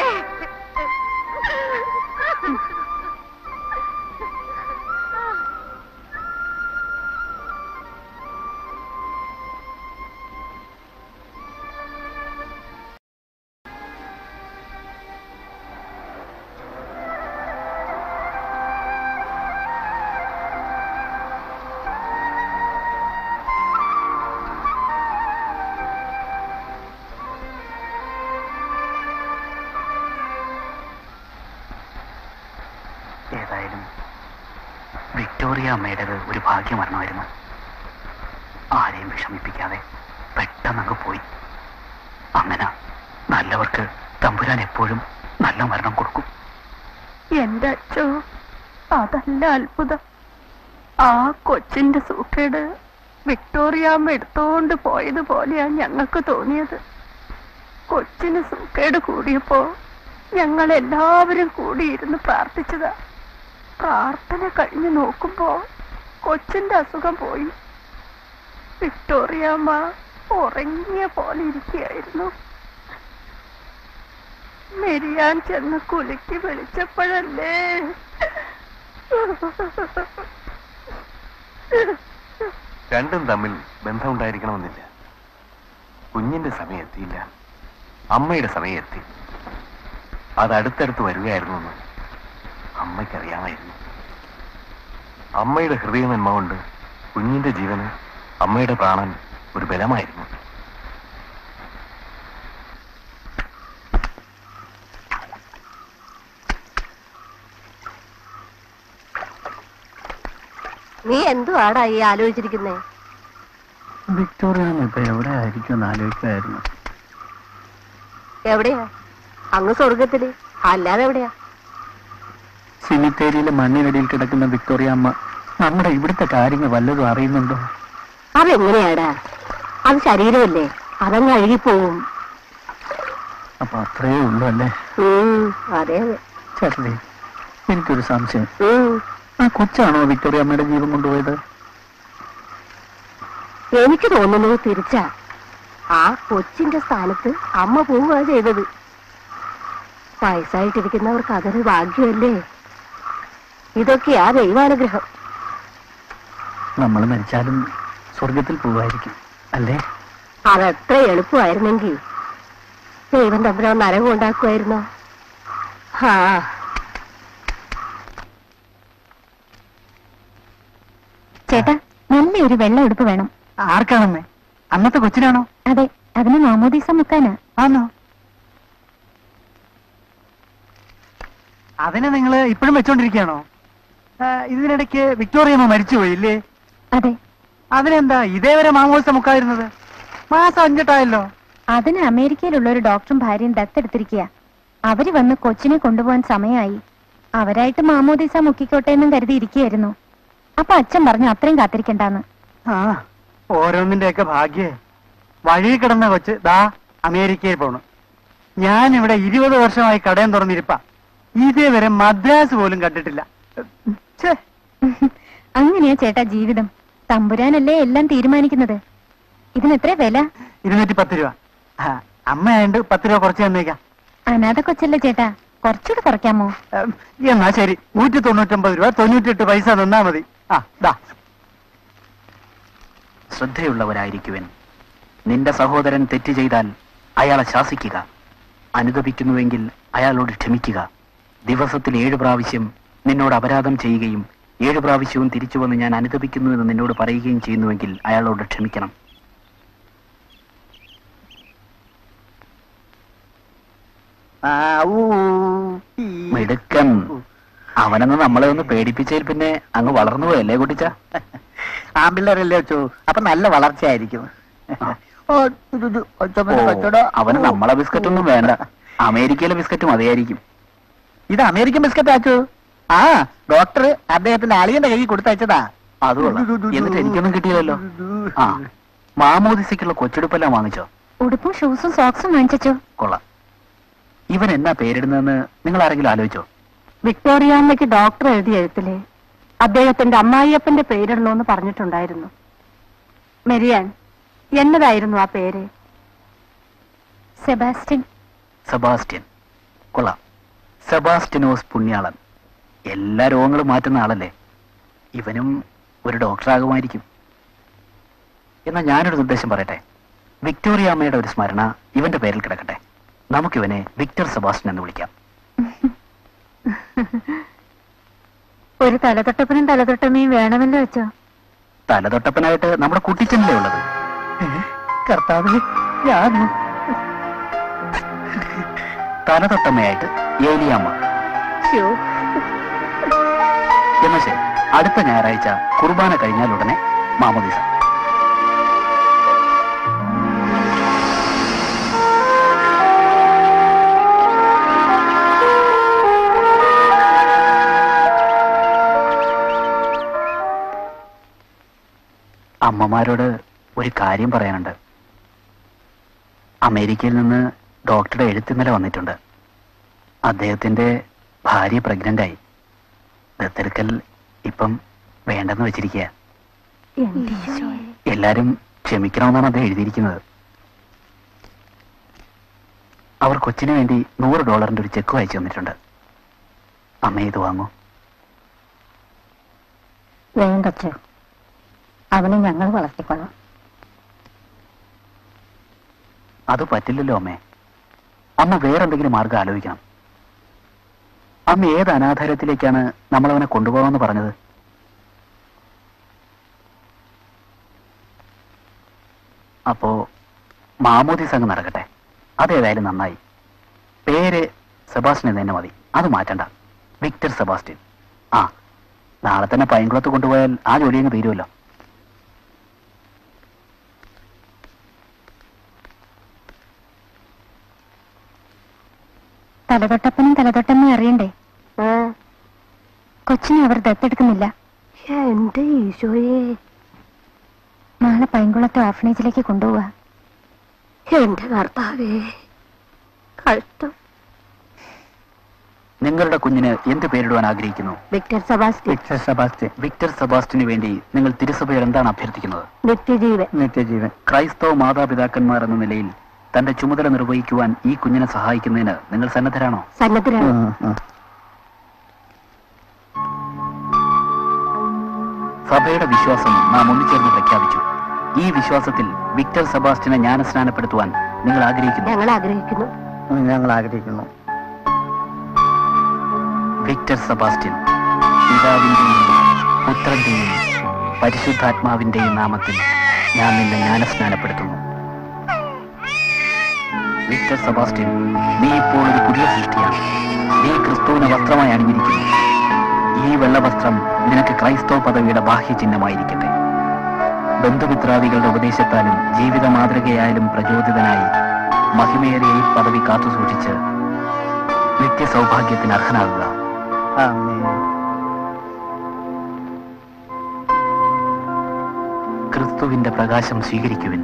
ഏതായാലും വിക്ടോറിയ അമ്മയുടേത് ഒരു ഭാഗ്യമരണമായിരുന്നു. ആരെയും വിഷമിപ്പിക്കാതെ പെട്ടെന്ന് അങ്ങ് പോയി. അങ്ങനെ നല്ലവർക്ക് തമ്പുരാൻ എപ്പോഴും നല്ല മരണം കൊടുക്കും. എന്റെ അച്ഛോ, അതല്ല അത്ഭുതം. ആ കൊച്ചിന്റെ സൂക്കേട് വിക്ടോറിയാമ്മ എടുത്തോണ്ട് പോയതുപോലെയാ ഞങ്ങൾക്ക് തോന്നിയത്. കൊച്ചിന് സൂക്കേട് കൂടിയപ്പോ ഞങ്ങൾ എല്ലാവരും കൂടിയിരുന്ന് പ്രാർത്ഥിച്ചതാ. പ്രാർത്ഥന കഴിഞ്ഞു നോക്കുമ്പോ കൊച്ചിന്റെ അസുഖം പോയി. വിക്ടോറിയാമ്മ ഉറങ്ങിയ പോലെ ഇരിക്കുകയായിരുന്നു. മെരിയാൻ ചെന്ന് കുലുക്കി വിളിച്ചപ്പോഴല്ലേ രണ്ടും തമ്മിൽ ബന്ധമുണ്ടായിരിക്കണമെന്നില്ല. കുഞ്ഞിന്റെ സമയം എത്തിയില്ല, അമ്മയുടെ സമയം എത്തി. അത് അടുത്തടുത്ത് വരികയായിരുന്നു എന്ന് അമ്മയ്ക്കറിയാമായിരുന്നു. അമ്മയുടെ ഹൃദയനന്മ കൊണ്ട് കുഞ്ഞിന്റെ ജീവന് അമ്മയുടെ പ്രാണൻ ഒരു ബലമായിരുന്നു. നീ എന്തുവാടാ ഈ ആലോചിച്ചിരിക്കുന്നേ? വിക്ടോറിയ ഇപ്പൊ എവിടെ ആയിരിക്കും എന്ന് ആലോചിക്കായിരുന്നു. എവിടെയാ? അങ്ങ് സ്വർഗത്തില്, അല്ലാതെ എവിടെയാ? സിമിത്തേരിയിലെ മണ്ണിനടിയിൽ കിടക്കുന്ന വിക്ടോറിയ അമ്മ നമ്മുടെ ഇവിടുത്തെ കാര്യങ്ങൾ വല്ലതും അറിയുന്നുണ്ടോ? അതെങ്ങനെയാടാ? അത് ശരീരമല്ലേ, അതങ്ങ് അഴുകിപ്പോവും. അപ്പൊ അത്രേ ഉള്ളൂ അല്ലേ? അതെ അതെ. ചേട്ടേ, എനിക്കൊരു സംശയം. ഉം. ആ കൊച്ചാണോ വിക്ടോറിയ അമ്മയുടെ ജീവൻ കൊണ്ടുപോയത്? എനിക്ക് തോന്നുന്നത് തിരിച്ചാ. ആ കൊച്ചിന്റെ സ്ഥാനത്ത് അമ്മ പോവുക ചെയ്തത്. വയസ്സായിട്ടിരിക്കുന്നവർക്ക് അതൊരു ഭാഗ്യമല്ലേ. ഇതൊക്കെയാ ദൈവാനുഗ്രഹം. നമ്മൾ മരിച്ചാലും സ്വർഗത്തിൽ പോവായിരിക്കും അല്ലേ? അതെത്ര എളുപ്പമായിരുന്നെങ്കിൽ ദൈവം തമ്പുരാൻ നരകം ഉണ്ടാക്കുമായിരുന്നോ? ആ ചേട്ടാ, നല്ലൊരു വെള്ള ഉടുപ്പ് വേണം. ആർക്കാണെന്നേ? അന്നത്തെ കൊച്ചിനാണോ? അതെ, അതിന് മാമോദീസ മുക്കാനാ. ആണോ? അതിനെ നിങ്ങൾ ഇപ്പോഴും വെച്ചോണ്ടിരിക്കുകയാണോ? ഇതിനിടയ്ക്ക് വിക്ടോറിയമ്മ മരിച്ചുപോയില്ലേ? അതെ. അതിനെന്താ ഇതേവരെ മാമോദിസ മുക്കായിരുന്നത്? മാസം അഞ്ചെട്ടായല്ലോ. അതിന് അമേരിക്കയിലുള്ള ഒരു ഡോക്ടറും ഭാര്യയും ദത്തെടുത്തിരിക്കുക. അവര് വന്ന് കൊച്ചിനെ കൊണ്ടുപോകാൻ സമയമായി. അവരായിട്ട് മാമോദീസ മുക്കിക്കോട്ടെ എന്നും കരുതിയിരിക്കുകയായിരുന്നു. അപ്പൊ അച്ഛൻ പറഞ്ഞു അത്രയും കാത്തിരിക്കണ്ടെന്ന്. ആ, ഓരോന്നിന്റെയൊക്കെ ഭാഗ്യേ. വഴി കിടന്ന കൊച്ച് ദാ അമേരിക്കയിൽ പോണു. ഞാൻ ഇവിടെ ഇരുപത് വർഷമായി കടയും തുറന്നിരിപ്പ. ഇതേവരെ മദ്രാസ് പോലും കണ്ടിട്ടില്ല. അങ്ങനെയാ ചേട്ടാ ജീവിതം. തമ്പുരാനല്ലേ എല്ലാം തീരുമാനിക്കുന്നത്. ഇതിനെത്ര വില? ഇരുന്നൂറ്റി പത്ത് രൂപ. അമ്മയാണ്ട് പത്ത് രൂപ കുറച്ച് തന്നേക്കാം. അനാഥ കൊച്ചല്ലേ ചേട്ടാ, കുറച്ചുകൂടെ കുറയ്ക്കാമോ? എന്നാ ശരി, നൂറ്റി തൊണ്ണൂറ്റൊമ്പത് രൂപ തൊണ്ണൂറ്റെട്ട് പൈസ തന്നാ മതി. ആ ദാ. ശ്രദ്ധയുള്ളവരായിരിക്കുവൻ. നിന്റെ സഹോദരൻ തെറ്റ് ചെയ്താൽ അയാളെ ശാസിക്കുക. അനുതപിക്കുന്നുവെങ്കിൽ അയാളോട് ക്ഷമിക്കുക. ദിവസത്തിൽ ഏഴ് പ്രാവശ്യം നിന്നോട് അപരാധം ചെയ്യുകയും ഏഴ് പ്രാവശ്യവും തിരിച്ചു വന്ന് ഞാൻ അനുതപിക്കുന്നു എന്ന് നിന്നോട് പറയുകയും ചെയ്യുന്നുവെങ്കിൽ അയാളോട് ക്ഷമിക്കണം. മിടുക്കൻ. അവനെന്ന് നമ്മളെ ഒന്ന് പേടിപ്പിച്ചതിൽ പിന്നെ അങ്ങ് വളർന്നു പോയല്ലേ കുട്ടിച്ച? ആമ്പിള്ളേരല്ലേ വെച്ചു, അപ്പൊ നല്ല വളർച്ചയായിരിക്കും. അവന് നമ്മളെ ബിസ്ക്കറ്റ് ഒന്നും വേണ്ട, അമേരിക്കയിലെ ബിസ്ക്കറ്റ് മതിയായിരിക്കും. ഇത് അമേരിക്കൻ ബിസ്ക്കറ്റ് ആച്ചു. ആ, ഡോക്ടർ അദ്ദേഹത്തിന്റെ അളിയന്റെ കൈ കൊടുത്തയച്ചതാ. അതുകൊള്ളാം. എന്നിട്ട് എനിക്കൊന്നും കിട്ടിയില്ലല്ലോ. ആ, മാമോദിസയ്ക്കുള്ള കൊച്ചെടുപ്പെല്ലാം വാങ്ങിച്ചോ? ഉടുപ്പും ഷൂസും സോക്സും വാങ്ങിച്ചോ? കൊള്ളാം. ഇവൻ എന്നാ പേരിടുന്നതെന്ന് നിങ്ങൾ ആരെങ്കിലും ആലോചിച്ചോ? വിക്ടോറിയാമ്മയ്ക്ക് ഡോക്ടർ എഴുതിയ എഴുത്തില് അദ്ദേഹത്തിന്റെ അമ്മായിയപ്പന്റെ പേരിടണമെന്ന് പറഞ്ഞിട്ടുണ്ടായിരുന്നു. മെരിയാൻ, എന്നതായിരുന്നു ആ പേര്? സെബാസ്റ്റ്യൻ. സെബാസ്റ്റ്യൻ. കൊള്ളാം. സെബാസ്റ്റ്യനോസ് പുണ്യാളൻ. എല്ലാ രോഗങ്ങളും മാറ്റുന്ന ആളല്ലേ. ഇവനും ഒരു ഡോക്ടറാകുമായിരിക്കും. എന്നാൽ ഞാനൊരു നിർദ്ദേശം പറയട്ടെ. വിക്ടോറിയ അമ്മയുടെ ഒരു സ്മരണ ഇവന്റെ പേരിൽ കിടക്കട്ടെ. നമുക്കിവനെ വിക്ടർ സെബാസ്റ്റ്യൻ എന്ന് വിളിക്കാം. ഒരു തലതൊട്ടപ്പനും തലതൊട്ടമ്മയും വേണമെല്ലോ വെച്ചോ? തലതൊട്ടപ്പനായിട്ട് നമ്മുടെ കുട്ടിച്ചനല്ലേ ഉള്ളത്. കർത്താവേ, ഞാൻ തലതൊട്ടമ്മയായിട്ട് ഏലിയാമ്മ. എന്നാ ശരി, അടുത്ത ഞായറാഴ്ച കുർബാന കഴിഞ്ഞാൽ ഉടനെ മാമോദീസ. അമ്മമാരോട് ഒരു കാര്യം പറയാനുണ്ട്. അമേരിക്കയിൽ നിന്ന് ഡോക്ടറുടെ എഴുത്തിന്നലെ വന്നിട്ടുണ്ട്. അദ്ദേഹത്തിന്റെ ഭാര്യ പ്രഗ്നന്റ് ആയി. ദത്തെടുക്കൽ ഇപ്പം വേണ്ടെന്ന് വെച്ചിരിക്കുക. എല്ലാരും ക്ഷമിക്കണമെന്നാണ് അദ്ദേഹം എഴുതിയിരിക്കുന്നത്. അവർ കൊച്ചിന് വേണ്ടി നൂറ് ഡോളറിന്റെ ഒരു ചെക്ക് അയച്ചു തന്നിട്ടുണ്ട്. അമ്മ ഇത് വാങ്ങൂ. വേണ്ടച്ചോ, അവനെ ഞങ്ങൾ വളർത്തിക്കൊള്ളാം. അത് പറ്റില്ലല്ലോ അമ്മേ. അമ്മ വേറെന്തെങ്കിലും മാർഗം ആലോചിക്കണം. അമ്മ ഏത് അനാഥാലയത്തിലേക്കാണ് നമ്മളവനെ കൊണ്ടുപോകാമെന്ന് പറഞ്ഞത്? അപ്പോ മാമോദീസ അങ്ങ് നടക്കട്ടെ. അതേതായാലും നന്നായി. പേര് സെബാസ്റ്റ്യൻ തന്നെ മതി, അത് മാറ്റണ്ട. Victor Sebastian. ആ, നാളെ തന്നെ പൈൻകുളത്ത് കൊണ്ടുപോയാൽ ആ ജോലി അങ്ങ് തീരുമല്ലോ. തലതൊട്ടപ്പനും തലതൊട്ടമ്മയും അറിയണ്ടേ? കൊച്ചിനെ അവർ ദത്തെടുക്കുന്നില്ല. എന്റെ ഈശോയെ, നാളെ പൈങ്കുളത്തെ ഓർഫനേജിലേക്ക് കൊണ്ടുപോവാ. എന്റെ കർത്താവേ, കഷ്ടം. നിങ്ങളുടെ കുഞ്ഞിന് എന്ത് പേരിടുവാൻ ആഗ്രഹിക്കുന്നു? Victor Sebastian. Victor Sebastian. Victor സെബാസ്റ്റ്യന് വേണ്ടി നിങ്ങൾ തിരുസഭയിൽ എന്താണ് അഭ്യർത്ഥിക്കുന്നത്? നിത്യജീവൻ. നിത്യജീവൻ. ക്രൈസ്തവ മാതാപിതാക്കന്മാർ എന്ന നിലയിൽ തന്റെ ചുമതല നിർവഹിക്കുവാൻ ഈ കുഞ്ഞിനെ സഹായിക്കുന്നതിന് നിങ്ങൾ സന്നദ്ധരാണോ? സന്നദ്ധരാണ്. സഭയുടെ വിശ്വാസം നാം ഒന്നിച്ചേർന്ന് പ്രഖ്യാപിച്ചു. ഈ വിശ്വാസത്തിൽ വിക്ടർ സെബാസ്റ്റ്യനെ ജ്ഞാനസ്നാനപ്പെടുത്തുവാൻ നിങ്ങൾ ആഗ്രഹിക്കുന്നു. ഞങ്ങൾ ആഗ്രഹിക്കുന്നു. ഞങ്ങൾ ആഗ്രഹിക്കുന്നു. വിക്ടർ സെബാസ്റ്റ്യൻ, പിതാവിന്റെയും പുത്രന്റെയും പരിശുദ്ധാത്മാവിന്റെയും നാമത്തിൽ ഞാൻ നിന്നെ ജ്ഞാനസ്നാനപ്പെടുത്തുന്നു. വിക്ടർ സെബാസ്റ്റ്യൻ, നീ ഇപ്പോൾ ഒരു പുതിയ സൃഷ്ടിയാണ്. നീ ക്രിസ്തുവിനെ വസ്ത്രമായി അണിഞ്ഞിരിക്കുന്നു. ഈ വെള്ളവസ്ത്രം നിനക്ക് ക്രൈസ്തവ പദവിയുടെ ബാഹ്യചിഹ്നമായിരിക്കട്ടെ. ബന്ധുമിത്രാദികളുടെ ഉപദേശത്താലും ജീവിത മാതൃകയായാലും പ്രചോദിതനായി മഹിമയേറിയ ഈ പദവി കാത്തുസൂക്ഷിച്ച് നിത്യസൗഭാഗ്യത്തിന് അർഹനാകുക. ആമേൻ. ക്രിസ്തുവിന്റെ പ്രകാശം സ്വീകരിക്കുവിൻ.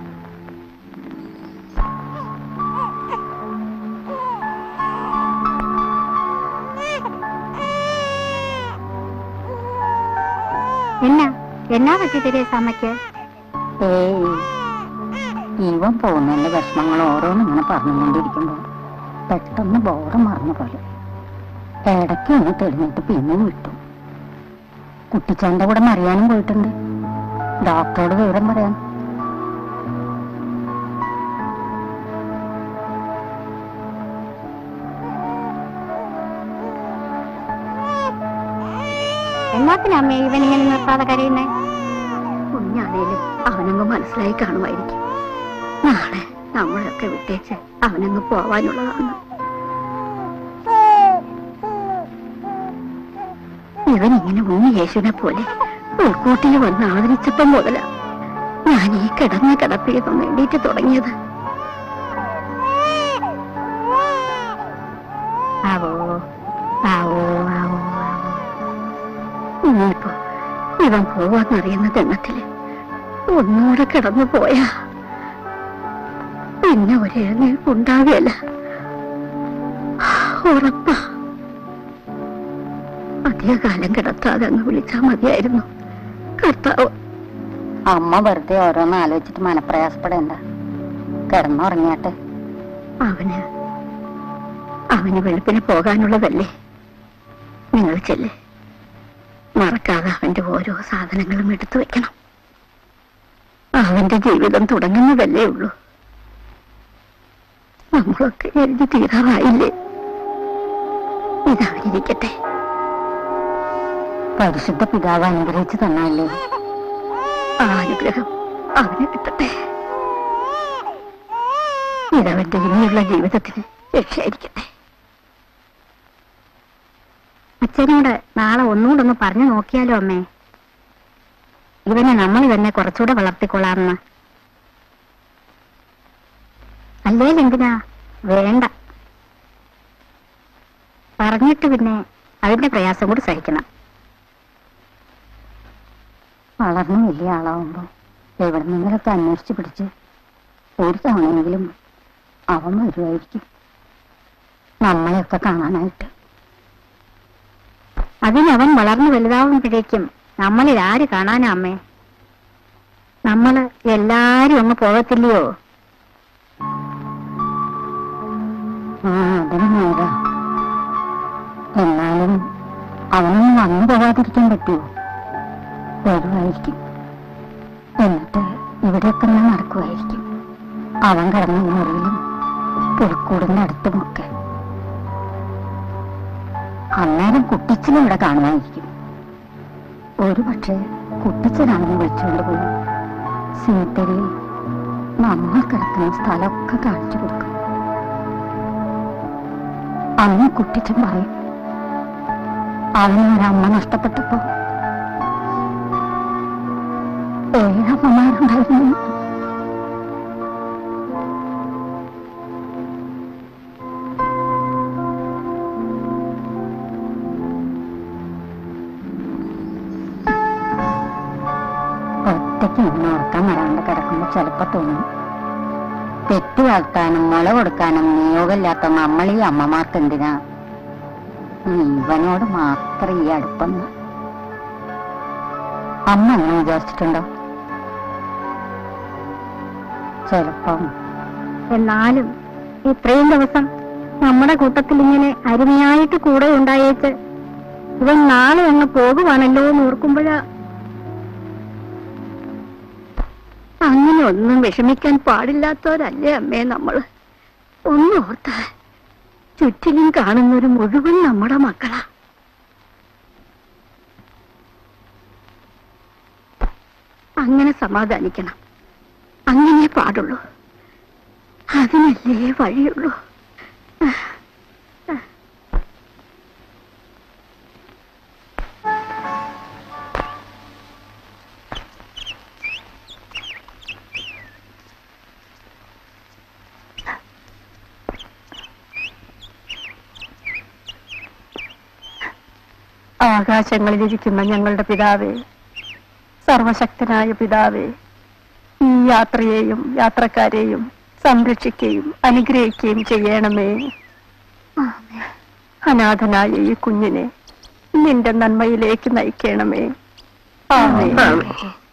എന്നാ എന്നാ പറ്റി തെരേസ അമ്മയ്ക്ക്? ഏയ്, ഇവൻ പോകുന്നതിന്റെ വിഷമങ്ങൾ ഓരോന്നും ഇങ്ങനെ പറഞ്ഞുകൊണ്ടിരിക്കുമ്പോ പെട്ടെന്ന് ബോധം മറന്നു പോലെ ഇടയ്ക്ക് ഒന്ന് തെളിഞ്ഞിട്ട് പിന്നെ വിട്ടു. കുട്ടിച്ചാന്റെ കൂടെ മറിയാനും പോയിട്ടുണ്ട്, ഡോക്ടറോട് വിവരം പറയാൻ. എന്നാത്തിനമ്മേ ഇവൻ ഇങ്ങനെ നിർത്താതെ കരയുന്നേ? കുഞ്ഞാണേലും അവനങ്ങ് മനസ്സിലായി കാണുമായിരിക്കും. നാളെ നമ്മളൊക്കെ വിട്ടേച്ച് അവനങ്ങ് പോവാനുള്ളതാണ്. ഇവൻ ഇങ്ങനെ ഉണ്ണി യേശുവിനെ പോലെ ഉൾക്കൂട്ടിൽ വന്ന് ആദരിച്ചപ്പം മുതല ഞാൻ ഈ കിടന്ന കിടപ്പിൽ വേണ്ടിയിട്ട് തുടങ്ങിയത്. ആവോ ആവോ ആവോ ഇനിയിപ്പോ ഇവൻ പോവാന്നറിയുന്ന ഗണ്ണത്തില് ഒന്നുകൂടെ കിടന്നു പോയാ പിന്നെ ഒരു എഴുന്നേൽപ്പ് ഉണ്ടാവുകയല്ല, ഉറപ്പാ. അധികകാലം കിടത്താതെ അങ്ങ് വിളിച്ചാ മതിയായിരുന്നു കർത്താവ്. അമ്മ വെറുതെ ഓരോന്ന് ആലോചിച്ചിട്ട് മനപ്രയാസപ്പെടേണ്ട, കിടന്നുറങ്ങിയാട്ടെ. അവന് അവന് വെളുപ്പിന് പോകാനുള്ളതല്ലേ. നിങ്ങൾ ചെല്ലേ, മറക്കാതെ അവന്റെ ഓരോ സാധനങ്ങളും എടുത്തു വെക്കണം. അവന്റെ ജീവിതം തുടങ്ങുന്നതല്ലേ ഉള്ളൂ. നമ്മളൊക്കെ എഴുതി തീരാറായില്ലേ? ഇതവരിയ്ക്കട്ടെ. പരിശുദ്ധ പിതാവ് അനുഗ്രഹിച്ചു തന്നല്ലേ, ആ അനുഗ്രഹം അവന് കിട്ടട്ടെ. ഇതവന്റെ ഇനിയുള്ള ജീവിതത്തിന് രക്ഷയായിരിക്കട്ടെ. അച്ഛനോട് നാളെ ഒന്നുകൂടെ ഒന്ന് പറഞ്ഞു നോക്കിയാലോ അമ്മേ? ഇവനെ നമ്മൾ തന്നെ കുറച്ചുകൂടെ വളർത്തിക്കൊള്ളാമെന്ന്. അല്ലേലെന്തിനാ? വേണ്ട, പറഞ്ഞിട്ട് പിന്നെ അതിന്റെ പ്രയാസം കൂടി സഹിക്കണം. വളർന്നു വലിയ ആളാവുമ്പോ എവിടെ നിന്നെങ്കിലൊക്കെ അന്വേഷിച്ച് പിടിച്ച് ഒരു തവണയെങ്കിലും അവൻ വരുമായിരിക്കും നമ്മളെയൊക്കെ കാണാനായിട്ട്. അതിനവൻ വളർന്നു വലുതാവുമ്പോഴേക്കും നമ്മളിൽ ആര് കാണാനാ അമ്മേ? നമ്മള് എല്ലാരും അങ്ങ് പോകത്തില്ലയോ? ആ അതിന് നേരാ. എന്നാലും അവനൊന്നും വന്നു പോകാതിരിക്കാൻ പറ്റുമോ? വരുമായിരിക്കും. എന്നിട്ട് ഇവിടെയൊക്കെ ഞാൻ നടക്കുമായിരിക്കും. അവൻ കിടന്ന മുറിയിലും പുൽക്കൂടിന്റെ അടുത്തുമൊക്കെ. അന്നേരം കുട്ടിച്ചനും ഇവിടെ കാണുമായിരിക്കും. ഒരു പക്ഷേ കുട്ടിച്ചനാണെന്ന് വിളിച്ചുകൊണ്ട് പോയി സീതരിൽ നമ്മൾ കിടക്കുന്ന സ്ഥലമൊക്കെ കാണിച്ചു കൊടുക്കും. അന്ന് കുട്ടിച്ചൻ പറയും, അവനൊരമ്മ നഷ്ടപ്പെട്ടപ്പോ ഏഴമ്മമാരുണ്ടായിരുന്നു. ഒറ്റയ്ക്ക് നിന്ന് ഉറക്കാൻ വരാണ്ട് കിടക്കുമ്പോ ചിലപ്പോ തോന്നും, തെറ്റ് വളർത്താനും മുള കൊടുക്കാനും നിയോഗമില്ലാത്ത നമ്മളീ അമ്മമാർക്ക് എന്തിനാ ഇവനോട് മാത്രം ഈ അടുപ്പെന്ന്. അമ്മ അങ്ങനെ വിചാരിച്ചിട്ടുണ്ടോ? ചിലപ്പം. എന്നാലും ഇത്രയും ദിവസം നമ്മുടെ കൂട്ടത്തിൽ ഇങ്ങനെ അരുമയായിട്ട് കൂടെ ഉണ്ടായേച്ച് ഇവൻ നാളെ അങ്ങ് പോകുവാണല്ലോ എന്ന് ഓർക്കുമ്പോഴാ അങ്ങനെ ഒന്നും വിഷമിക്കാൻ പാടില്ലാത്തവരല്ലേ അമ്മേ നമ്മള്. ഒന്നോർത്ത ചുറ്റിലും കാണുന്നൊരു മുഴുവൻ നമ്മുടെ മക്കളാ. അങ്ങനെ സമാധാനിക്കണം. അങ്ങനെ പാടുള്ളൂ. അതിനല്ലേ വഴിയുള്ളൂ. ആകാശങ്ങളിലിരിക്കുന്ന ഞങ്ങളുടെ പിതാവേ, സർവശക്തനായ പിതാവേ, ഈ യാത്രയെയും യാത്രക്കാരെയും സംരക്ഷിക്കുകയും അനുഗ്രഹിക്കുകയും ചെയ്യണമേ. അനാഥനായ ഈ കുഞ്ഞിനെ നിന്റെ നന്മയിലേക്ക് നയിക്കണമേ. ആമേൻ.